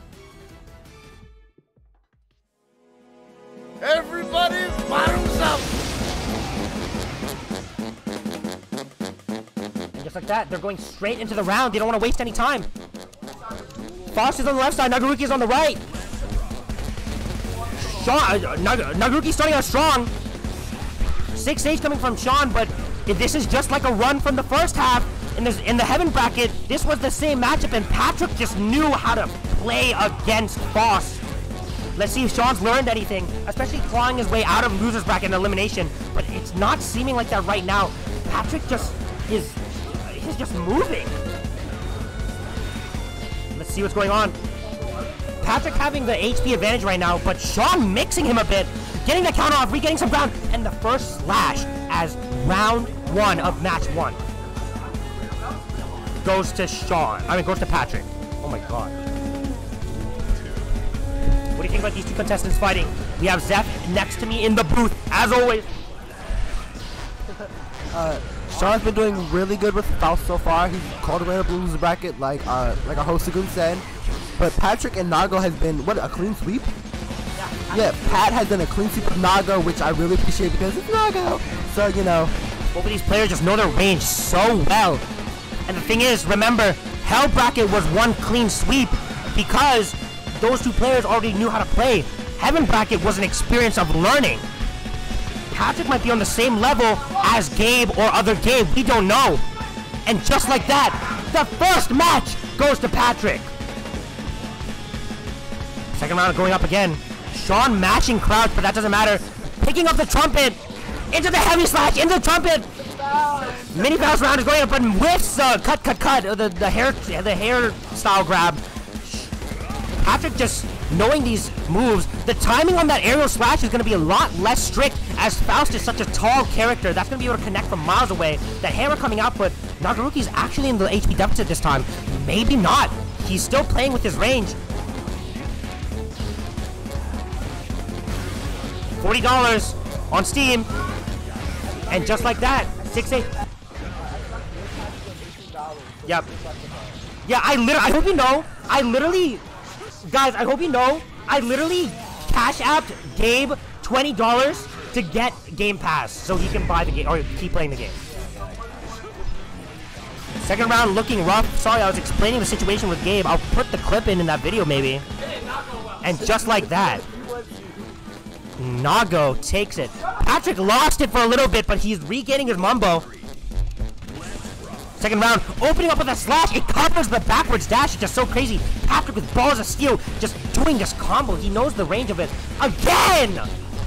Everybody bottoms up! And just like that, they're going straight into the round. They don't want to waste any time. Fox is on the left side, Nagaruki is on the right. Sean, uh, Nag Nagaruki starting out strong. six H coming from Sean, but if this is just like a run from the first half, in, this, in the Heaven bracket, this was the same matchup, and Patrick just knew how to play against Boss. Let's see if Sean's learned anything, especially clawing his way out of loser's bracket and elimination, but it's not seeming like that right now. Patrick just is, he's just moving. Let's see what's going on. Patrick having the H P advantage right now, but Sean mixing him a bit, getting the count off, regaining some ground, and the first slash as round one of match one goes to Sean. I mean, goes to Patrick. Oh my god. What do you think about these two contestants fighting? We have Zeph next to me in the booth, as always. uh, Sean's been doing really good with Faust so far. He's called away the loser bracket, like uh, like our host Sagoon said. But Patrick and Nago has been, what, a clean sweep? Yeah, yeah, Pat has done a clean sweep with Nago, which I really appreciate because it's Nago. So, you know. Both of these players just know their range so well. And the thing is, remember, Hell Bracket was one clean sweep because those two players already knew how to play. Heaven Bracket was an experience of learning. Patrick might be on the same level as Gabe or other Gabe, we don't know. And just like that, the first match goes to Patrick. Second round going up again. Sean mashing crouch, but that doesn't matter. Picking up the trumpet, into the heavy slash, into the trumpet. Mini Faust round is going up, but whiffs, uh, cut, cut, cut, uh, the, the hair, the hair style grab. Patrick just knowing these moves, the timing on that aerial slash is going to be a lot less strict as Faust is such a tall character. That's going to be able to connect from miles away. The hammer coming out, but Nagaruki's actually in the H P deficit this time. Maybe not. He's still playing with his range. forty dollars on Steam. And just like that, six eight. Yep. Yeah, I literally, I hope you know, I literally, guys, I hope you know, I literally cash apped Gabe twenty dollars to get Game Pass so he can buy the game, or keep playing the game. Second round looking rough. Sorry, I was explaining the situation with Gabe. I'll put the clip in in that video maybe. And just like that, Nago takes it. Patrick lost it for a little bit, but he's regaining his mumbo. Second round, opening up with a slash. It covers the backwards dash. It's just so crazy. Patrick with balls of steel just doing this combo. He knows the range of it. Again!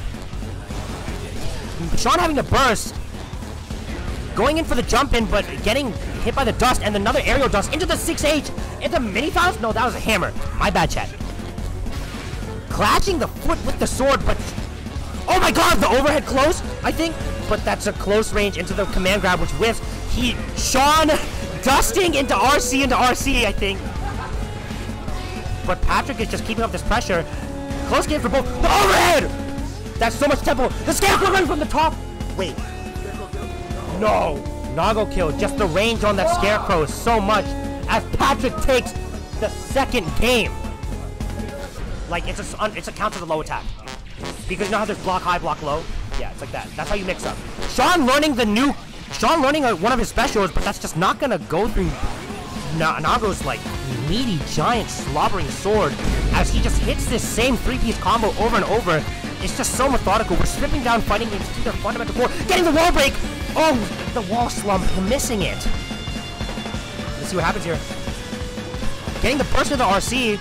Sean having to burst. Going in for the jump in, but getting hit by the dust and another aerial dust into the six H. Into mini Faust? No, that was a hammer. My bad, chat. Clashing the foot with the sword, but oh my god, the overhead close, I think, but that's a close range into the command grab, which whiffs. He, Sean dusting into R C, into R C, I think. But Patrick is just keeping up this pressure. Close game for both. The overhead! That's so much tempo. The Scarecrow running from the top. Wait. No. Nago kill. Just the range on that Scarecrow is so much as Patrick takes the second game. Like, it's a, it's a counter to low attack. Because you know how there's block high, block low? Yeah, it's like that. That's how you mix up. Sean learning the new... Sean learning a, one of his specials, but that's just not gonna go through Na Nago's, like, meaty, giant, slobbering sword as he just hits this same three-piece combo over and over. It's just so methodical. We're stripping down fighting games to their fundamental core. Getting the wall break! Oh, the wall slump, missing it. Let's see what happens here. Getting the burst of the R C.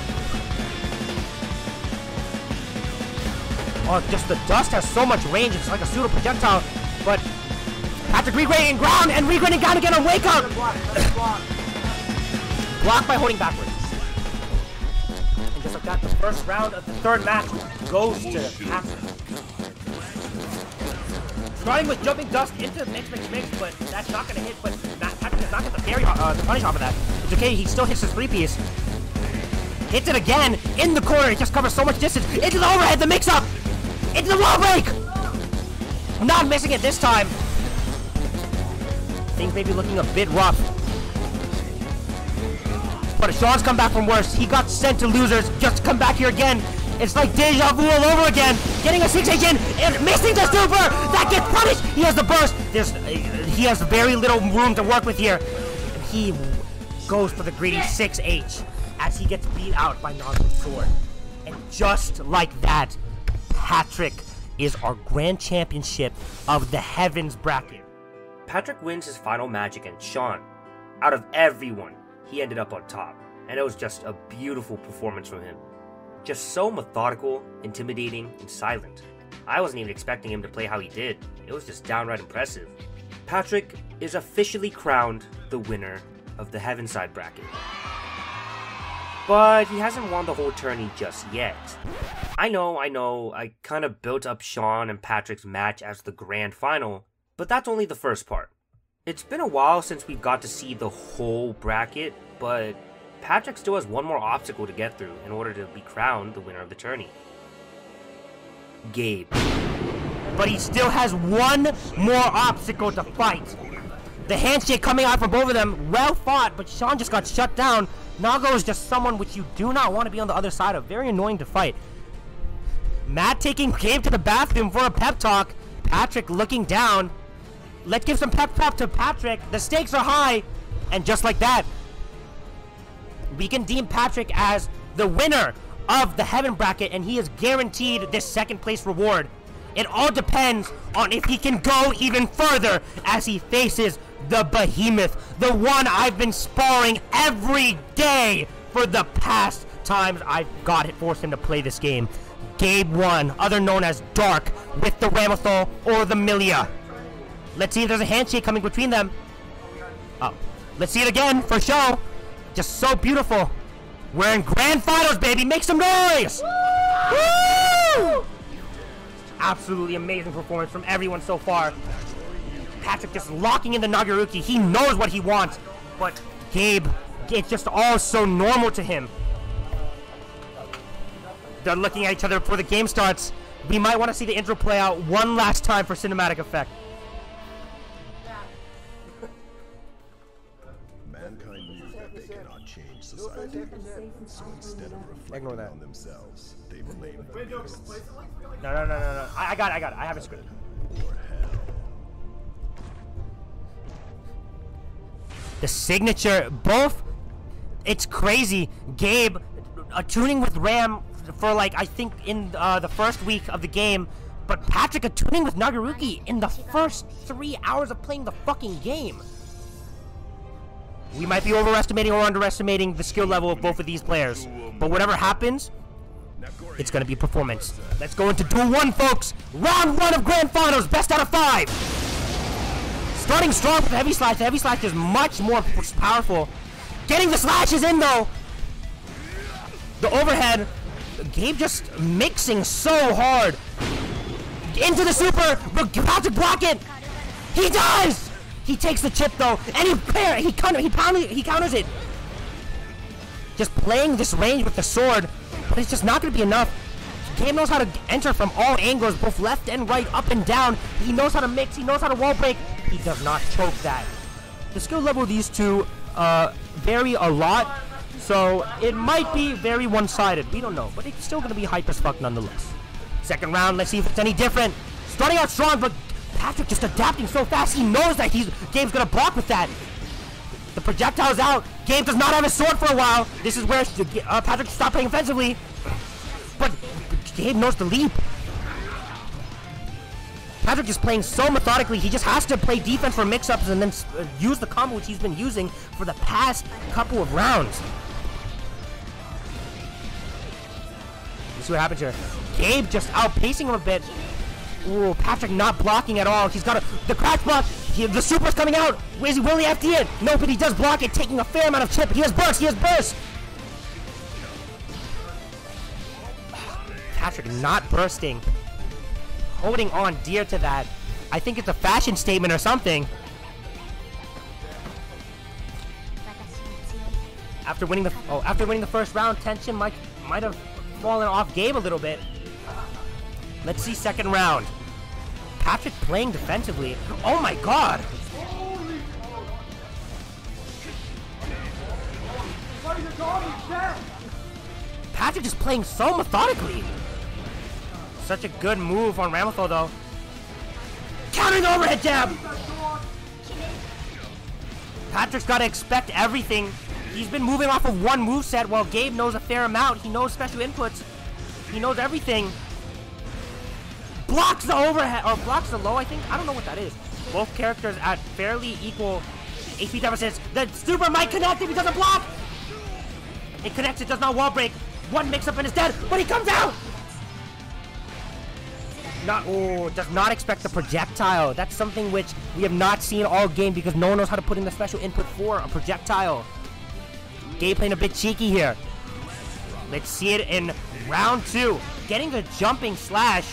Oh, just the dust has so much range. It's like a pseudo projectile. But Patrick regrading ground and regrading down again on wake up. Blocked by holding backwards. And just like that, the first round of the third match goes to Patrick. Starting with jumping dust into mix, mix, mix, but that's not going to hit. But not, Patrick does not get the parry, uh, the punish off of that. It's okay. He still hits his three piece. Hits it again in the corner. It just covers so much distance. Into the overhead, the mix up. Into the wall break. Not missing it this time. Things may be looking a bit rough. But Sean's come back from worse. He got sent to losers just to come back here again. It's like deja vu all over again. Getting a six H in and missing the super. That gets punished. He has the burst. There's, uh, he has very little room to work with here. And he goes for the greedy six H as he gets beat out by Nago's sword. And just like that, Patrick is our grand championship of the Heavens bracket. Patrick wins his final match against Sean. Out of everyone, he ended up on top. And it was just a beautiful performance from him. Just so methodical, intimidating, and silent. I wasn't even expecting him to play how he did. It was just downright impressive. Patrick is officially crowned the winner of the Heavenside bracket. But he hasn't won the whole tourney just yet. I know, I know, I kind of built up Sean and Patrick's match as the grand final, but that's only the first part. It's been a while since we've got to see the whole bracket, but Patrick still has one more obstacle to get through in order to be crowned the winner of the tourney. Gabe. But he still has one more obstacle to fight. The handshake coming out from both of them, well fought, but Sean just got shut down. Nago is just someone which you do not want to be on the other side of. Very annoying to fight. Matt taking Gabe to the bathroom for a pep talk. Patrick looking down. Let's give some pep talk to Patrick. The stakes are high. And just like that, we can deem Patrick as the winner of the Heaven bracket, and he is guaranteed this second place reward. It all depends on if he can go even further as he faces the behemoth, the one I've been sparring every day for the past times I've got it, forced him to play this game. Gabe one, other known as Dark, with the Ramethal or the Milia. Let's see if there's a handshake coming between them. Oh, let's see it again for show. Just so beautiful. We're in grand finals, baby. Make some noise! Woo! Woo! Absolutely amazing performance from everyone so far. Patrick just locking in the Nagaruki. He knows what he wants, but Gabe, it's just all so normal to him. They're looking at each other before the game starts. We might want to see the intro play out one last time for cinematic effect. Mankind knew that they cannot change society, so instead of reflecting on themselves, they blamed the beasts. No, no, no, no, no. I, I got it, I got it. I have a script. The signature, both, it's crazy. Gabe attuning with Ram for like, I think in uh, the first week of the game, but Patrick attuning with Nagaruki in the first three hours of playing the fucking game. We might be overestimating or underestimating the skill level of both of these players, but whatever happens, it's going to be performance. Let's go into Duel one, folks. Round one of Grand Finals, best out of five. Starting strong with the heavy slash. The heavy slash is much more powerful. Getting the slashes in, though. The overhead. Gabe just mixing so hard. Into the super. But Patrick block it. He does. He takes the chip though, and he he counter he pound, he counters it. Just playing this range with the sword, but it's just not going to be enough. Gabe knows how to enter from all angles, both left and right, up and down. He knows how to mix. He knows how to wall break. He does not choke that. The skill level of these two uh, vary a lot, so it might be very one-sided. We don't know, but it's still going to be hype as fuck nonetheless. Second round, let's see if it's any different. Starting out strong, but Patrick just adapting so fast. He knows that he's Gabe's going to block with that. The projectile's out. Gabe does not have his sword for a while. This is where uh, Patrick stopped playing offensively. But Gabe knows the leap. Patrick is playing so methodically. He just has to play defense for mix-ups and then uh, use the combo which he's been using for the past couple of rounds. Let's see what happens here. Gabe just outpacing him a bit. Ooh, Patrick not blocking at all. He's got a, the crash block. He, the super's coming out. Where's he? Will he F D it? No, but he does block it, taking a fair amount of chip. He has burst. He has burst. Patrick not bursting. Holding on dear to that. I think it's a fashion statement or something. After winning the oh, after winning the first round, tension might might have fallen off Gabe a little bit. Let's see second round. Patrick playing defensively. Oh my god! Patrick is playing so methodically. Such a good move on Ramotho though. Countering the overhead jab! Patrick's got to expect everything. He's been moving off of one moveset while Gabe knows a fair amount. He knows special inputs. He knows everything. Blocks the overhead, or blocks the low, I think. I don't know what that is. Both characters at fairly equal H P deficits. The super might connect if he doesn't block. It connects, it does not wall break. One mix up and is dead, but he comes out. Not, oh, does not expect the projectile. That's something which we have not seen all game because no one knows how to put in the special input for a projectile. Gabe playing a bit cheeky here. Let's see it in round two. Getting the jumping slash.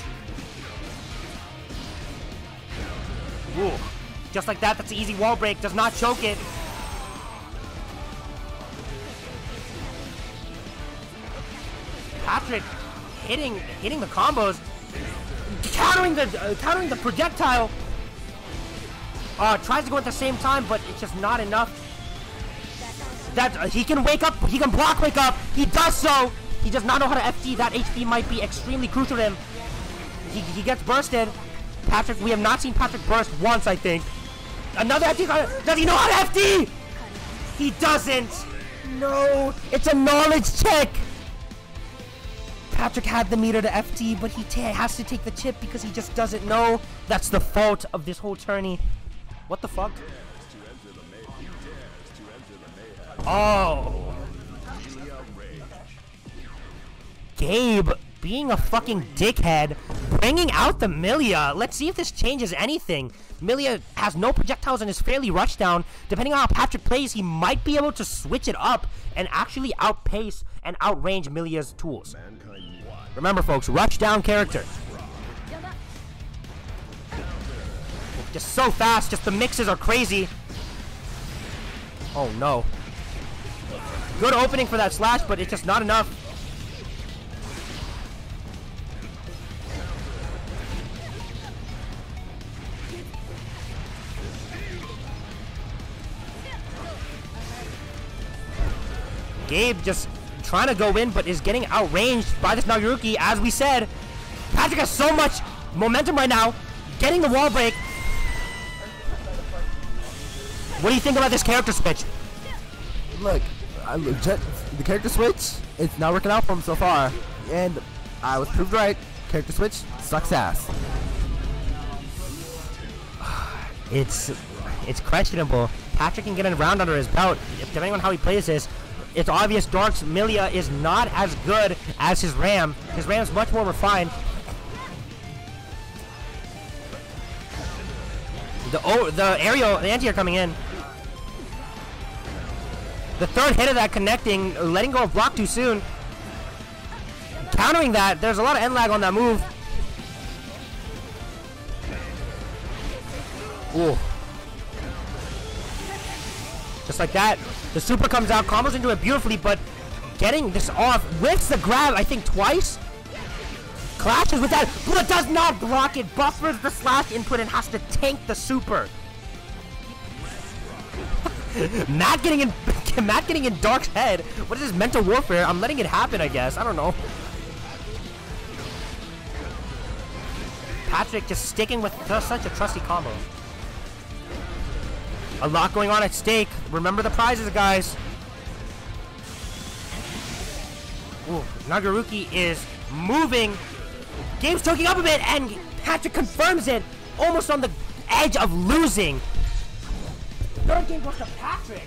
Ooh. Just like that, that's an easy wall break. Does not choke it. Patrick hitting hitting the combos. Countering the uh, countering the projectile. Uh, tries to go at the same time, but it's just not enough. That uh, he can wake up. He can block wake up. He does so. He does not know how to F D. That H P might be extremely crucial to him. He, he gets bursted. Patrick, we have not seen Patrick burst once, I think. Another F D. Does he know how to F D? He doesn't. No, it's a knowledge check. Patrick had the meter to F D, but he has to take the chip because he just doesn't know. That's the fault of this whole tourney. What the fuck? Oh. Gabe being a fucking dickhead, bringing out the Millia. Let's see if this changes anything. Millia has no projectiles and is fairly rushed down. Depending on how Patrick plays, he might be able to switch it up and actually outpace and outrange Millia's tools. Remember, folks, rush down character. Just so fast, just the mixes are crazy. Oh no. Good opening for that slash, but it's just not enough. Gabe just trying to go in, but is getting outranged by this Nagaruki. As we said, Patrick has so much momentum right now, getting the wall break. What do you think about this character switch? Look, I legit, the character switch, it's not working out for him so far, and I was proved right. Character switch sucks ass. It's it's questionable. Patrick can get a round under his belt, depending on how he plays this. It's obvious Dark's Millia is not as good as his Ram. His Ram's much more refined. The oh, the aerial, the anti-air coming in. The third hit of that connecting, letting go of block too soon. Countering that, there's a lot of end lag on that move. Ooh. Just like that. The super comes out, combos into it beautifully, but getting this off, whiffs the grab, I think twice. Clashes with that, but does not block it, buffers the slash input and has to tank the super. Matt getting in Matt getting in Dark's head. What is this mental warfare? I'm letting it happen, I guess. I don't know. Patrick just sticking with such a trusty combo. A lot going on at stake. Remember the prizes, guys. Ooh, Nagaruki is moving. Game's choking up a bit, and Patrick confirms it, almost on the edge of losing. Third game goes to Patrick.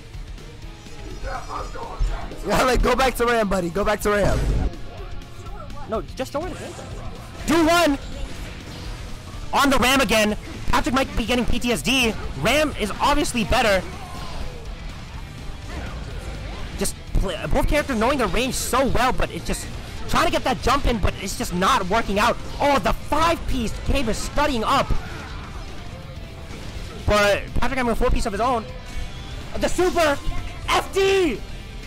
Yeah, like, go back to Ram, buddy. Go back to Ram. No, just don't win the game. Do one! On the Ram again. Patrick might be getting P T S D. Ram is obviously better. Just play, both characters knowing their range so well, but it's just trying to get that jump in, but it's just not working out. Oh, the five-piece Gabe is studying up. But Patrick having a four-piece of his own. The super F D!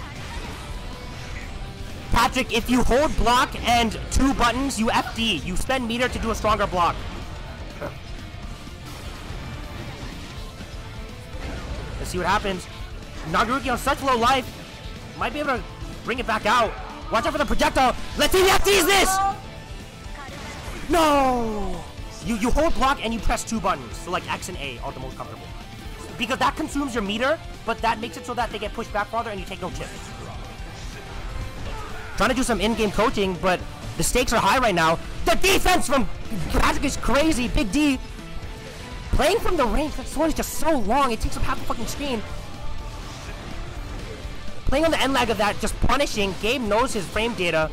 Patrick, if you hold block and two buttons, you F D. You spend meter to do a stronger block. Let's see what happens. Nagaruki on such low life. Might be able to bring it back out. Watch out for the projectile. Let's see if he F Ds this! No! You, you hold block and you press two buttons. So like X and A are the most comfortable. Because that consumes your meter, but that makes it so that they get pushed back farther and you take no chip. Trying to do some in-game coaching, but the stakes are high right now. The defense from Patrick is crazy. Big D. Playing from the range, that sword is just so long. It takes up half the fucking screen. Playing on the end lag of that, just punishing. Gabe knows his frame data.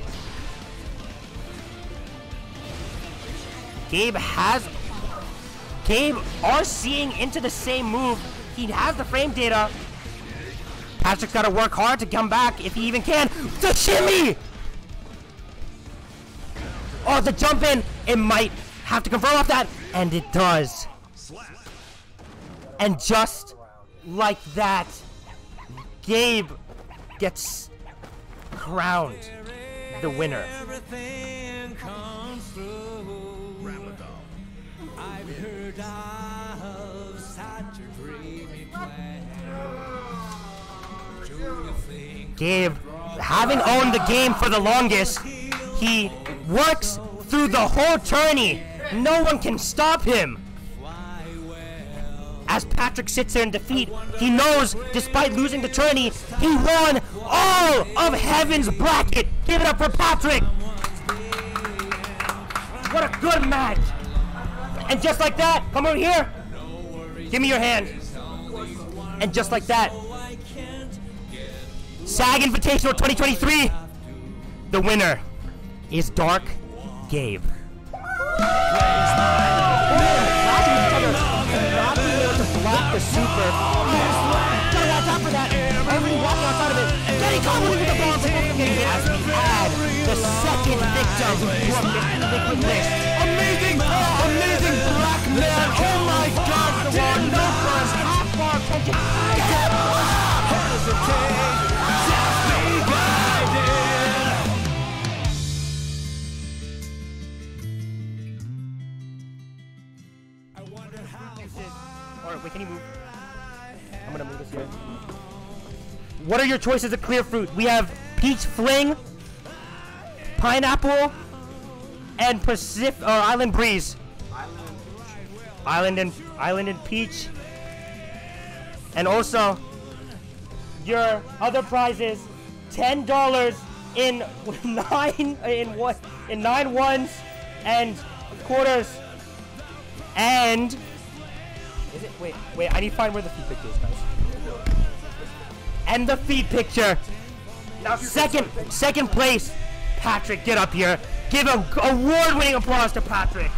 Gabe has... Gabe RCing into the same move. He has the frame data. Patrick's got to work hard to come back if he even can. The shimmy! Oh, the jump in. It might have to confirm off that. And it does. And just like that, Gabe gets crowned the winner. Gabe, having owned the game for the longest, he works through the whole tourney. No one can stop him. As Patrick sits there in defeat, he knows, despite losing the tourney, he won all of Heaven's bracket. Give it up for Patrick. What a good match. And just like that, come over here. Give me your hand. And just like that, SAG Invitational twenty twenty-three, the winner is Dark Gabe. Block the super. Gotta watch out for that. Everybody walking outside of it. Getting caught with the bomb for both games as we add the second victim from this liquid list. Amazing, amazing black man. Oh my god, the one no cross, half bar attention. Get hesitate. Just be guided. I wonder how. Alright, wait, can you move? I'm gonna move this here. What are your choices of clear fruit? We have peach fling, pineapple, and Pacific uh, Island breeze. Island and island and peach. And also your other prizes: ten dollars in nine in what in nine ones and quarters, and. Is it? Wait, wait, I need to find where the feet picture is, guys. And the feet picture. Now, second, second place, Patrick, get up here. Give a award-winning applause to Patrick.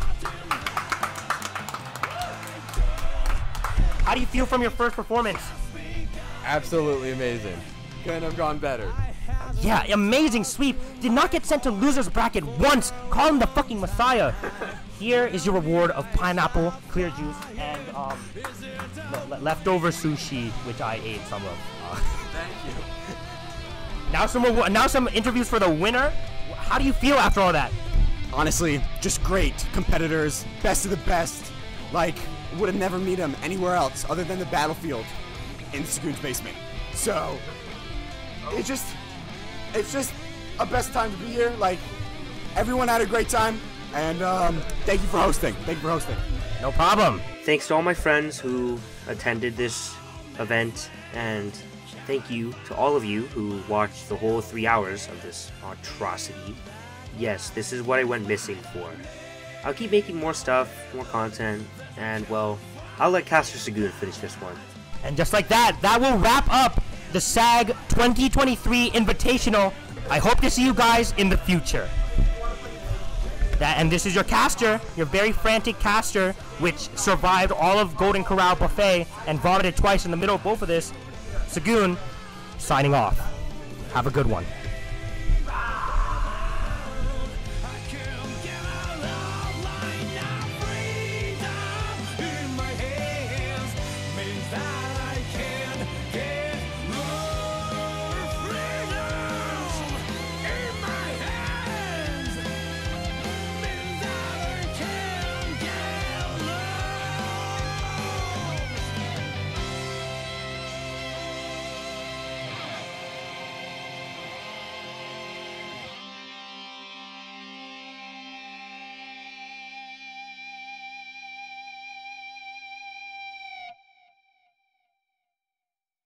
How do you feel from your first performance? Absolutely amazing. Couldn't have gone better. Yeah, amazing sweep. Did not get sent to loser's bracket once. Call him the fucking messiah. Here is your reward of pineapple, clear juice, and um, le leftover sushi, which I ate some of. Uh, Thank you. now some now some interviews for the winner. How do you feel after all that? Honestly, just great competitors, best of the best. Like, would have never met them anywhere else other than the battlefield in Sagoon's basement. So, it just, it's just a best time to be here. Like, everyone had a great time, and um, thank you for hosting. Thank you for hosting. No problem. Thanks to all my friends who attended this event, and thank you to all of you who watched the whole three hours of this atrocity. Yes, this is what I went missing for. I'll keep making more stuff, more content, and well, I'll let Caster Sagoon finish this one. And just like that, that will wrap up the S A G twenty twenty-three Invitational. I hope to see you guys in the future. That, and this is your caster, your very frantic caster, which survived all of Golden Corral Buffet and vomited twice in the middle of both of this. Sagoon, signing off. Have a good one.